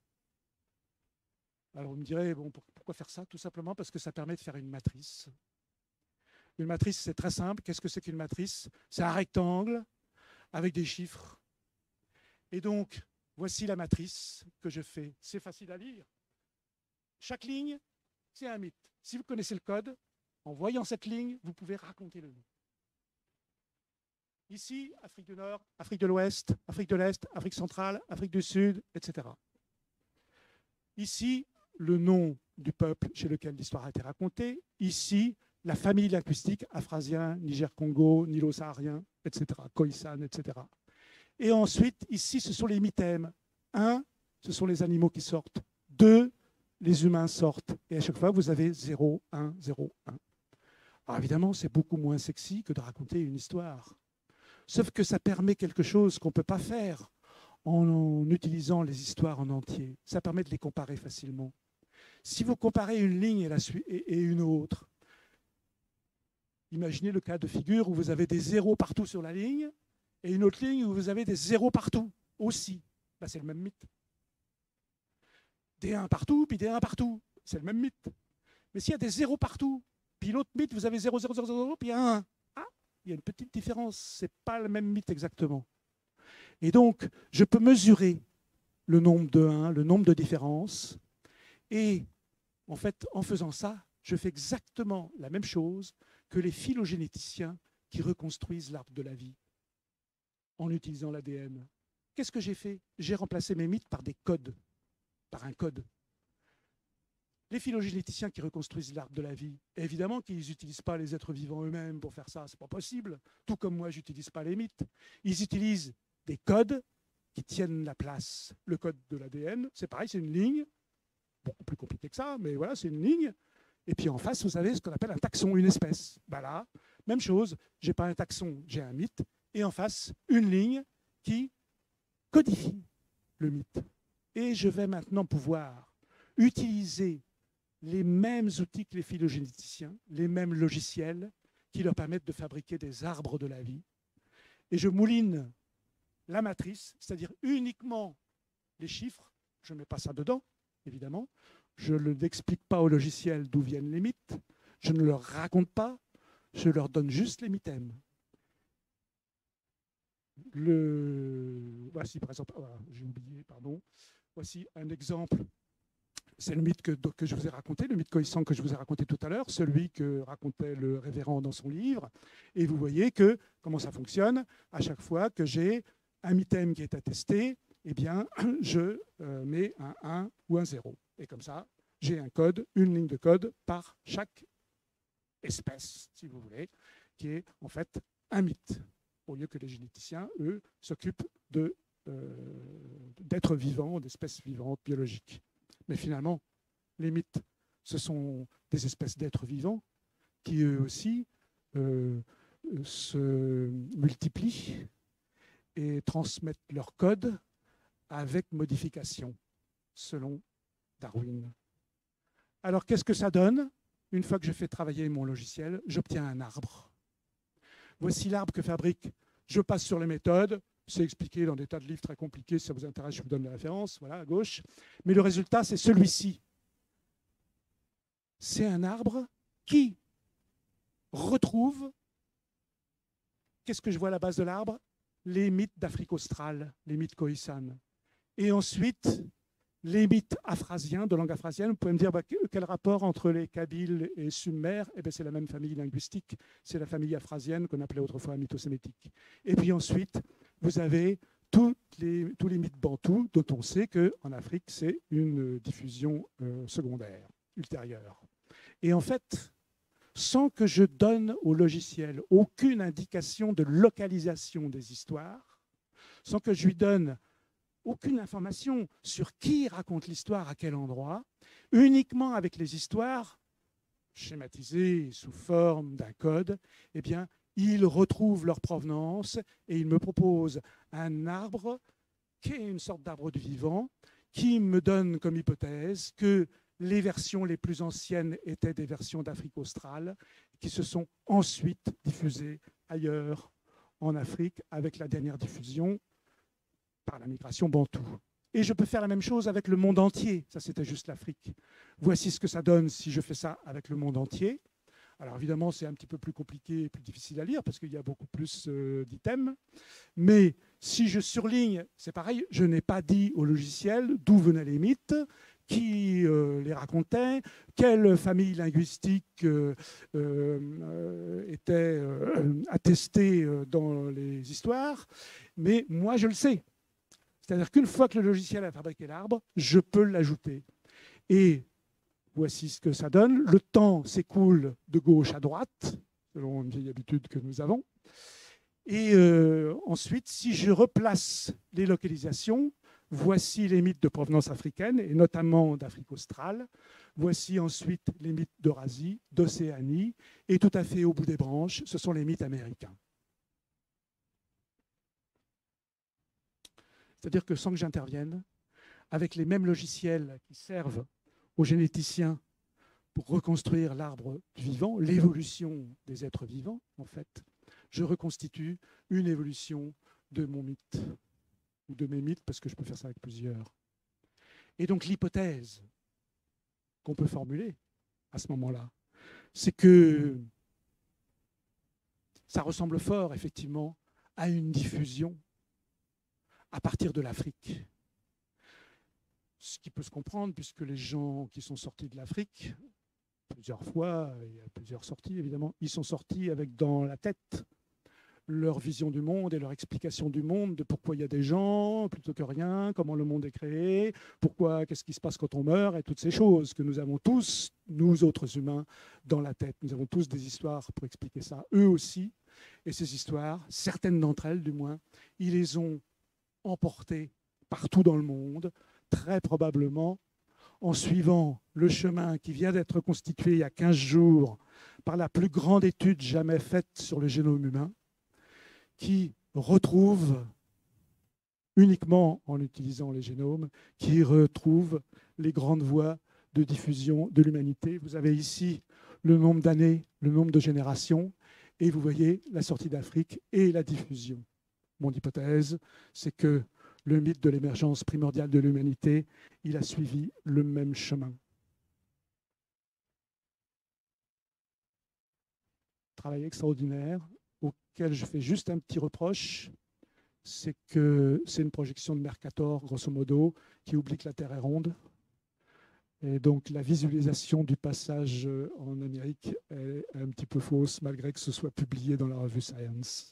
Alors vous me direz, bon, pourquoi faire ça? Tout simplement parce que ça permet de faire une matrice. Une matrice, c'est très simple. Qu'est-ce que c'est qu'une matrice? C'est un rectangle avec des chiffres. Et donc, voici la matrice que je fais. C'est facile à lire. Chaque ligne, c'est un mythe. Si vous connaissez le code, en voyant cette ligne, vous pouvez raconter le mythe. Ici, Afrique du Nord, Afrique de l'Ouest, Afrique de l'Est, Afrique centrale, Afrique du Sud, et cetera. Ici, le nom du peuple chez lequel l'histoire a été racontée. Ici, la famille linguistique, Afrasien, Niger-Congo, Nilo-Saharien, et cetera, Khoisan, et cetera. Et ensuite, ici, ce sont les mythèmes. Un, ce sont les animaux qui sortent. Deux, les humains sortent. Et à chaque fois, vous avez zéro, un, zéro, un. Alors évidemment, c'est beaucoup moins sexy que de raconter une histoire. Sauf que ça permet quelque chose qu'on ne peut pas faire en, en utilisant les histoires en entier. Ça permet de les comparer facilement. Si vous comparez une ligne et, la, et, et une autre, imaginez le cas de figure où vous avez des zéros partout sur la ligne et une autre ligne où vous avez des zéros partout aussi. Ben, c'est le même mythe. Des un partout, puis des un partout. C'est le même mythe. Mais s'il y a des zéros partout, puis l'autre mythe, vous avez zéro, zéro, zéro, zéro, puis un. Ah, il y a une petite différence. Ce n'est pas le même mythe exactement. Et donc, je peux mesurer le nombre de un, le nombre de différences. Et en fait, en faisant ça, je fais exactement la même chose que les phylogénéticiens qui reconstruisent l'arbre de la vie en utilisant l'A D N. Qu'est-ce que j'ai fait? J'ai remplacé mes mythes par des codes, par un code. Les phylogénéticiens qui reconstruisent l'arbre de la vie, évidemment qu'ils n'utilisent pas les êtres vivants eux-mêmes pour faire ça, c'est pas possible. Tout comme moi, je n'utilise pas les mythes. Ils utilisent des codes qui tiennent la place. Le code de l'A D N, c'est pareil, c'est une ligne, beaucoup plus compliqué que ça, mais voilà, c'est une ligne. Et puis en face, vous avez ce qu'on appelle un taxon, une espèce. Ben là, même chose, je n'ai pas un taxon, j'ai un mythe, et en face, une ligne qui codifie le mythe. Et je vais maintenant pouvoir utiliser les mêmes outils que les phylogénéticiens, les mêmes logiciels qui leur permettent de fabriquer des arbres de la vie. Et je mouline la matrice, c'est-à-dire uniquement les chiffres, je ne mets pas ça dedans, évidemment, je n'explique pas au logiciel d'où viennent les mythes, je ne leur raconte pas, je leur donne juste les mythèmes. Le... Voici, par exemple, ah, j'ai oublié, pardon, voici un exemple. C'est le mythe que, que je vous ai raconté, le mythe Khoisan que je vous ai raconté tout à l'heure, celui que racontait le révérend dans son livre. Et vous voyez que comment ça fonctionne. À chaque fois que j'ai un mythème qui est attesté, eh bien, je euh, mets un un ou un zéro. Et comme ça, j'ai un code, une ligne de code par chaque espèce, si vous voulez, qui est en fait un mythe. Au lieu que les généticiens, eux, s'occupent de, euh, d'êtres vivants, d'espèces vivantes, biologiques. Mais finalement, les mythes, ce sont des espèces d'êtres vivants qui, eux aussi, euh, se multiplient et transmettent leur code avec modification, selon Darwin. Alors, qu'est-ce que ça donne? Une fois que je fais travailler mon logiciel, j'obtiens un arbre. Voici l'arbre que fabrique. Je passe sur les méthodes. C'est expliqué dans des tas de livres très compliqués. Si ça vous intéresse, je vous donne la référence. Voilà, à gauche. Mais le résultat, c'est celui-ci. C'est un arbre qui retrouve... Qu'est-ce que je vois à la base de l'arbre? Les mythes d'Afrique australe, les mythes Khoisan. Et ensuite, les mythes aphrasiens, de langue aphrasienne. Vous pouvez me dire, bah, quel rapport entre les Kabyles et Sumer? Eh bien, c'est la même famille linguistique. C'est la famille aphrasienne qu'on appelait autrefois mythosémitique. Et puis ensuite, vous avez toutes les, tous les mythes bantous, dont on sait qu'en Afrique, c'est une diffusion euh, secondaire, ultérieure. Et en fait, sans que je donne au logiciel aucune indication de localisation des histoires, sans que je lui donne aucune information sur qui raconte l'histoire, à quel endroit, uniquement avec les histoires schématisées sous forme d'un code, eh bien, ils retrouvent leur provenance et ils me proposent un arbre qui est une sorte d'arbre du vivant qui me donne comme hypothèse que les versions les plus anciennes étaient des versions d'Afrique australe qui se sont ensuite diffusées ailleurs en Afrique avec la dernière diffusion par la migration bantoue. Et je peux faire la même chose avec le monde entier. Ça, c'était juste l'Afrique. Voici ce que ça donne si je fais ça avec le monde entier. Alors évidemment, c'est un petit peu plus compliqué et plus difficile à lire parce qu'il y a beaucoup plus euh, d'items. Mais si je surligne, c'est pareil, je n'ai pas dit au logiciel d'où venaient les mythes, qui euh, les racontait, quelle famille linguistique euh, euh, était euh, attestée euh, dans les histoires. Mais moi, je le sais. C'est-à-dire qu'une fois que le logiciel a fabriqué l'arbre, je peux l'ajouter. Et voici ce que ça donne. Le temps s'écoule de gauche à droite, selon une vieille habitude que nous avons. Et euh, ensuite, si je replace les localisations, voici les mythes de provenance africaine, et notamment d'Afrique australe. Voici ensuite les mythes d'Eurasie, d'Océanie, et tout à fait au bout des branches, ce sont les mythes américains. C'est-à-dire que sans que j'intervienne, avec les mêmes logiciels qui servent aux généticiens pour reconstruire l'arbre vivant, l'évolution des êtres vivants, en fait, je reconstitue une évolution de mon mythe, ou de mes mythes, parce que je peux faire ça avec plusieurs. Et donc l'hypothèse qu'on peut formuler à ce moment-là, c'est que ça ressemble fort, effectivement, à une diffusion à partir de l'Afrique. Ce qui peut se comprendre, puisque les gens qui sont sortis de l'Afrique, plusieurs fois, il y a plusieurs sorties évidemment, ils sont sortis avec dans la tête leur vision du monde et leur explication du monde, de pourquoi il y a des gens plutôt que rien, comment le monde est créé, pourquoi, qu'est-ce qui se passe quand on meurt, et toutes ces choses que nous avons tous, nous autres humains, dans la tête. Nous avons tous des histoires pour expliquer ça, eux aussi. Et ces histoires, certaines d'entre elles du moins, ils les ont emportées partout dans le monde, très probablement en suivant le chemin qui vient d'être constitué il y a quinze jours par la plus grande étude jamais faite sur le génome humain, qui retrouve, uniquement en utilisant les génomes, qui retrouve les grandes voies de diffusion de l'humanité. Vous avez ici le nombre d'années, le nombre de générations, et vous voyez la sortie d'Afrique et la diffusion. Mon hypothèse, c'est que le mythe de l'émergence primordiale de l'humanité, il a suivi le même chemin. Travail extraordinaire, auquel je fais juste un petit reproche, c'est que c'est une projection de Mercator, grosso modo, qui oublie que la Terre est ronde. Et donc la visualisation du passage en Amérique est un petit peu fausse, malgré que ce soit publié dans la revue Science.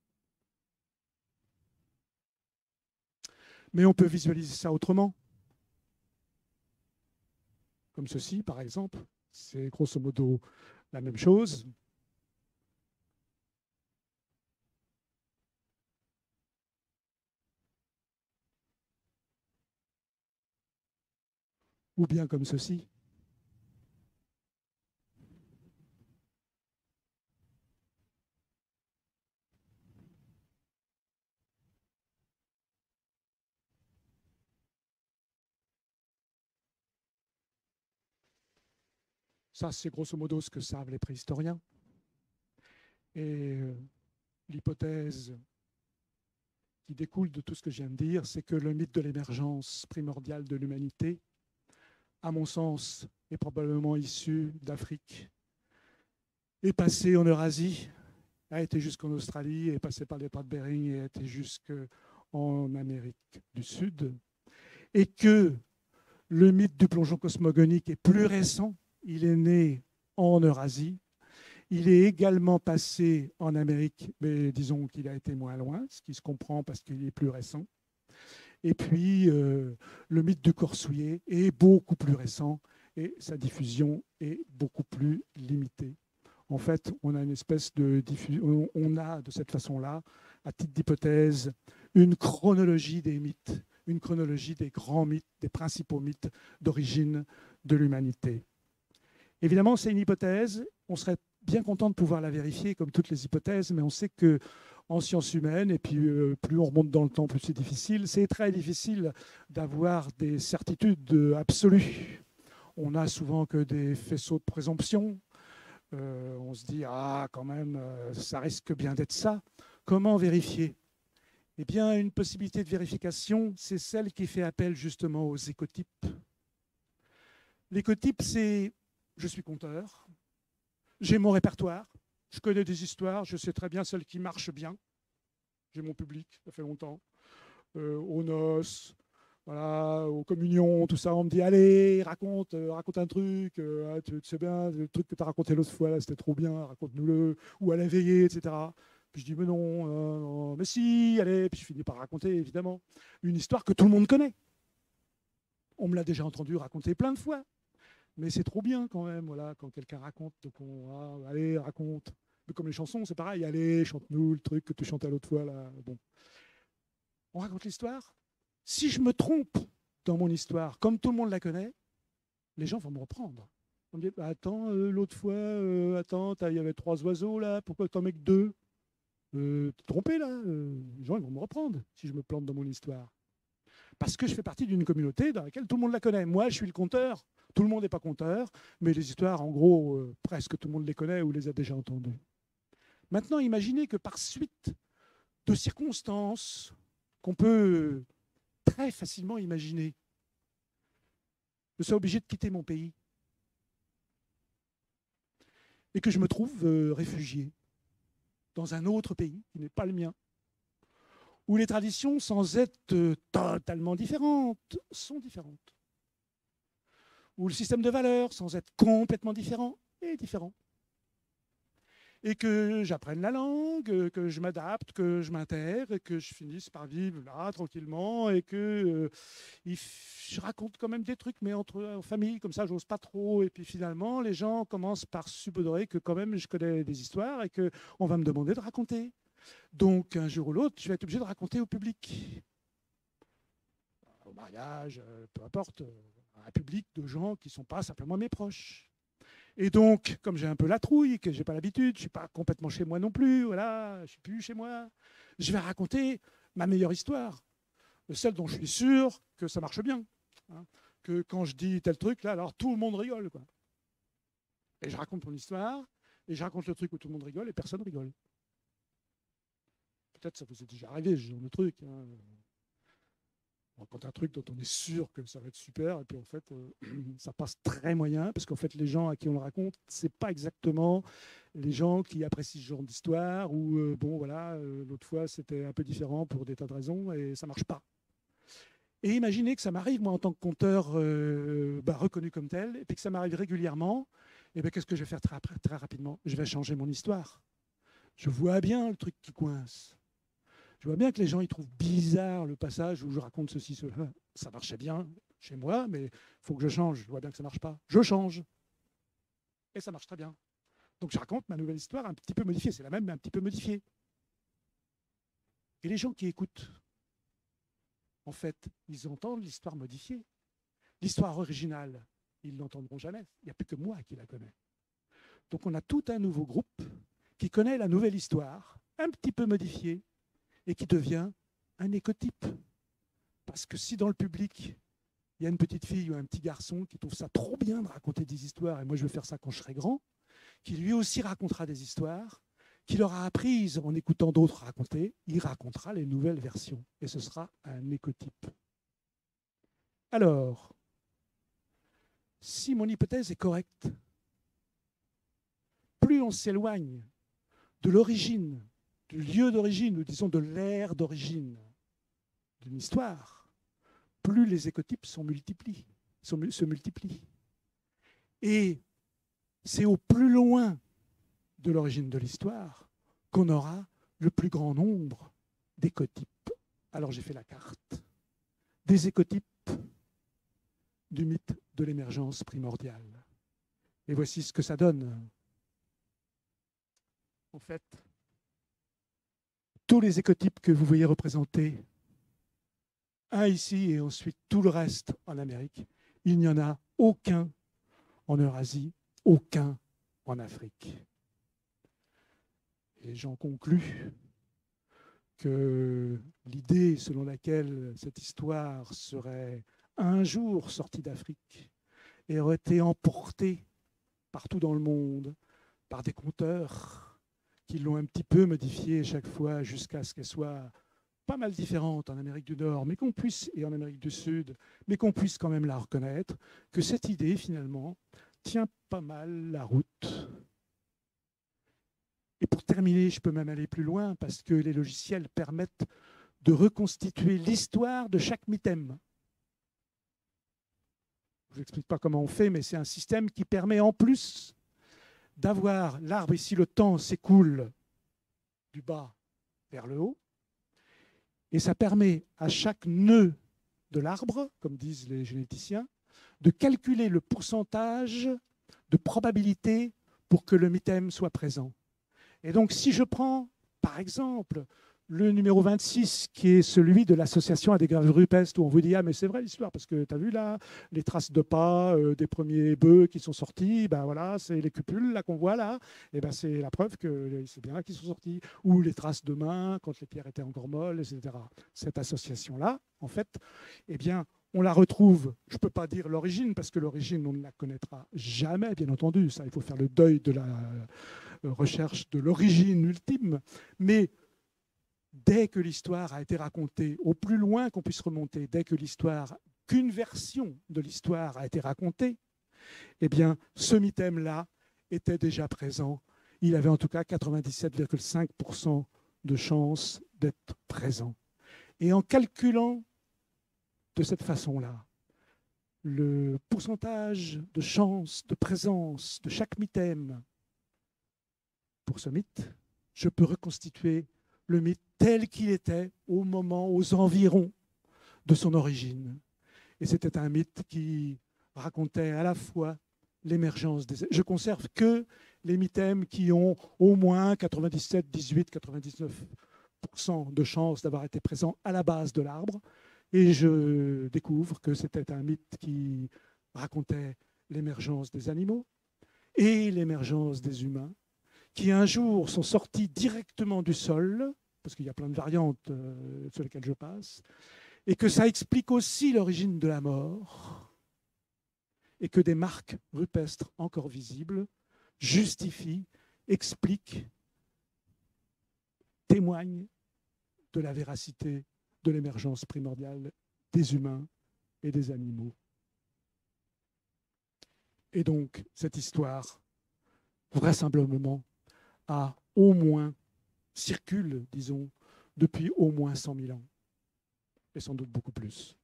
Mais on peut visualiser ça autrement. Comme ceci, par exemple. C'est grosso modo la même chose. Ou bien comme ceci. Ça, c'est grosso modo ce que savent les préhistoriens. Et l'hypothèse qui découle de tout ce que je viens de dire, c'est que le mythe de l'émergence primordiale de l'humanité, à mon sens, est probablement issu d'Afrique, est passé en Eurasie, a été jusqu'en Australie, est passé par les détroit de Bering et a été jusqu'en Amérique du Sud, et que le mythe du plongeon cosmogonique est plus récent. Il est né en Eurasie. Il est également passé en Amérique, mais disons qu'il a été moins loin, ce qui se comprend parce qu'il est plus récent. Et puis, euh, le mythe du corps souillé est beaucoup plus récent et sa diffusion est beaucoup plus limitée. En fait, on a une espèce de diffusion, on a de cette façon-là, à titre d'hypothèse, une chronologie des mythes, une chronologie des grands mythes, des principaux mythes d'origine de l'humanité. Évidemment, c'est une hypothèse, on serait bien content de pouvoir la vérifier comme toutes les hypothèses, mais on sait qu'en sciences humaines, et puis euh, plus on remonte dans le temps, plus c'est difficile, c'est très difficile d'avoir des certitudes absolues. On n'a souvent que des faisceaux de présomption. Euh, on se dit, ah, quand même, euh, ça risque bien d'être ça. Comment vérifier? Eh bien, une possibilité de vérification, c'est celle qui fait appel justement aux écotypes. L'écotype, c'est je suis conteur, j'ai mon répertoire, je connais des histoires, je sais très bien celles qui marchent bien. J'ai mon public, ça fait longtemps. Euh, aux noces, voilà, aux communions, tout ça, on me dit allez, raconte, euh, raconte un truc, euh, tu, tu sais bien, le truc que tu as raconté l'autre fois, là, c'était trop bien, raconte-nous-le, ou à la veillée, et cetera. Puis je dis mais non, euh, non, mais si, allez, puis je finis par raconter évidemment une histoire que tout le monde connaît. On me l'a déjà entendu raconter plein de fois. Mais c'est trop bien quand même, voilà, quand quelqu'un raconte, donc on, ah, allez, raconte. Mais comme les chansons, c'est pareil, allez, chante-nous le truc que tu chantais l'autre fois, là. Bon. On raconte l'histoire. Si je me trompe dans mon histoire, comme tout le monde la connaît, les gens vont me reprendre. On me dit, bah, attends, euh, l'autre fois, euh, attends, il y avait trois oiseaux, là, pourquoi t'en mets que deux? euh, T'es trompé, là euh, Les gens ils vont me reprendre si je me plante dans mon histoire. Parce que je fais partie d'une communauté dans laquelle tout le monde la connaît. Moi, je suis le conteur. Tout le monde n'est pas conteur, mais les histoires, en gros, euh, presque tout le monde les connaît ou les a déjà entendues. Maintenant, imaginez que par suite de circonstances qu'on peut très facilement imaginer, je sois obligé de quitter mon pays et que je me trouve euh, réfugié dans un autre pays qui n'est pas le mien, où les traditions, sans être euh, totalement différentes, sont différentes. Où le système de valeurs, sans être complètement différent, est différent. et que j'apprenne la langue, que je m'adapte, que je m'intègre, et que je finisse par vivre là, tranquillement, et que euh, il f- je raconte quand même des trucs, mais entre en famille, comme ça, j'ose pas trop. Et puis finalement, les gens commencent par supposer que quand même je connais des histoires et qu'on va me demander de raconter. Donc, un jour ou l'autre, je vais être obligé de raconter au public, au mariage, euh, peu importe, euh, un public de gens qui ne sont pas simplement mes proches. Et donc, comme j'ai un peu la trouille, que j'ai pas l'habitude, je suis pas complètement chez moi non plus, voilà, je suis plus chez moi, je vais raconter ma meilleure histoire, celle dont je suis sûr que ça marche bien, hein. Que quand je dis tel truc là, alors tout le monde rigole, quoi. Et je raconte mon histoire, et je raconte le truc où tout le monde rigole et personne rigole. Peut-être ça vous est déjà arrivé, ce genre de truc, hein. On raconte un truc dont on est sûr que ça va être super, et puis en fait, euh, ça passe très moyen, parce qu'en fait, les gens à qui on le raconte, c'est pas exactement les gens qui apprécient ce genre d'histoire, ou euh, bon, voilà, euh, l'autre fois, c'était un peu différent pour des tas de raisons, et ça marche pas. Et imaginez que ça m'arrive, moi, en tant que conteur euh, bah, reconnu comme tel, et puis que ça m'arrive régulièrement, et bien qu'est-ce que je vais faire très, très rapidement? Je vais changer mon histoire. Je vois bien le truc qui coince. Je vois bien que les gens ils trouvent bizarre le passage où je raconte ceci, cela. Ça marchait bien chez moi, mais il faut que je change. Je vois bien que ça ne marche pas. Je change. Et ça marche très bien. Donc je raconte ma nouvelle histoire un petit peu modifiée. C'est la même, mais un petit peu modifiée. Et les gens qui écoutent, en fait, ils entendent l'histoire modifiée. L'histoire originale, ils ne l'entendront jamais. Il n'y a plus que moi qui la connais. Donc on a tout un nouveau groupe qui connaît la nouvelle histoire, un petit peu modifiée, et qui devient un écotype. Parce que si dans le public, il y a une petite fille ou un petit garçon qui trouve ça trop bien de raconter des histoires, et moi je veux faire ça quand je serai grand, qui lui aussi racontera des histoires, qu'il aura apprises en écoutant d'autres raconter, il racontera les nouvelles versions. Et ce sera un écotype. Alors, si mon hypothèse est correcte, plus on s'éloigne de l'origine, du lieu d'origine, ou disons de l'ère d'origine d'une histoire, plus les écotypes sont multiplient, sont, se multiplient. Et c'est au plus loin de l'origine de l'histoire qu'on aura le plus grand nombre d'écotypes. Alors j'ai fait la carte des écotypes du mythe de l'émergence primordiale. Et voici ce que ça donne. En fait, tous les écotypes que vous voyez représentés, un ici et ensuite tout le reste en Amérique, il n'y en a aucun en Eurasie, aucun en Afrique. Et j'en conclus que l'idée selon laquelle cette histoire serait un jour sortie d'Afrique et aurait été emportée partout dans le monde par des conteurs qui l'ont un petit peu modifiée chaque fois jusqu'à ce qu'elle soit pas mal différente en Amérique du Nord, mais qu'on puisse, et en Amérique du Sud, mais qu'on puisse quand même la reconnaître, que cette idée finalement tient pas mal la route. Et pour terminer, je peux même aller plus loin parce que les logiciels permettent de reconstituer l'histoire de chaque mythème. Je ne vous explique pas comment on fait, mais c'est un système qui permet en plus d'avoir l'arbre, ici le temps s'écoule du bas vers le haut, et ça permet à chaque nœud de l'arbre, comme disent les généticiens, de calculer le pourcentage de probabilité pour que le mythème soit présent. Et donc, si je prends, par exemple, le numéro vingt-six, qui est celui de l'association à des gravures rupestres, où on vous dit « Ah, mais c'est vrai l'histoire, parce que tu as vu là, les traces de pas euh, des premiers bœufs qui sont sortis, ben voilà, c'est les cupules là qu'on voit là, et ben c'est la preuve que c'est bien là qu'ils sont sortis. » Ou les traces de mains, quand les pierres étaient encore molles, et cetera. Cette association-là, en fait, eh bien, on la retrouve, je ne peux pas dire l'origine, parce que l'origine, on ne la connaîtra jamais, bien entendu. Ça, il faut faire le deuil de la recherche de l'origine ultime. Mais dès que l'histoire a été racontée, au plus loin qu'on puisse remonter, dès que l'histoire, qu'une version de l'histoire a été racontée, eh bien, ce mythème-là était déjà présent. Il avait en tout cas quatre-vingt-dix-sept virgule cinq pour cent de chances d'être présent. Et en calculant de cette façon-là le pourcentage de chances de présence de chaque mythème pour ce mythe, je peux reconstituer le mythe tel qu'il était au moment, aux environs de son origine. Et c'était un mythe qui racontait à la fois l'émergence des... Je conserve que les mythèmes qui ont au moins quatre-vingt-dix-sept, dix-huit, quatre-vingt-dix-neuf pour cent de chances d'avoir été présents à la base de l'arbre. Et je découvre que c'était un mythe qui racontait l'émergence des animaux et l'émergence des humains, qui un jour sont sortis directement du sol, parce qu'il y a plein de variantes euh, sur lesquelles je passe, et que ça explique aussi l'origine de la mort, et que des marques rupestres encore visibles justifient, expliquent, témoignent de la véracité de l'émergence primordiale des humains et des animaux. Et donc, cette histoire, vraisemblablement, a au moins, circule, disons, depuis au moins cent mille ans, et sans doute beaucoup plus.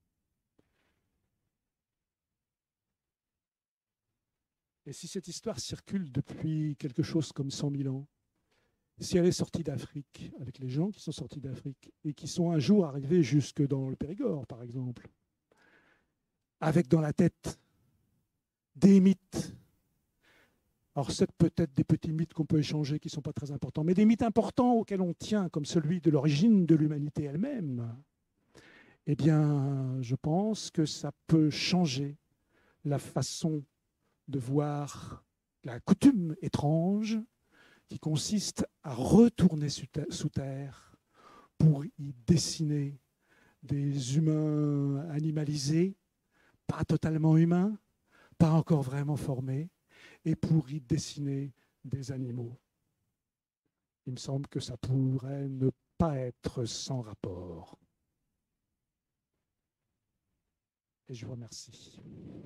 Et si cette histoire circule depuis quelque chose comme cent mille ans, si elle est sortie d'Afrique, avec les gens qui sont sortis d'Afrique et qui sont un jour arrivés jusque dans le Périgord, par exemple, avec dans la tête des mythes, alors c'est peut-être des petits mythes qu'on peut échanger qui ne sont pas très importants, mais des mythes importants auxquels on tient, comme celui de l'origine de l'humanité elle-même, eh bien, je pense que ça peut changer la façon de voir la coutume étrange qui consiste à retourner sous terre pour y dessiner des humains animalisés, pas totalement humains, pas encore vraiment formés, et pour y dessiner des animaux. Il me semble que ça pourrait ne pas être sans rapport. Et je vous remercie.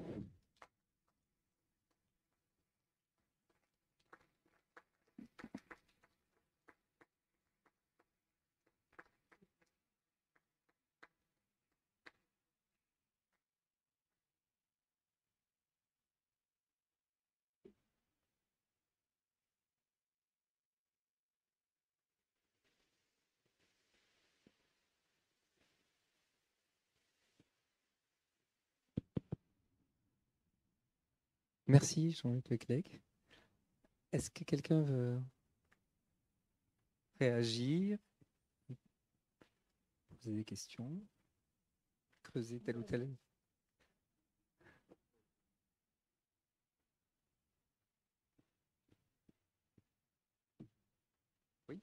Merci Jean-Luc Leclerc. Est-ce que quelqu'un veut réagir, poser des questions, creuser tel ou tel? Oui.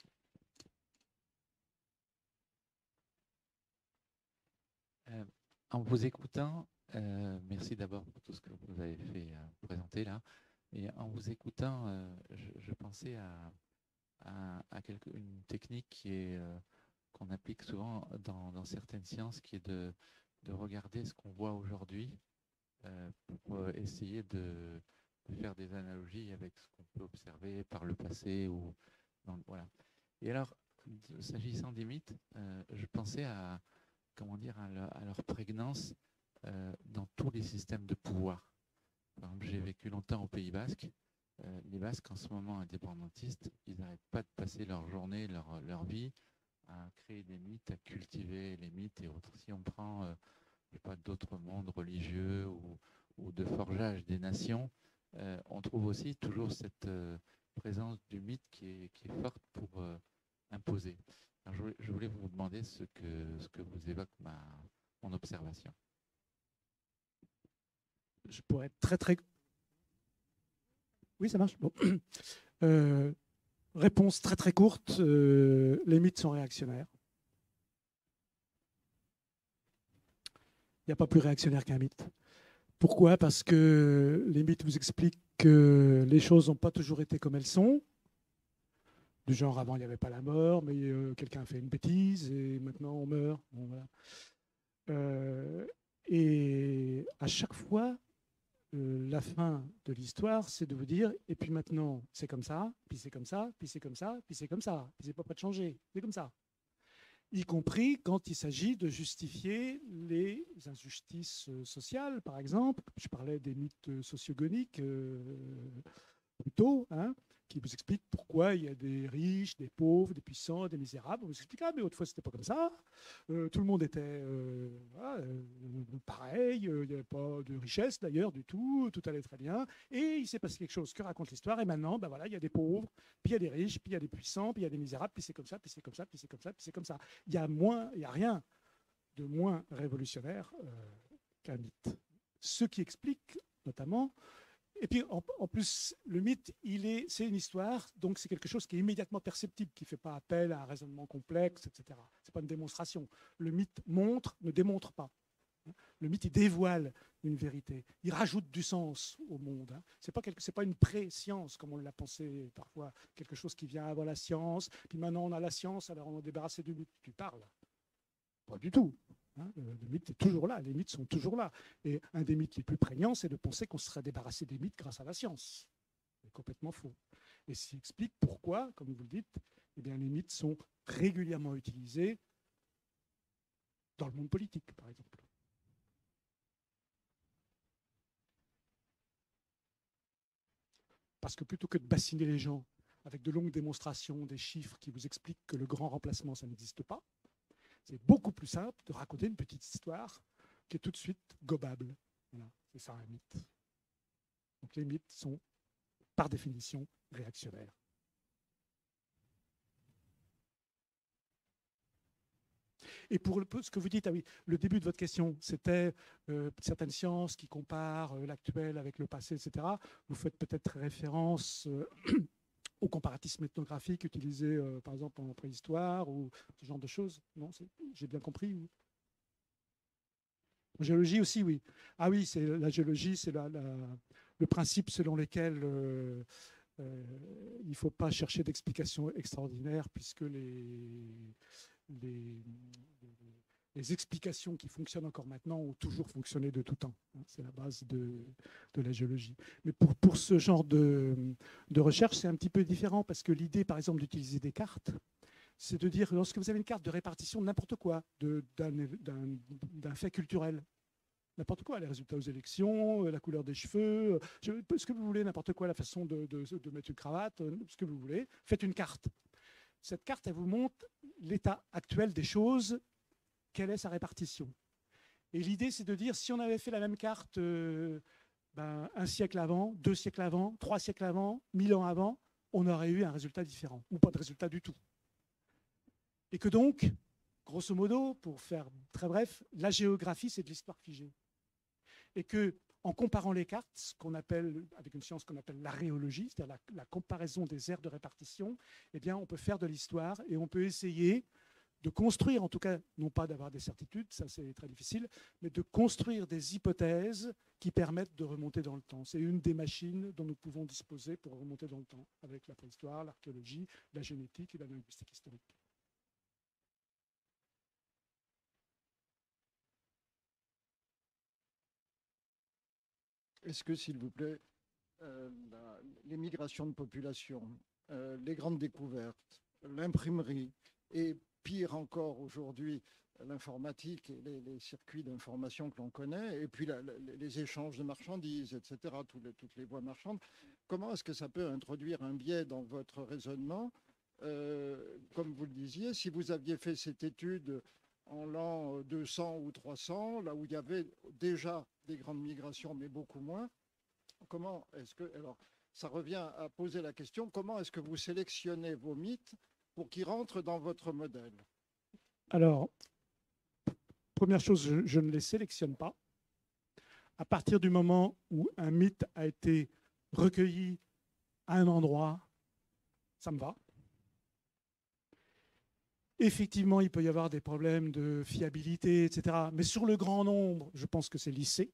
Euh, en vous écoutant, euh, merci d'abord pour tout ce que vous avez fait euh, présenter là. Et en vous écoutant, euh, je, je pensais à, à, à quelque, une technique qui est euh, qu'on applique souvent dans, dans certaines sciences, qui est de, de regarder ce qu'on voit aujourd'hui euh, pour euh, essayer de, de faire des analogies avec ce qu'on peut observer par le passé ou dans, voilà. Et alors, s'agissant des mythes, euh, je pensais à comment dire, à leur, à leur prégnance euh, dans tous les systèmes de pouvoir. Par exemple, j'ai vécu longtemps au Pays Basque. Euh, les Basques, en ce moment indépendantistes, ils n'arrêtent pas de passer leur journée, leur, leur vie à créer des mythes, à cultiver les mythes et autres. Si on prend euh, je sais pas, d'autres mondes religieux ou, ou de forgeage des nations, euh, on trouve aussi toujours cette euh, présence du mythe qui est, qui est forte pour euh, imposer. Alors, je, voulais, je voulais vous demander ce que, ce que vous évoque ma, mon observation. Je pourrais être très très... Oui, ça marche. Bon. Euh, réponse très très courte, euh, les mythes sont réactionnaires. Il n'y a pas plus réactionnaire qu'un mythe. Pourquoi? Parce que les mythes vous expliquent que les choses n'ont pas toujours été comme elles sont. Du genre, avant, il n'y avait pas la mort, mais euh, quelqu'un a fait une bêtise et maintenant on meurt. Bon, voilà. euh, et à chaque fois, euh, la fin de l'histoire, c'est de vous dire, et puis maintenant, c'est comme ça, puis c'est comme ça, puis c'est comme ça, puis c'est comme ça, puis c'est pas prêt de changer, c'est comme ça. Y compris quand il s'agit de justifier les injustices sociales, par exemple. Je parlais des mythes sociogoniques euh, plus tôt, hein, qui vous explique pourquoi il y a des riches, des pauvres, des puissants, des misérables. On vous explique, ah, mais autrefois, c'était pas comme ça. Euh, tout le monde était euh, voilà, euh, pareil, euh, il n'y avait pas de richesse d'ailleurs du tout, tout allait très bien. Et il s'est passé quelque chose que raconte l'histoire. Et maintenant, ben voilà, il y a des pauvres, puis il y a des riches, puis il y a des puissants, puis il y a des misérables, puis c'est comme ça, puis c'est comme ça, puis c'est comme ça, puis c'est comme ça. Il y a moins, il y a rien de moins révolutionnaire euh, qu'un mythe. Ce qui explique notamment. Et puis, en, en plus, le mythe, il est, c'est une histoire, donc c'est quelque chose qui est immédiatement perceptible, qui ne fait pas appel à un raisonnement complexe, et cetera. Ce n'est pas une démonstration. Le mythe montre, ne démontre pas. Le mythe, il dévoile une vérité. Il rajoute du sens au monde. Ce n'est pas, quelque, c'est pas une pré-science, comme on l'a pensé parfois, quelque chose qui vient avant la science, puis maintenant on a la science, alors on est débarrassé du mythe. Tu parles. Pas du tout. Hein, le mythe est toujours là, les mythes sont toujours là. Et un des mythes les plus prégnants, c'est de penser qu'on se serait débarrassé des mythes grâce à la science. C'est complètement faux. Et ce qui explique pourquoi, comme vous le dites, eh bien, les mythes sont régulièrement utilisés dans le monde politique, par exemple. Parce que plutôt que de bassiner les gens avec de longues démonstrations, des chiffres qui vous expliquent que le grand remplacement, ça n'existe pas, c'est beaucoup plus simple de raconter une petite histoire qui est tout de suite gobable. Voilà, c'est ça un mythe. Donc les mythes sont, par définition, réactionnaires. Et pour le, ce que vous dites, ah oui, le début de votre question, c'était euh, certaines sciences qui comparent euh, l'actuel avec le passé, et cetera. Vous faites peut-être référence euh, au comparatisme ethnographique utilisé, euh, par exemple, en préhistoire ou ce genre de choses. Non, j'ai bien compris. Oui. En géologie aussi, oui. Ah oui, c'est la géologie, c'est la, la, le principe selon lequel euh, euh, il ne faut pas chercher d'explications extraordinaires puisque les, les, les explications qui fonctionnent encore maintenant ont toujours fonctionné de tout temps. C'est la base de, de la géologie. Mais pour, pour ce genre de, de recherche, c'est un petit peu différent parce que l'idée, par exemple, d'utiliser des cartes, c'est de dire, lorsque vous avez une carte de répartition de n'importe quoi, d'un fait culturel, n'importe quoi, les résultats aux élections, la couleur des cheveux, ce que vous voulez, n'importe quoi, la façon de, de, de mettre une cravate, ce que vous voulez, faites une carte. Cette carte, elle vous montre l'état actuel des choses, quelle est sa répartition. Et l'idée, c'est de dire, si on avait fait la même carte euh, ben, un siècle avant, deux siècles avant, trois siècles avant, mille ans avant, on aurait eu un résultat différent, ou pas de résultat du tout. Et que donc, grosso modo, pour faire très bref, la géographie, c'est de l'histoire figée. Et que, en comparant les cartes, ce qu'on appelle, avec une science qu'on appelle l'aréologie, c'est-à-dire la, la comparaison des aires de répartition, eh bien, on peut faire de l'histoire et on peut essayer de construire, en tout cas, non pas d'avoir des certitudes, ça c'est très difficile, mais de construire des hypothèses qui permettent de remonter dans le temps. C'est une des machines dont nous pouvons disposer pour remonter dans le temps, avec la préhistoire, l'archéologie, la génétique et la linguistique historique. Est-ce que, s'il vous plaît, euh, la, les migrations de population, euh, les grandes découvertes, l'imprimerie, et pire encore aujourd'hui, l'informatique et les, les circuits d'information que l'on connaît, et puis la, la, les échanges de marchandises, et cetera, tous les, toutes les voies marchandes, comment est-ce que ça peut introduire un biais dans votre raisonnement euh, comme vous le disiez, si vous aviez fait cette étude en l'an deux cents ou trois cents, là où il y avait déjà des grandes migrations, mais beaucoup moins, comment est-ce que... Alors, ça revient à poser la question, comment est-ce que vous sélectionnez vos mythes pour qu'ils rentrent dans votre modèle? Alors, première chose, je, je ne les sélectionne pas. À partir du moment où un mythe a été recueilli à un endroit, ça me va. Effectivement, il peut y avoir des problèmes de fiabilité, et cetera. Mais sur le grand nombre, je pense que c'est lissé.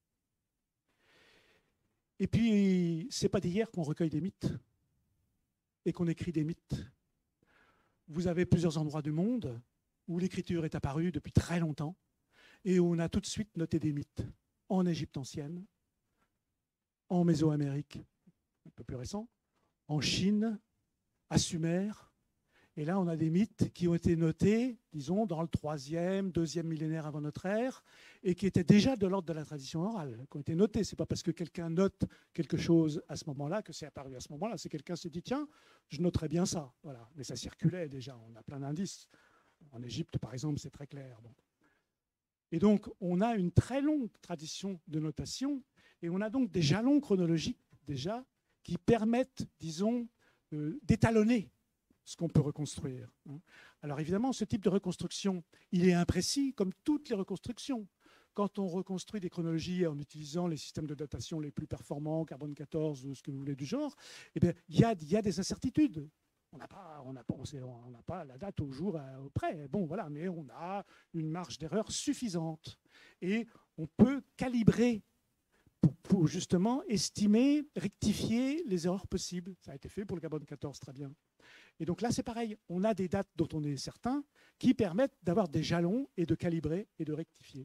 Et puis, ce n'est pas d'hier qu'on recueille des mythes et qu'on écrit des mythes. Vous avez plusieurs endroits du monde où l'écriture est apparue depuis très longtemps et où on a tout de suite noté des mythes. En Égypte ancienne, en Mésoamérique, un peu plus récent, en Chine, à Sumer, Et là, on a des mythes qui ont été notés, disons, dans le troisième, deuxième millénaire avant notre ère, et qui étaient déjà de l'ordre de la tradition orale, qui ont été notés. Ce n'est pas parce que quelqu'un note quelque chose à ce moment-là que c'est apparu à ce moment-là. C'est quelqu'un qui s'est dit, tiens, je noterais bien ça. Voilà. Mais ça circulait déjà, on a plein d'indices. En Égypte, par exemple, c'est très clair. Bon. Et donc, on a une très longue tradition de notation, et on a donc des jalons chronologiques, déjà, qui permettent, disons, euh, d'étalonner ce qu'on peut reconstruire. Alors évidemment, ce type de reconstruction, il est imprécis, comme toutes les reconstructions. Quand on reconstruit des chronologies en utilisant les systèmes de datation les plus performants, carbone quatorze ou ce que vous voulez du genre, eh bien, il y a, il y a des incertitudes. On n'a pas, on n'a pas, on n'a pas la date au jour près. Bon, voilà, mais on a une marge d'erreur suffisante. Et on peut calibrer pour, pour justement estimer, rectifier les erreurs possibles. Ça a été fait pour le carbone quatorze, très bien. Et donc là, c'est pareil. On a des dates dont on est certain qui permettent d'avoir des jalons et de calibrer et de rectifier.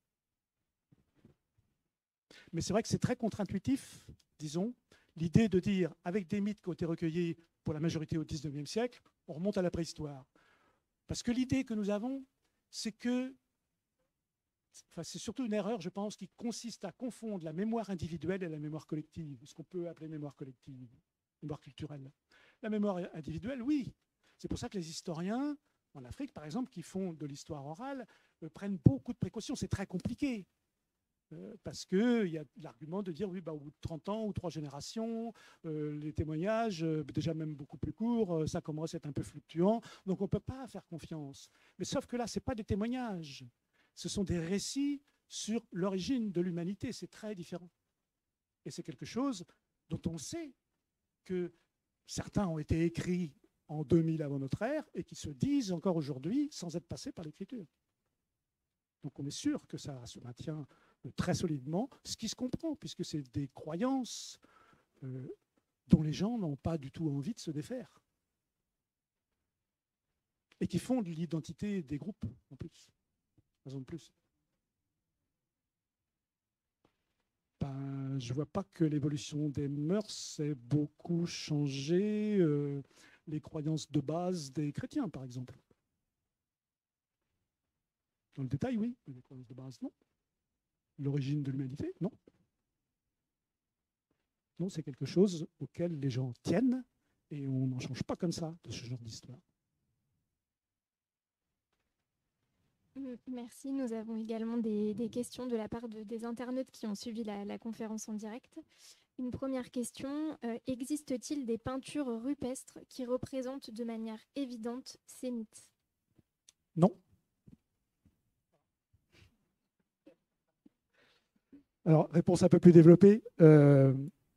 Mais c'est vrai que c'est très contre-intuitif, disons, l'idée de dire, avec des mythes qui ont été recueillis pour la majorité au dix-neuvième siècle, on remonte à la préhistoire. Parce que l'idée que nous avons, c'est que, enfin, c'est surtout une erreur, je pense, qui consiste à confondre la mémoire individuelle et la mémoire collective, ce qu'on peut appeler mémoire collective, mémoire culturelle. La mémoire individuelle, oui. C'est pour ça que les historiens, en Afrique, par exemple, qui font de l'histoire orale, euh, prennent beaucoup de précautions. C'est très compliqué. Euh, parce qu'il y a l'argument de dire, oui, bah, au bout de trente ans ou trois générations, euh, les témoignages, euh, déjà même beaucoup plus courts, euh, ça commence à être un peu fluctuant. Donc on ne peut pas faire confiance. Mais sauf que là, ce n'est pas des témoignages. Ce sont des récits sur l'origine de l'humanité. C'est très différent. Et c'est quelque chose dont on sait que certains ont été écrits en deux mille avant notre ère et qui se disent encore aujourd'hui sans être passés par l'écriture. Donc on est sûr que ça se maintient très solidement, ce qui se comprend, puisque c'est des croyances euh, dont les gens n'ont pas du tout envie de se défaire. Et qui font de l'identité des groupes, en plus. Raison de plus. Ben, je ne vois pas que l'évolution des mœurs ait beaucoup changé euh, les croyances de base des chrétiens, par exemple. Dans le détail, oui, mais les croyances de base, non. L'origine de l'humanité, non. Non, c'est quelque chose auquel les gens tiennent et on n'en change pas comme ça de ce genre d'histoire. Merci. Nous avons également des, des questions de la part de, des internautes qui ont suivi la, la conférence en direct. Une première question, euh, existe-t-il des peintures rupestres qui représentent de manière évidente ces mythes? Non. Alors, réponse un peu plus développée. Euh,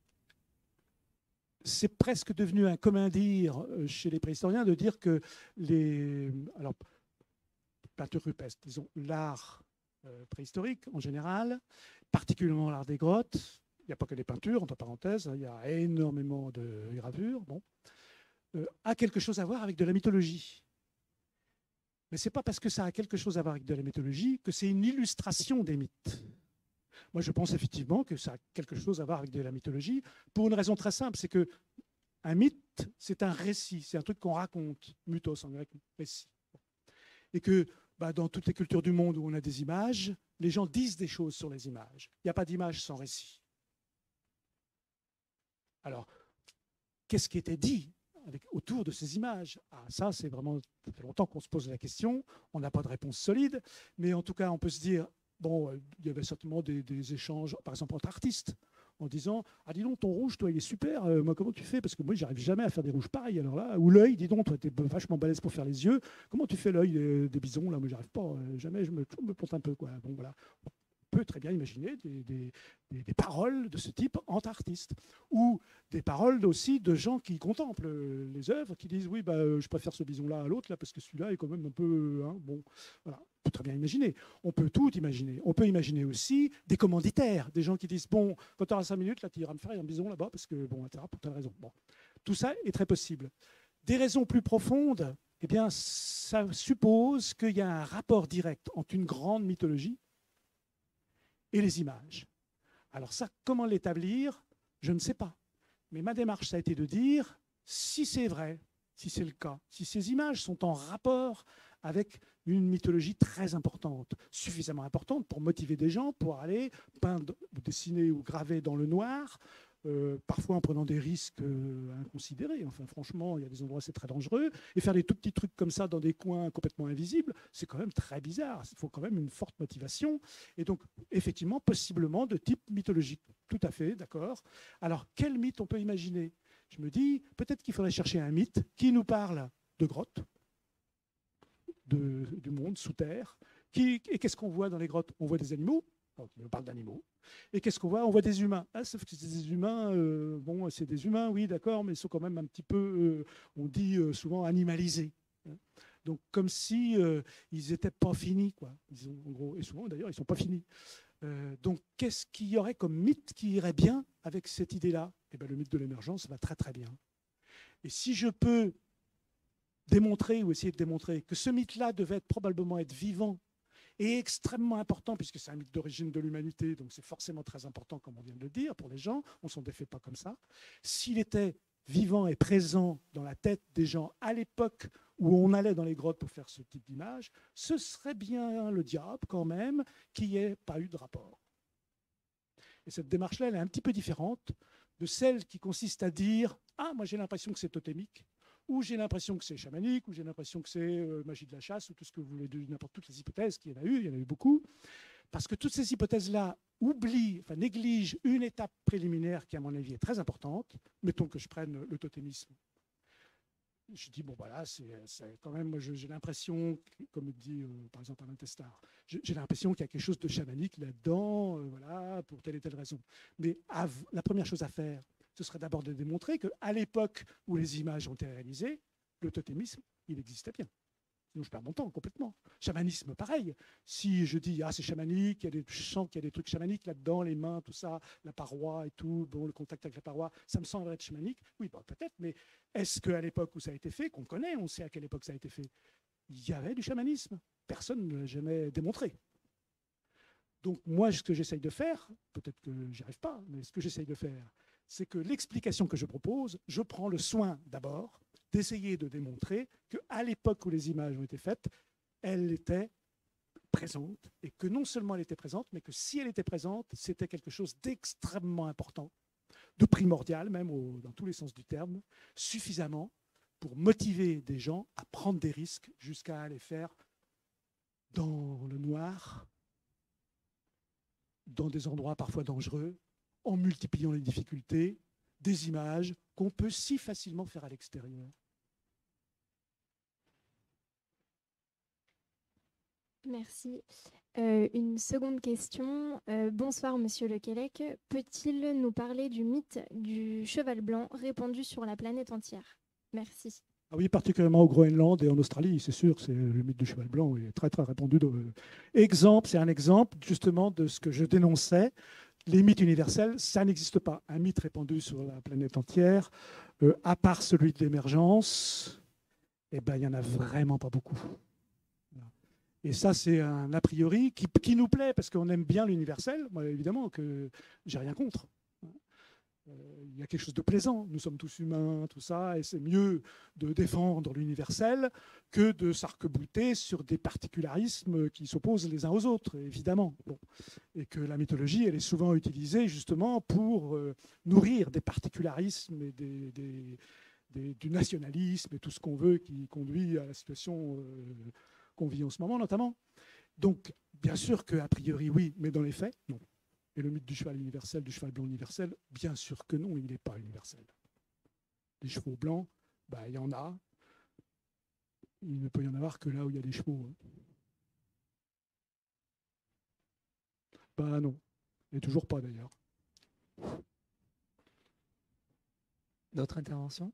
c'est presque devenu un commun dire chez les préhistoriens de dire que les... Alors, peinture rupestre, disons, l'art euh, préhistorique en général, particulièrement l'art des grottes, il n'y a pas que les peintures, entre parenthèses, hein, il y a énormément de gravures, bon, euh, a quelque chose à voir avec de la mythologie. Mais ce n'est pas parce que ça a quelque chose à voir avec de la mythologie que c'est une illustration des mythes. Moi, je pense effectivement que ça a quelque chose à voir avec de la mythologie, pour une raison très simple, c'est qu'un mythe, c'est un récit, c'est un truc qu'on raconte, mythos en grec, récit. Et que bah, dans toutes les cultures du monde où on a des images, les gens disent des choses sur les images. Il n'y a pas d'image sans récit. Alors, qu'est-ce qui était dit avec, autour de ces images? Ah, ça, c'est vraiment, ça fait longtemps qu'on se pose la question, on n'a pas de réponse solide, mais en tout cas, on peut se dire, bon, il y avait certainement des, des échanges, par exemple entre artistes, en disant « Ah, dis donc, ton rouge, toi, il est super. Euh, moi, comment tu fais? Parce que moi, j'arrive jamais à faire des rouges pareils. Alors là, ou l'œil, dis donc, toi, tu es vachement balèze pour faire les yeux. Comment tu fais l'œil des, des bisons? Là, moi, j'arrive pas. Euh, jamais, je me, je me plante un peu. Quoi. Bon, voilà. On peut très bien imaginer des, des, des, des paroles de ce type entre artistes. Ou des paroles aussi de gens qui contemplent les œuvres, qui disent « Oui, bah, je préfère ce bison-là à l'autre, là, parce que celui-là est quand même un peu... Hein, » Bon, voilà. On peut très bien imaginer. On peut tout imaginer. On peut imaginer aussi des commanditaires, des gens qui disent « Bon, quand tu auras cinq minutes, là, tu iras me faire un bison là-bas, parce que, bon, et cetera, pour telle raison. » Bon. Tout ça est très possible. Des raisons plus profondes, eh bien, ça suppose qu'il y a un rapport direct entre une grande mythologie et les images. Alors ça, comment l'établir? Je ne sais pas. Mais ma démarche, ça a été de dire, si c'est vrai, si c'est le cas, si ces images sont en rapport avec une mythologie très importante, suffisamment importante pour motiver des gens pour aller peindre, ou dessiner ou graver dans le noir, euh, parfois en prenant des risques euh, inconsidérés. Enfin, franchement, il y a des endroits où c'est très dangereux. Et faire des tout petits trucs comme ça dans des coins complètement invisibles, c'est quand même très bizarre. Il faut quand même une forte motivation. Et donc, effectivement, possiblement de type mythologique. Tout à fait, d'accord. Alors, quel mythe on peut imaginer? Je me dis, peut-être qu'il faudrait chercher un mythe qui nous parle de grottes, de, du monde sous terre. Qui, et qu'est-ce qu'on voit dans les grottes? On voit des animaux. Donc, on parle d'animaux. Et qu'est-ce qu'on voit? On voit des humains. Ah, sauf que c'est des humains, euh, bon, c'est des humains, oui, d'accord, mais ils sont quand même un petit peu, euh, on dit euh, souvent, animalisés. Donc, comme si euh, ils n'étaient pas finis, quoi. Disons, en gros. Et souvent, d'ailleurs, ils ne sont pas finis. Euh, donc, qu'est-ce qu'il y aurait comme mythe qui irait bien avec cette idée-là? Eh bien, le mythe de l'émergence va très, très bien. Et si je peux démontrer ou essayer de démontrer que ce mythe-là devait être, probablement être vivant et extrêmement important, puisque c'est un mythe d'origine de l'humanité, donc c'est forcément très important, comme on vient de le dire, pour les gens, on ne s'en défait pas comme ça. S'il était vivant et présent dans la tête des gens à l'époque où on allait dans les grottes pour faire ce type d'image, ce serait bien le diable quand même qu'il n'y ait pas eu de rapport. Et cette démarche-là, elle est un petit peu différente de celle qui consiste à dire « Ah, moi j'ai l'impression que c'est totémique », ou j'ai l'impression que c'est chamanique, ou j'ai l'impression que c'est euh, magie de la chasse, ou tout ce que vous voulez, n'importe toutes les hypothèses qu'il y en a eu, il y en a eu beaucoup, parce que toutes ces hypothèses-là oublient, enfin négligent une étape préliminaire qui, à mon avis, est très importante. Mettons que je prenne le totémisme. Je dis, bon voilà, c'est quand même, moi j'ai l'impression, comme dit euh, par exemple Alain Testard, j'ai l'impression qu'il y a quelque chose de chamanique là-dedans, euh, voilà, pour telle et telle raison. Mais la première chose à faire, ce serait d'abord de démontrer qu'à l'époque où les images ont été réalisées, le totémisme, il existait bien. Sinon, je perds mon temps complètement. Chamanisme, pareil. Si je dis, ah, c'est chamanique, il y a des, je sens qu'il y a des trucs chamaniques là-dedans, les mains, tout ça, la paroi et tout, bon, le contact avec la paroi, ça me semble être chamanique. Oui, bon, peut-être, mais est-ce qu'à l'époque où ça a été fait, qu'on connaît, on sait à quelle époque ça a été fait, il y avait du chamanisme? Personne ne l'a jamais démontré. Donc, moi, ce que j'essaye de faire, peut-être que j'y arrive pas, mais ce que j'essaye de faire, c'est que l'explication que je propose, je prends le soin d'abord d'essayer de démontrer qu'à l'époque où les images ont été faites, elle était présente, et que non seulement elle était présente, mais que si elle était présente, c'était quelque chose d'extrêmement important, de primordial même au, dans tous les sens du terme, suffisamment pour motiver des gens à prendre des risques jusqu'à aller faire dans le noir, dans des endroits parfois dangereux, en multipliant les difficultés, des images qu'on peut si facilement faire à l'extérieur. Merci. Euh, une seconde question. Euh, bonsoir, Monsieur Lequelec. Peut-il nous parler du mythe du cheval blanc répandu sur la planète entière? Merci. Ah oui, particulièrement au Groenland et en Australie, c'est sûr, c'est le mythe du cheval blanc est très très répandu. Exemple, c'est un exemple justement de ce que je dénonçais. Les mythes universels, ça n'existe pas. Un mythe répandu sur la planète entière, euh, à part celui de l'émergence, eh ben, il n'y en a vraiment pas beaucoup. Et ça, c'est un a priori qui, qui nous plaît, parce qu'on aime bien l'universel. Moi, évidemment, que j'ai rien contre. Euh, il y a quelque chose de plaisant. Nous sommes tous humains, tout ça, et c'est mieux de défendre l'universel que de s'arc-bouter sur des particularismes qui s'opposent les uns aux autres, évidemment. Bon. Et que la mythologie, elle est souvent utilisée justement pour euh, nourrir des particularismes et des, des, des, du nationalisme et tout ce qu'on veut qui conduit à la situation euh, qu'on vit en ce moment, notamment. Donc, bien sûr qu'a priori, oui, mais dans les faits, non. Et le mythe du cheval universel, du cheval blanc universel, bien sûr que non, il n'est pas universel. Les chevaux blancs, bah, il y en a. Il ne peut y en avoir que là où il y a des chevaux. Hein. Bah non, et toujours pas d'ailleurs. D'autres interventions?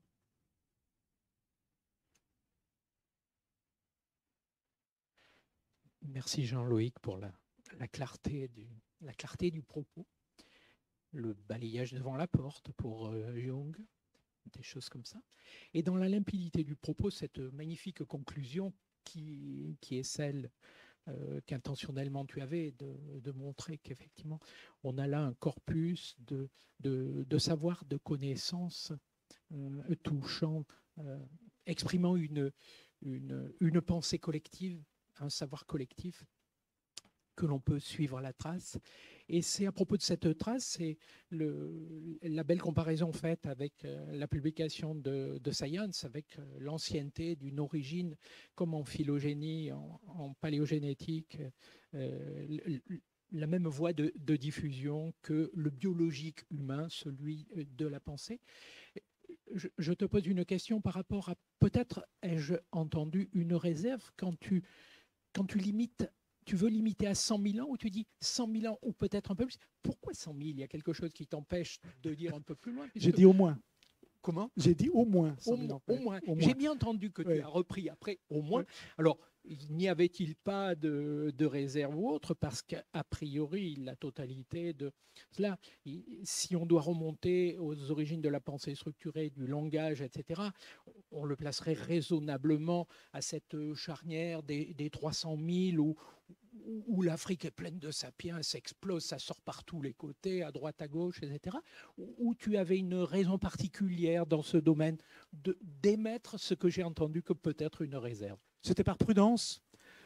Merci Jean-Loïc pour la, la, clarté du, la clarté du propos. Le balayage devant la porte pour euh, Jung, des choses comme ça. Et dans la limpidité du propos, cette magnifique conclusion qui, qui est celle euh, qu'intentionnellement tu avais de, de montrer qu'effectivement, on a là un corpus de, de, de savoir, de connaissances euh, touchant euh, exprimant une, une, une pensée collective, un savoir collectif que l'on peut suivre la trace. Et c'est à propos de cette trace, c'est le, la belle comparaison faite avec euh, la publication de, de Science, avec euh, l'ancienneté d'une origine, comme en phylogénie, en, en paléogénétique, euh, la même voie de, de diffusion que le biologique humain, celui de la pensée. Je, je te pose une question par rapport à, peut-être ai-je entendu une réserve quand tu, quand tu limites. Tu veux limiter à cent mille ans ou tu dis cent mille ans ou peut-être un peu plus? Pourquoi cent mille? Il y a quelque chose qui t'empêche de dire un peu plus loin? J'ai dit au moins. Comment? J'ai dit au moins. Au, mo au moins. moins. J'ai bien entendu que ouais. tu as repris après au moins. Ouais. Alors, n'y avait-il pas de, de réserve ou autre? Parce qu'a priori, la totalité de cela, si on doit remonter aux origines de la pensée structurée, du langage, et cetera, on le placerait raisonnablement à cette charnière des, des trois cent mille où, où l'Afrique est pleine de sapiens, s'explose, ça sort par tous les côtés, à droite, à gauche, et cetera, où tu avais une raison particulière dans ce domaine d'émettre ce que j'ai entendu comme peut-être une réserve. C'était par prudence,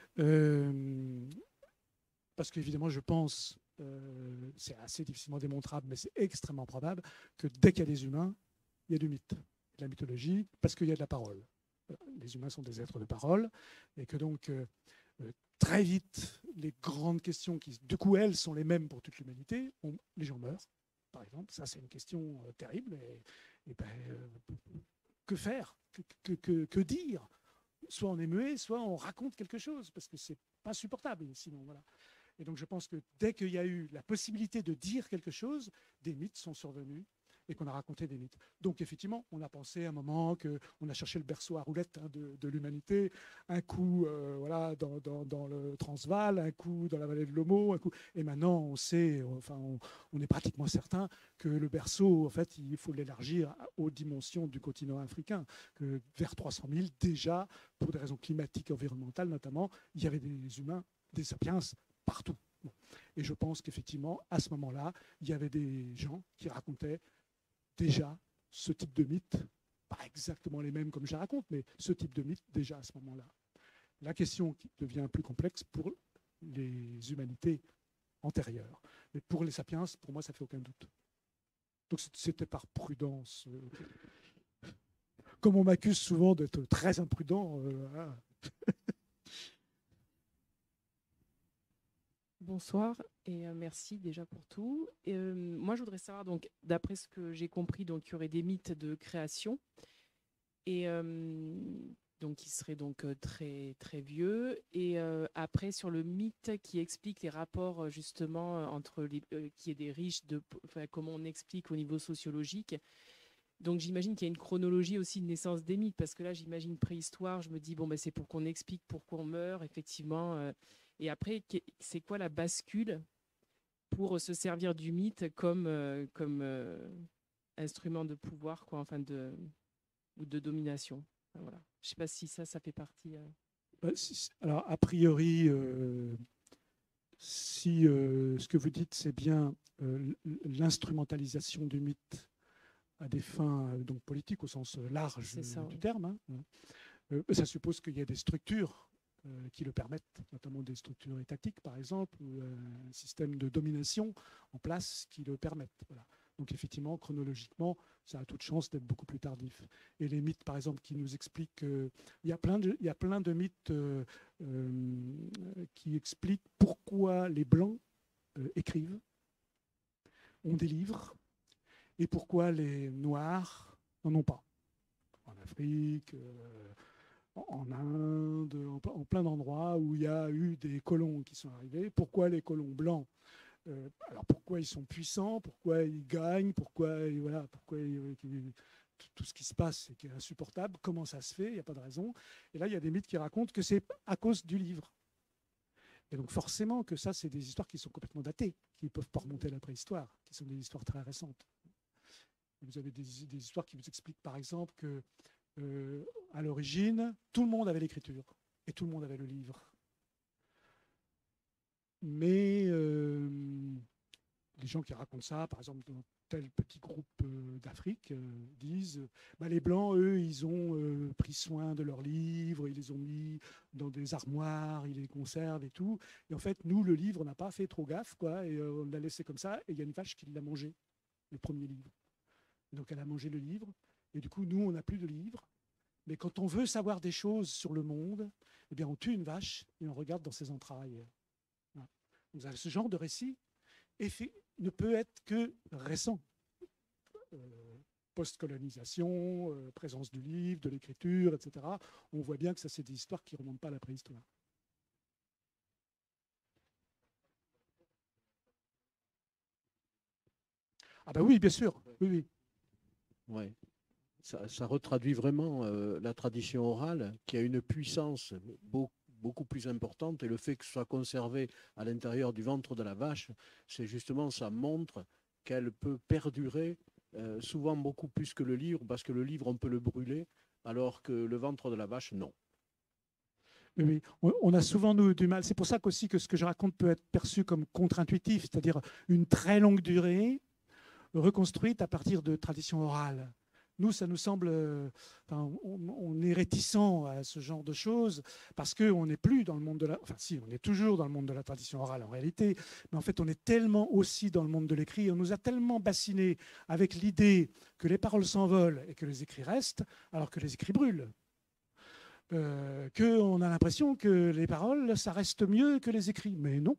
euh, parce qu'évidemment, je pense, euh, c'est assez difficilement démontrable, mais c'est extrêmement probable que dès qu'il y a des humains, il y a du mythe, de la mythologie, parce qu'il y a de la parole. Les humains sont des êtres de parole, et que donc, euh, très vite, les grandes questions qui, du coup, elles sont les mêmes pour toute l'humanité. Les gens meurent, par exemple. Ça, c'est une question euh, terrible. Et, et ben, euh, que faire que, que, que, que dire? Soit on est muet, soit on raconte quelque chose, parce que c'est pas supportable, sinon. Voilà. Et donc, je pense que dès qu'il y a eu la possibilité de dire quelque chose, des mythes sont survenus et qu'on a raconté des mythes. Donc, effectivement, on a pensé à un moment qu'on a cherché le berceau à roulettes hein, de, de l'humanité, un coup euh, voilà, dans, dans, dans le Transvaal, un coup dans la vallée de l'Omo, un coup... Et maintenant, on sait, enfin, on, on est pratiquement certain que le berceau, en fait, il faut l'élargir aux dimensions du continent africain, que vers trois cent mille, déjà, pour des raisons climatiques et environnementales notamment, il y avait des humains, des sapiens, partout. Bon. Et je pense qu'effectivement, à ce moment-là, il y avait des gens qui racontaient déjà ce type de mythe, pas exactement les mêmes comme je raconte, mais ce type de mythe déjà à ce moment-là. La question qui devient plus complexe pour les humanités antérieures. Mais pour les sapiens, pour moi, ça ne fait aucun doute. Donc c'était par prudence. Comme on m'accuse souvent d'être très imprudent. Euh, voilà. Bonsoir et euh, merci déjà pour tout. Et, euh, moi, je voudrais savoir, donc, d'après ce que j'ai compris, donc, il y aurait des mythes de création et euh, donc qui seraient donc très très vieux. Et euh, après, sur le mythe qui explique les rapports justement entre les, euh, qui est des riches, de, enfin, comment on explique au niveau sociologique. Donc j'imagine qu'il y a une chronologie aussi de naissance des mythes, parce que là, j'imagine préhistoire. Je me dis bon, ben c'est pour qu'on explique pourquoi on meurt, effectivement. Euh, Et après, c'est quoi la bascule pour se servir du mythe comme, euh, comme euh, instrument de pouvoir, quoi, enfin de, ou de domination? Enfin, voilà. Je ne sais pas si ça, ça fait partie. Euh... Alors, a priori, euh, si euh, ce que vous dites, c'est bien euh, l'instrumentalisation du mythe à des fins donc, politiques au sens large ça, du ouais. terme, hein, euh, ça suppose qu'il y a des structures Euh, qui le permettent, notamment des structures étatiques, par exemple, ou euh, un système de domination en place qui le permettent. Voilà. Donc effectivement, chronologiquement, ça a toute chance d'être beaucoup plus tardif. Et les mythes, par exemple, qui nous expliquent... Euh, il y a plein de, il y a plein de mythes euh, euh, qui expliquent pourquoi les Blancs euh, écrivent, ont des livres, et pourquoi les Noirs n'en ont pas. En Afrique... Euh, en Inde, en plein d'endroits où il y a eu des colons qui sont arrivés. Pourquoi les colons blancs euh, Alors pourquoi ils sont puissants? Pourquoi ils gagnent? Pourquoi, voilà, pourquoi ils, tout ce qui se passe est insupportable? Comment ça se fait? Il n'y a pas de raison. Et là, il y a des mythes qui racontent que c'est à cause du livre. Et donc forcément que ça, c'est des histoires qui sont complètement datées, qui ne peuvent pas remonter à la préhistoire, qui sont des histoires très récentes. Et vous avez des, des histoires qui vous expliquent par exemple que Euh, à l'origine, tout le monde avait l'écriture et tout le monde avait le livre. Mais euh, les gens qui racontent ça, par exemple dans tel petit groupe euh, d'Afrique euh, disent euh, bah, les Blancs, eux, ils ont euh, pris soin de leurs livres, ils les ont mis dans des armoires, ils les conservent et tout. Et en fait, nous, le livre, on n'a pas fait trop gaffe, quoi, et euh, on l'a laissé comme ça. Et il y a une vache qui l'a mangé, le premier livre. Donc elle a mangé le livre. Et du coup, nous, on n'a plus de livre. Mais quand on veut savoir des choses sur le monde, eh bien, on tue une vache et on regarde dans ses entrailles. Voilà. Donc, ce genre de récit ne peut être que récent. Euh, post-colonisation, euh, présence du livre, de l'écriture, et cetera. On voit bien que ça, c'est des histoires qui ne remontent pas à la préhistoire. Ah ben oui, bien sûr. Oui, oui. Ouais. Ça, ça retraduit vraiment euh, la tradition orale qui a une puissance beaucoup, beaucoup plus importante, et le fait que ce soit conservé à l'intérieur du ventre de la vache, c'est justement, ça montre qu'elle peut perdurer euh, souvent beaucoup plus que le livre, parce que le livre, on peut le brûler, alors que le ventre de la vache, non. Oui, on a souvent nous, du mal. C'est pour ça qu'aussi que ce que je raconte peut être perçu comme contre-intuitif, c'est-à-dire une très longue durée reconstruite à partir de traditions orales. Nous, ça nous semble, enfin, on, on est réticent à ce genre de choses parce qu'on n'est plus dans le monde de la... Enfin, si, on est toujours dans le monde de la tradition orale en réalité, mais en fait, on est tellement aussi dans le monde de l'écrit, on nous a tellement bassinés avec l'idée que les paroles s'envolent et que les écrits restent, alors que les écrits brûlent. Euh, qu'on a l'impression que les paroles, ça reste mieux que les écrits. Mais non,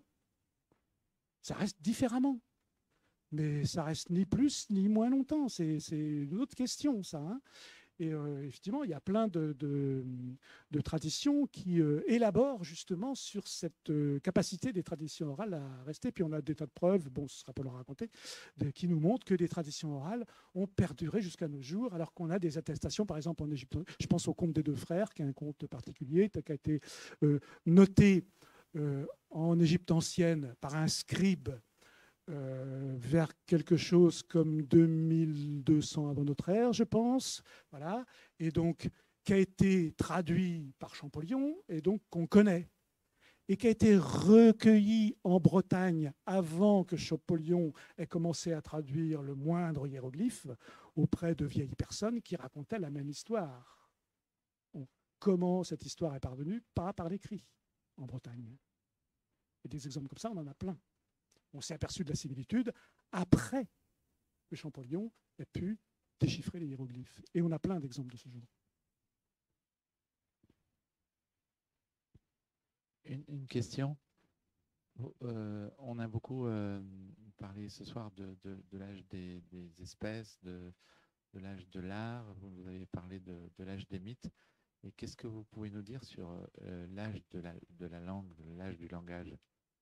ça reste différemment. Mais ça reste ni plus ni moins longtemps. C'est une autre question, ça. Hein. Et euh, effectivement, il y a plein de, de, de traditions qui euh, élaborent justement sur cette euh, capacité des traditions orales à rester. Puis on a des tas de preuves, bon, ce ne sera pas le raconter, de, qui nous montrent que des traditions orales ont perduré jusqu'à nos jours, alors qu'on a des attestations, par exemple en Égypte. Je pense au conte des deux frères, qui est un conte particulier, qui a été euh, noté euh, en Égypte ancienne par un scribe, Euh, vers quelque chose comme deux mille deux cents avant notre ère, je pense, voilà, et donc qui a été traduit par Champollion, et donc qu'on connaît, et qui a été recueilli en Bretagne avant que Champollion ait commencé à traduire le moindre hiéroglyphe auprès de vieilles personnes qui racontaient la même histoire. Bon, comment cette histoire est parvenue? Pas par l'écrit en Bretagne. Et des exemples comme ça, on en a plein. On s'est aperçu de la similitude après que Champollion ait pu déchiffrer les hiéroglyphes. Et on a plein d'exemples de ce genre. Une, une question. Euh, on a beaucoup euh, parlé ce soir de, de, de l'âge des, des espèces, de, de l'âge de l'art. Vous avez parlé de, de l'âge des mythes. Et qu'est-ce que vous pouvez nous dire sur euh, l'âge de la, de la langue, l'âge du langage?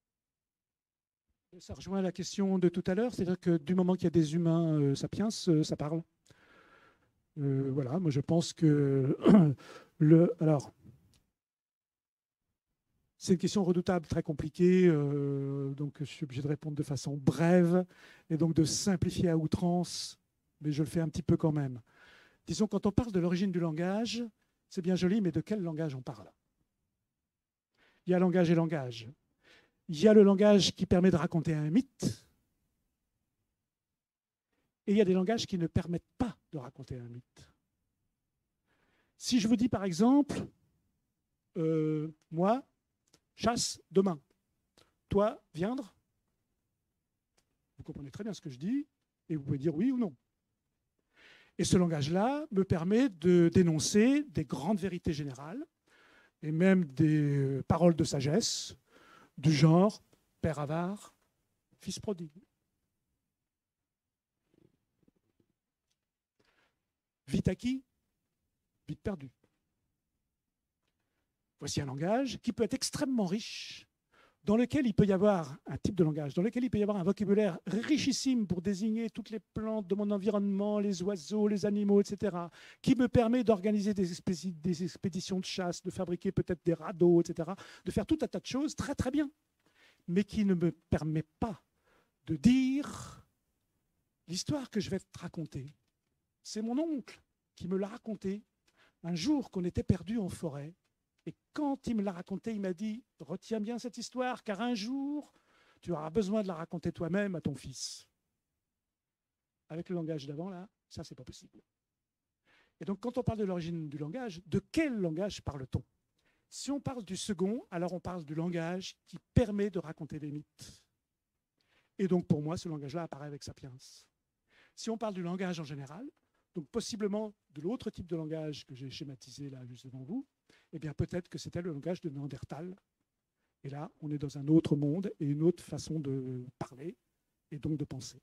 Ça rejoint la question de tout à l'heure, c'est-à-dire que du moment qu'il y a des humains euh, sapiens, euh, ça parle. Euh, voilà, moi je pense que le. Alors, c'est une question redoutable, très compliquée, euh, donc je suis obligé de répondre de façon brève et donc de simplifier à outrance, mais je le fais un petit peu quand même. Disons, quand on parle de l'origine du langage, c'est bien joli, mais de quel langage on parle? Il y a langage et langage. Il y a le langage qui permet de raconter un mythe, et il y a des langages qui ne permettent pas de raconter un mythe. Si je vous dis par exemple, euh, moi, chasse demain, toi, viandre, vous comprenez très bien ce que je dis, et vous pouvez dire oui ou non. Et ce langage-là me permet de dénoncer des grandes vérités générales, et même des paroles de sagesse, du genre père avare, fils prodigue. Vite acquis, vite perdu. Voici un langage qui peut être extrêmement riche, dans lequel il peut y avoir un type de langage, dans lequel il peut y avoir un vocabulaire richissime pour désigner toutes les plantes de mon environnement, les oiseaux, les animaux, et cetera, qui me permet d'organiser des, des expéditions de chasse, de fabriquer peut-être des radeaux, et cetera, de faire tout un tas de choses très très bien, mais qui ne me permet pas de dire l'histoire que je vais te raconter. C'est mon oncle qui me l'a raconté un jour qu'on était perdu en forêt. Et quand il me l'a raconté, il m'a dit « Retiens bien cette histoire, car un jour, tu auras besoin de la raconter toi-même à ton fils. » avec le langage d'avant, là, ça, c'est pas possible. Et donc, quand on parle de l'origine du langage, de quel langage parle-t-on? Si on parle du second, alors on parle du langage qui permet de raconter des mythes. Et donc, pour moi, ce langage-là apparaît avec Sapiens. Si on parle du langage en général, donc possiblement de l'autre type de langage que j'ai schématisé là juste devant vous, eh bien peut-être que c'était le langage de Néandertal. Et là, on est dans un autre monde et une autre façon de parler et donc de penser.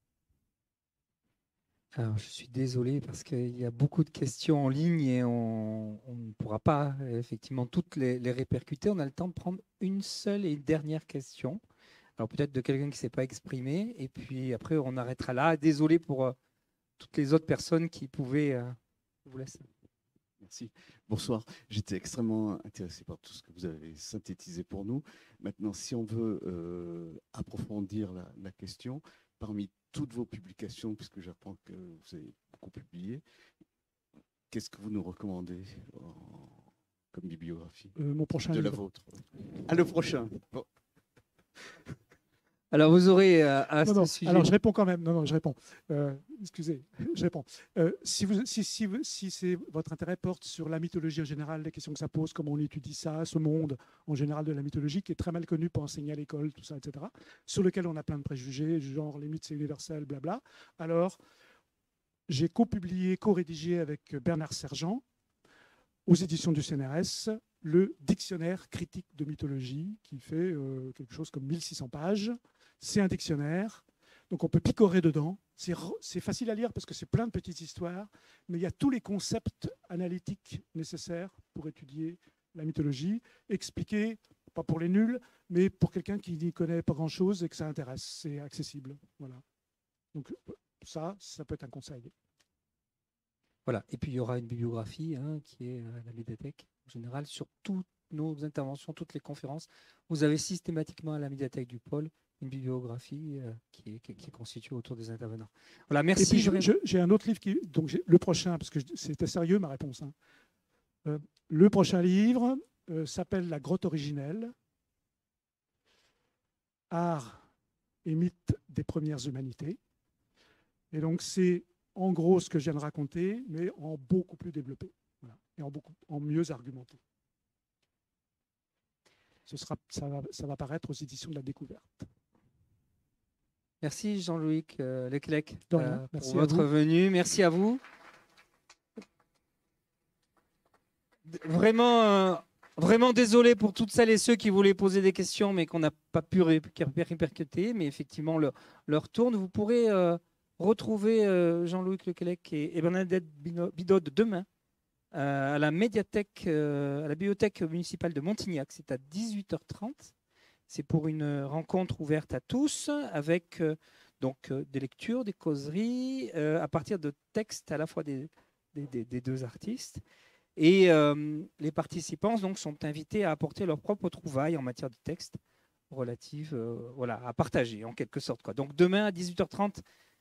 Alors, je suis désolé parce qu'il y a beaucoup de questions en ligne et on, on ne pourra pas effectivement toutes les, les répercuter. On a le temps de prendre une seule et dernière question. Alors peut-être de quelqu'un qui ne s'est pas exprimé. Et puis après, on arrêtera là. Désolé pour euh, toutes les autres personnes qui pouvaient... Euh, je vous laisse. Merci. Bonsoir. J'étais extrêmement intéressé par tout ce que vous avez synthétisé pour nous. Maintenant, si on veut euh, approfondir la, la question, parmi toutes vos publications, puisque j'apprends que vous avez beaucoup publié, qu'est-ce que vous nous recommandez en, comme bibliographie euh, Mon prochain de livre. la vôtre. Ah, le prochain. Bon. Alors, vous aurez euh, à non, ce non. sujet... Alors, je réponds quand même. Non, non, je réponds. Euh, excusez, je réponds. Euh, si, vous, si, si, si c'est, votre intérêt porte sur la mythologie en général, les questions que ça pose, comment on étudie ça, ce monde en général de la mythologie, qui est très mal connu pour enseigner à l'école, tout ça, et cetera, sur lequel on a plein de préjugés, genre les mythes, c'est universel, blabla. Alors, j'ai co-publié, co-rédigé avec Bernard Sergent, aux éditions du C N R S, le dictionnaire critique de mythologie, qui fait euh, quelque chose comme mille six cents pages. C'est un dictionnaire, donc on peut picorer dedans. C'est facile à lire parce que c'est plein de petites histoires, mais il y a tous les concepts analytiques nécessaires pour étudier la mythologie, expliquer, pas pour les nuls, mais pour quelqu'un qui n'y connaît pas grand-chose et que ça intéresse. C'est accessible. Voilà. Donc ça, ça peut être un conseil. Voilà. Et puis il y aura une bibliographie hein, qui est à la médiathèque en général sur toutes nos interventions, toutes les conférences. Vous avez systématiquement à la médiathèque du pôle une bibliographie euh, qui, est, qui, est, qui est constituée autour des intervenants. Voilà, merci. Et puis j'ai un autre livre, qui, donc le prochain, parce que c'était sérieux ma réponse. Hein. Euh, le prochain livre euh, s'appelle La grotte originelle, Art et mythes des premières humanités. Et donc c'est en gros ce que je viens de raconter, mais en beaucoup plus développé voilà, et en, beaucoup, en mieux argumenté. Ce sera, ça, va, ça va paraître aux éditions de la Découverte. Merci Jean-Louis euh, Leclerc euh, pour votre venue. Merci à vous. Vraiment, euh, vraiment désolé pour toutes celles et ceux qui voulaient poser des questions, mais qu'on n'a pas pu répercuter. Mais effectivement, leur, leur tourne. Vous pourrez euh, retrouver euh, Jean-Louis Leclerc et, et Bernadette Bidot demain euh, à la médiathèque, euh, à la bibliothèque municipale de Montignac. C'est à dix-huit heures trente. C'est pour une rencontre ouverte à tous avec euh, donc, euh, des lectures, des causeries, euh, à partir de textes à la fois des, des, des, des deux artistes. Et euh, les participants donc, sont invités à apporter leurs propres trouvailles en matière de texte relatives euh, voilà, à partager en quelque sorte. Quoi. Donc demain à dix-huit heures trente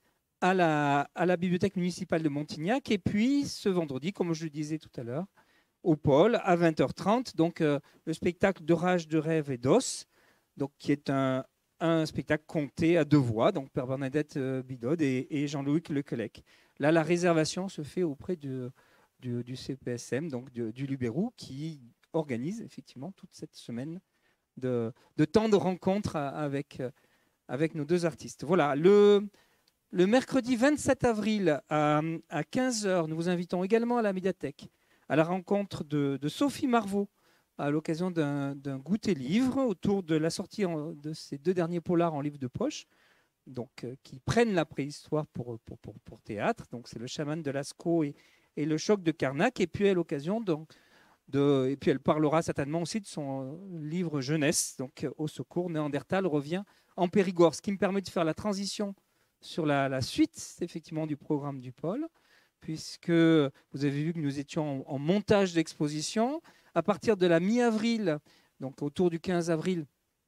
à la, à la bibliothèque municipale de Montignac. Et puis ce vendredi, comme je le disais tout à l'heure, au pôle à vingt heures trente, donc, euh, le spectacle de Rage, de rêve et d'os. Donc, qui est un, un spectacle compté à deux voix, donc par Bernadette Bidot et, et Jean-Louis Leclerc. Là, la réservation se fait auprès de, du, du C P S M, donc du, du Lubérou, qui organise effectivement toute cette semaine de, de temps de rencontre avec, avec nos deux artistes. Voilà, le, le mercredi vingt-sept avril à, à quinze heures, nous vous invitons également à la médiathèque, à la rencontre de, de Sophie Marvaux, à l'occasion d'un goûter livre autour de la sortie en, de ces deux derniers polars en livre de poche, donc, euh, qui prennent la préhistoire pour, pour, pour, pour théâtre. Donc c'est le chaman de Lascaux et, et le choc de Carnac. Et puis à l'occasion donc, de, et puis elle parlera certainement aussi de son livre jeunesse, donc Au secours, Néandertal revient en Périgord, ce qui me permet de faire la transition sur la, la suite effectivement du programme du pôle, puisque vous avez vu que nous étions en, en montage d'exposition. À partir de la mi-avril, donc autour du quinze avril,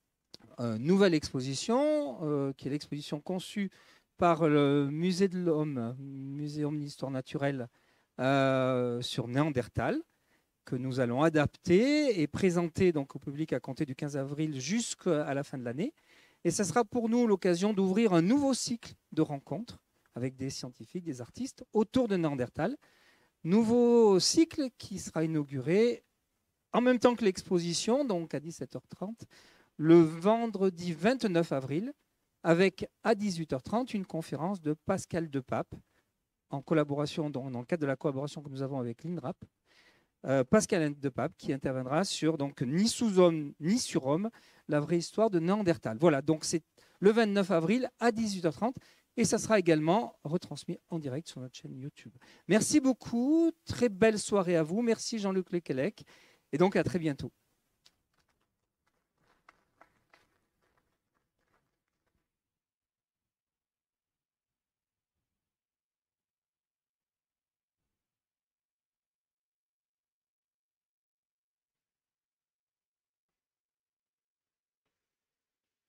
euh, nouvelle exposition, euh, qui est l'exposition conçue par le Musée de l'Homme, Muséum d'histoire naturelle, euh, sur Néandertal, que nous allons adapter et présenter donc, au public à compter du quinze avril jusqu'à la fin de l'année. Et ce sera pour nous l'occasion d'ouvrir un nouveau cycle de rencontres avec des scientifiques, des artistes autour de Néandertal. Nouveau cycle qui sera inauguré en même temps que l'exposition, donc à dix-sept heures trente, le vendredi vingt-neuf avril, avec à dix-huit heures trente une conférence de Pascal Depape, en collaboration, dans, dans le cadre de la collaboration que nous avons avec l'INRAP. Euh, Pascal Depape qui interviendra sur donc, ni sous homme ni sur homme, la vraie histoire de Néandertal. Voilà, donc c'est le vingt-neuf avril à dix-huit heures trente et ça sera également retransmis en direct sur notre chaîne YouTube. Merci beaucoup, très belle soirée à vous. Merci Jean-Luc Lequelec et donc à très bientôt.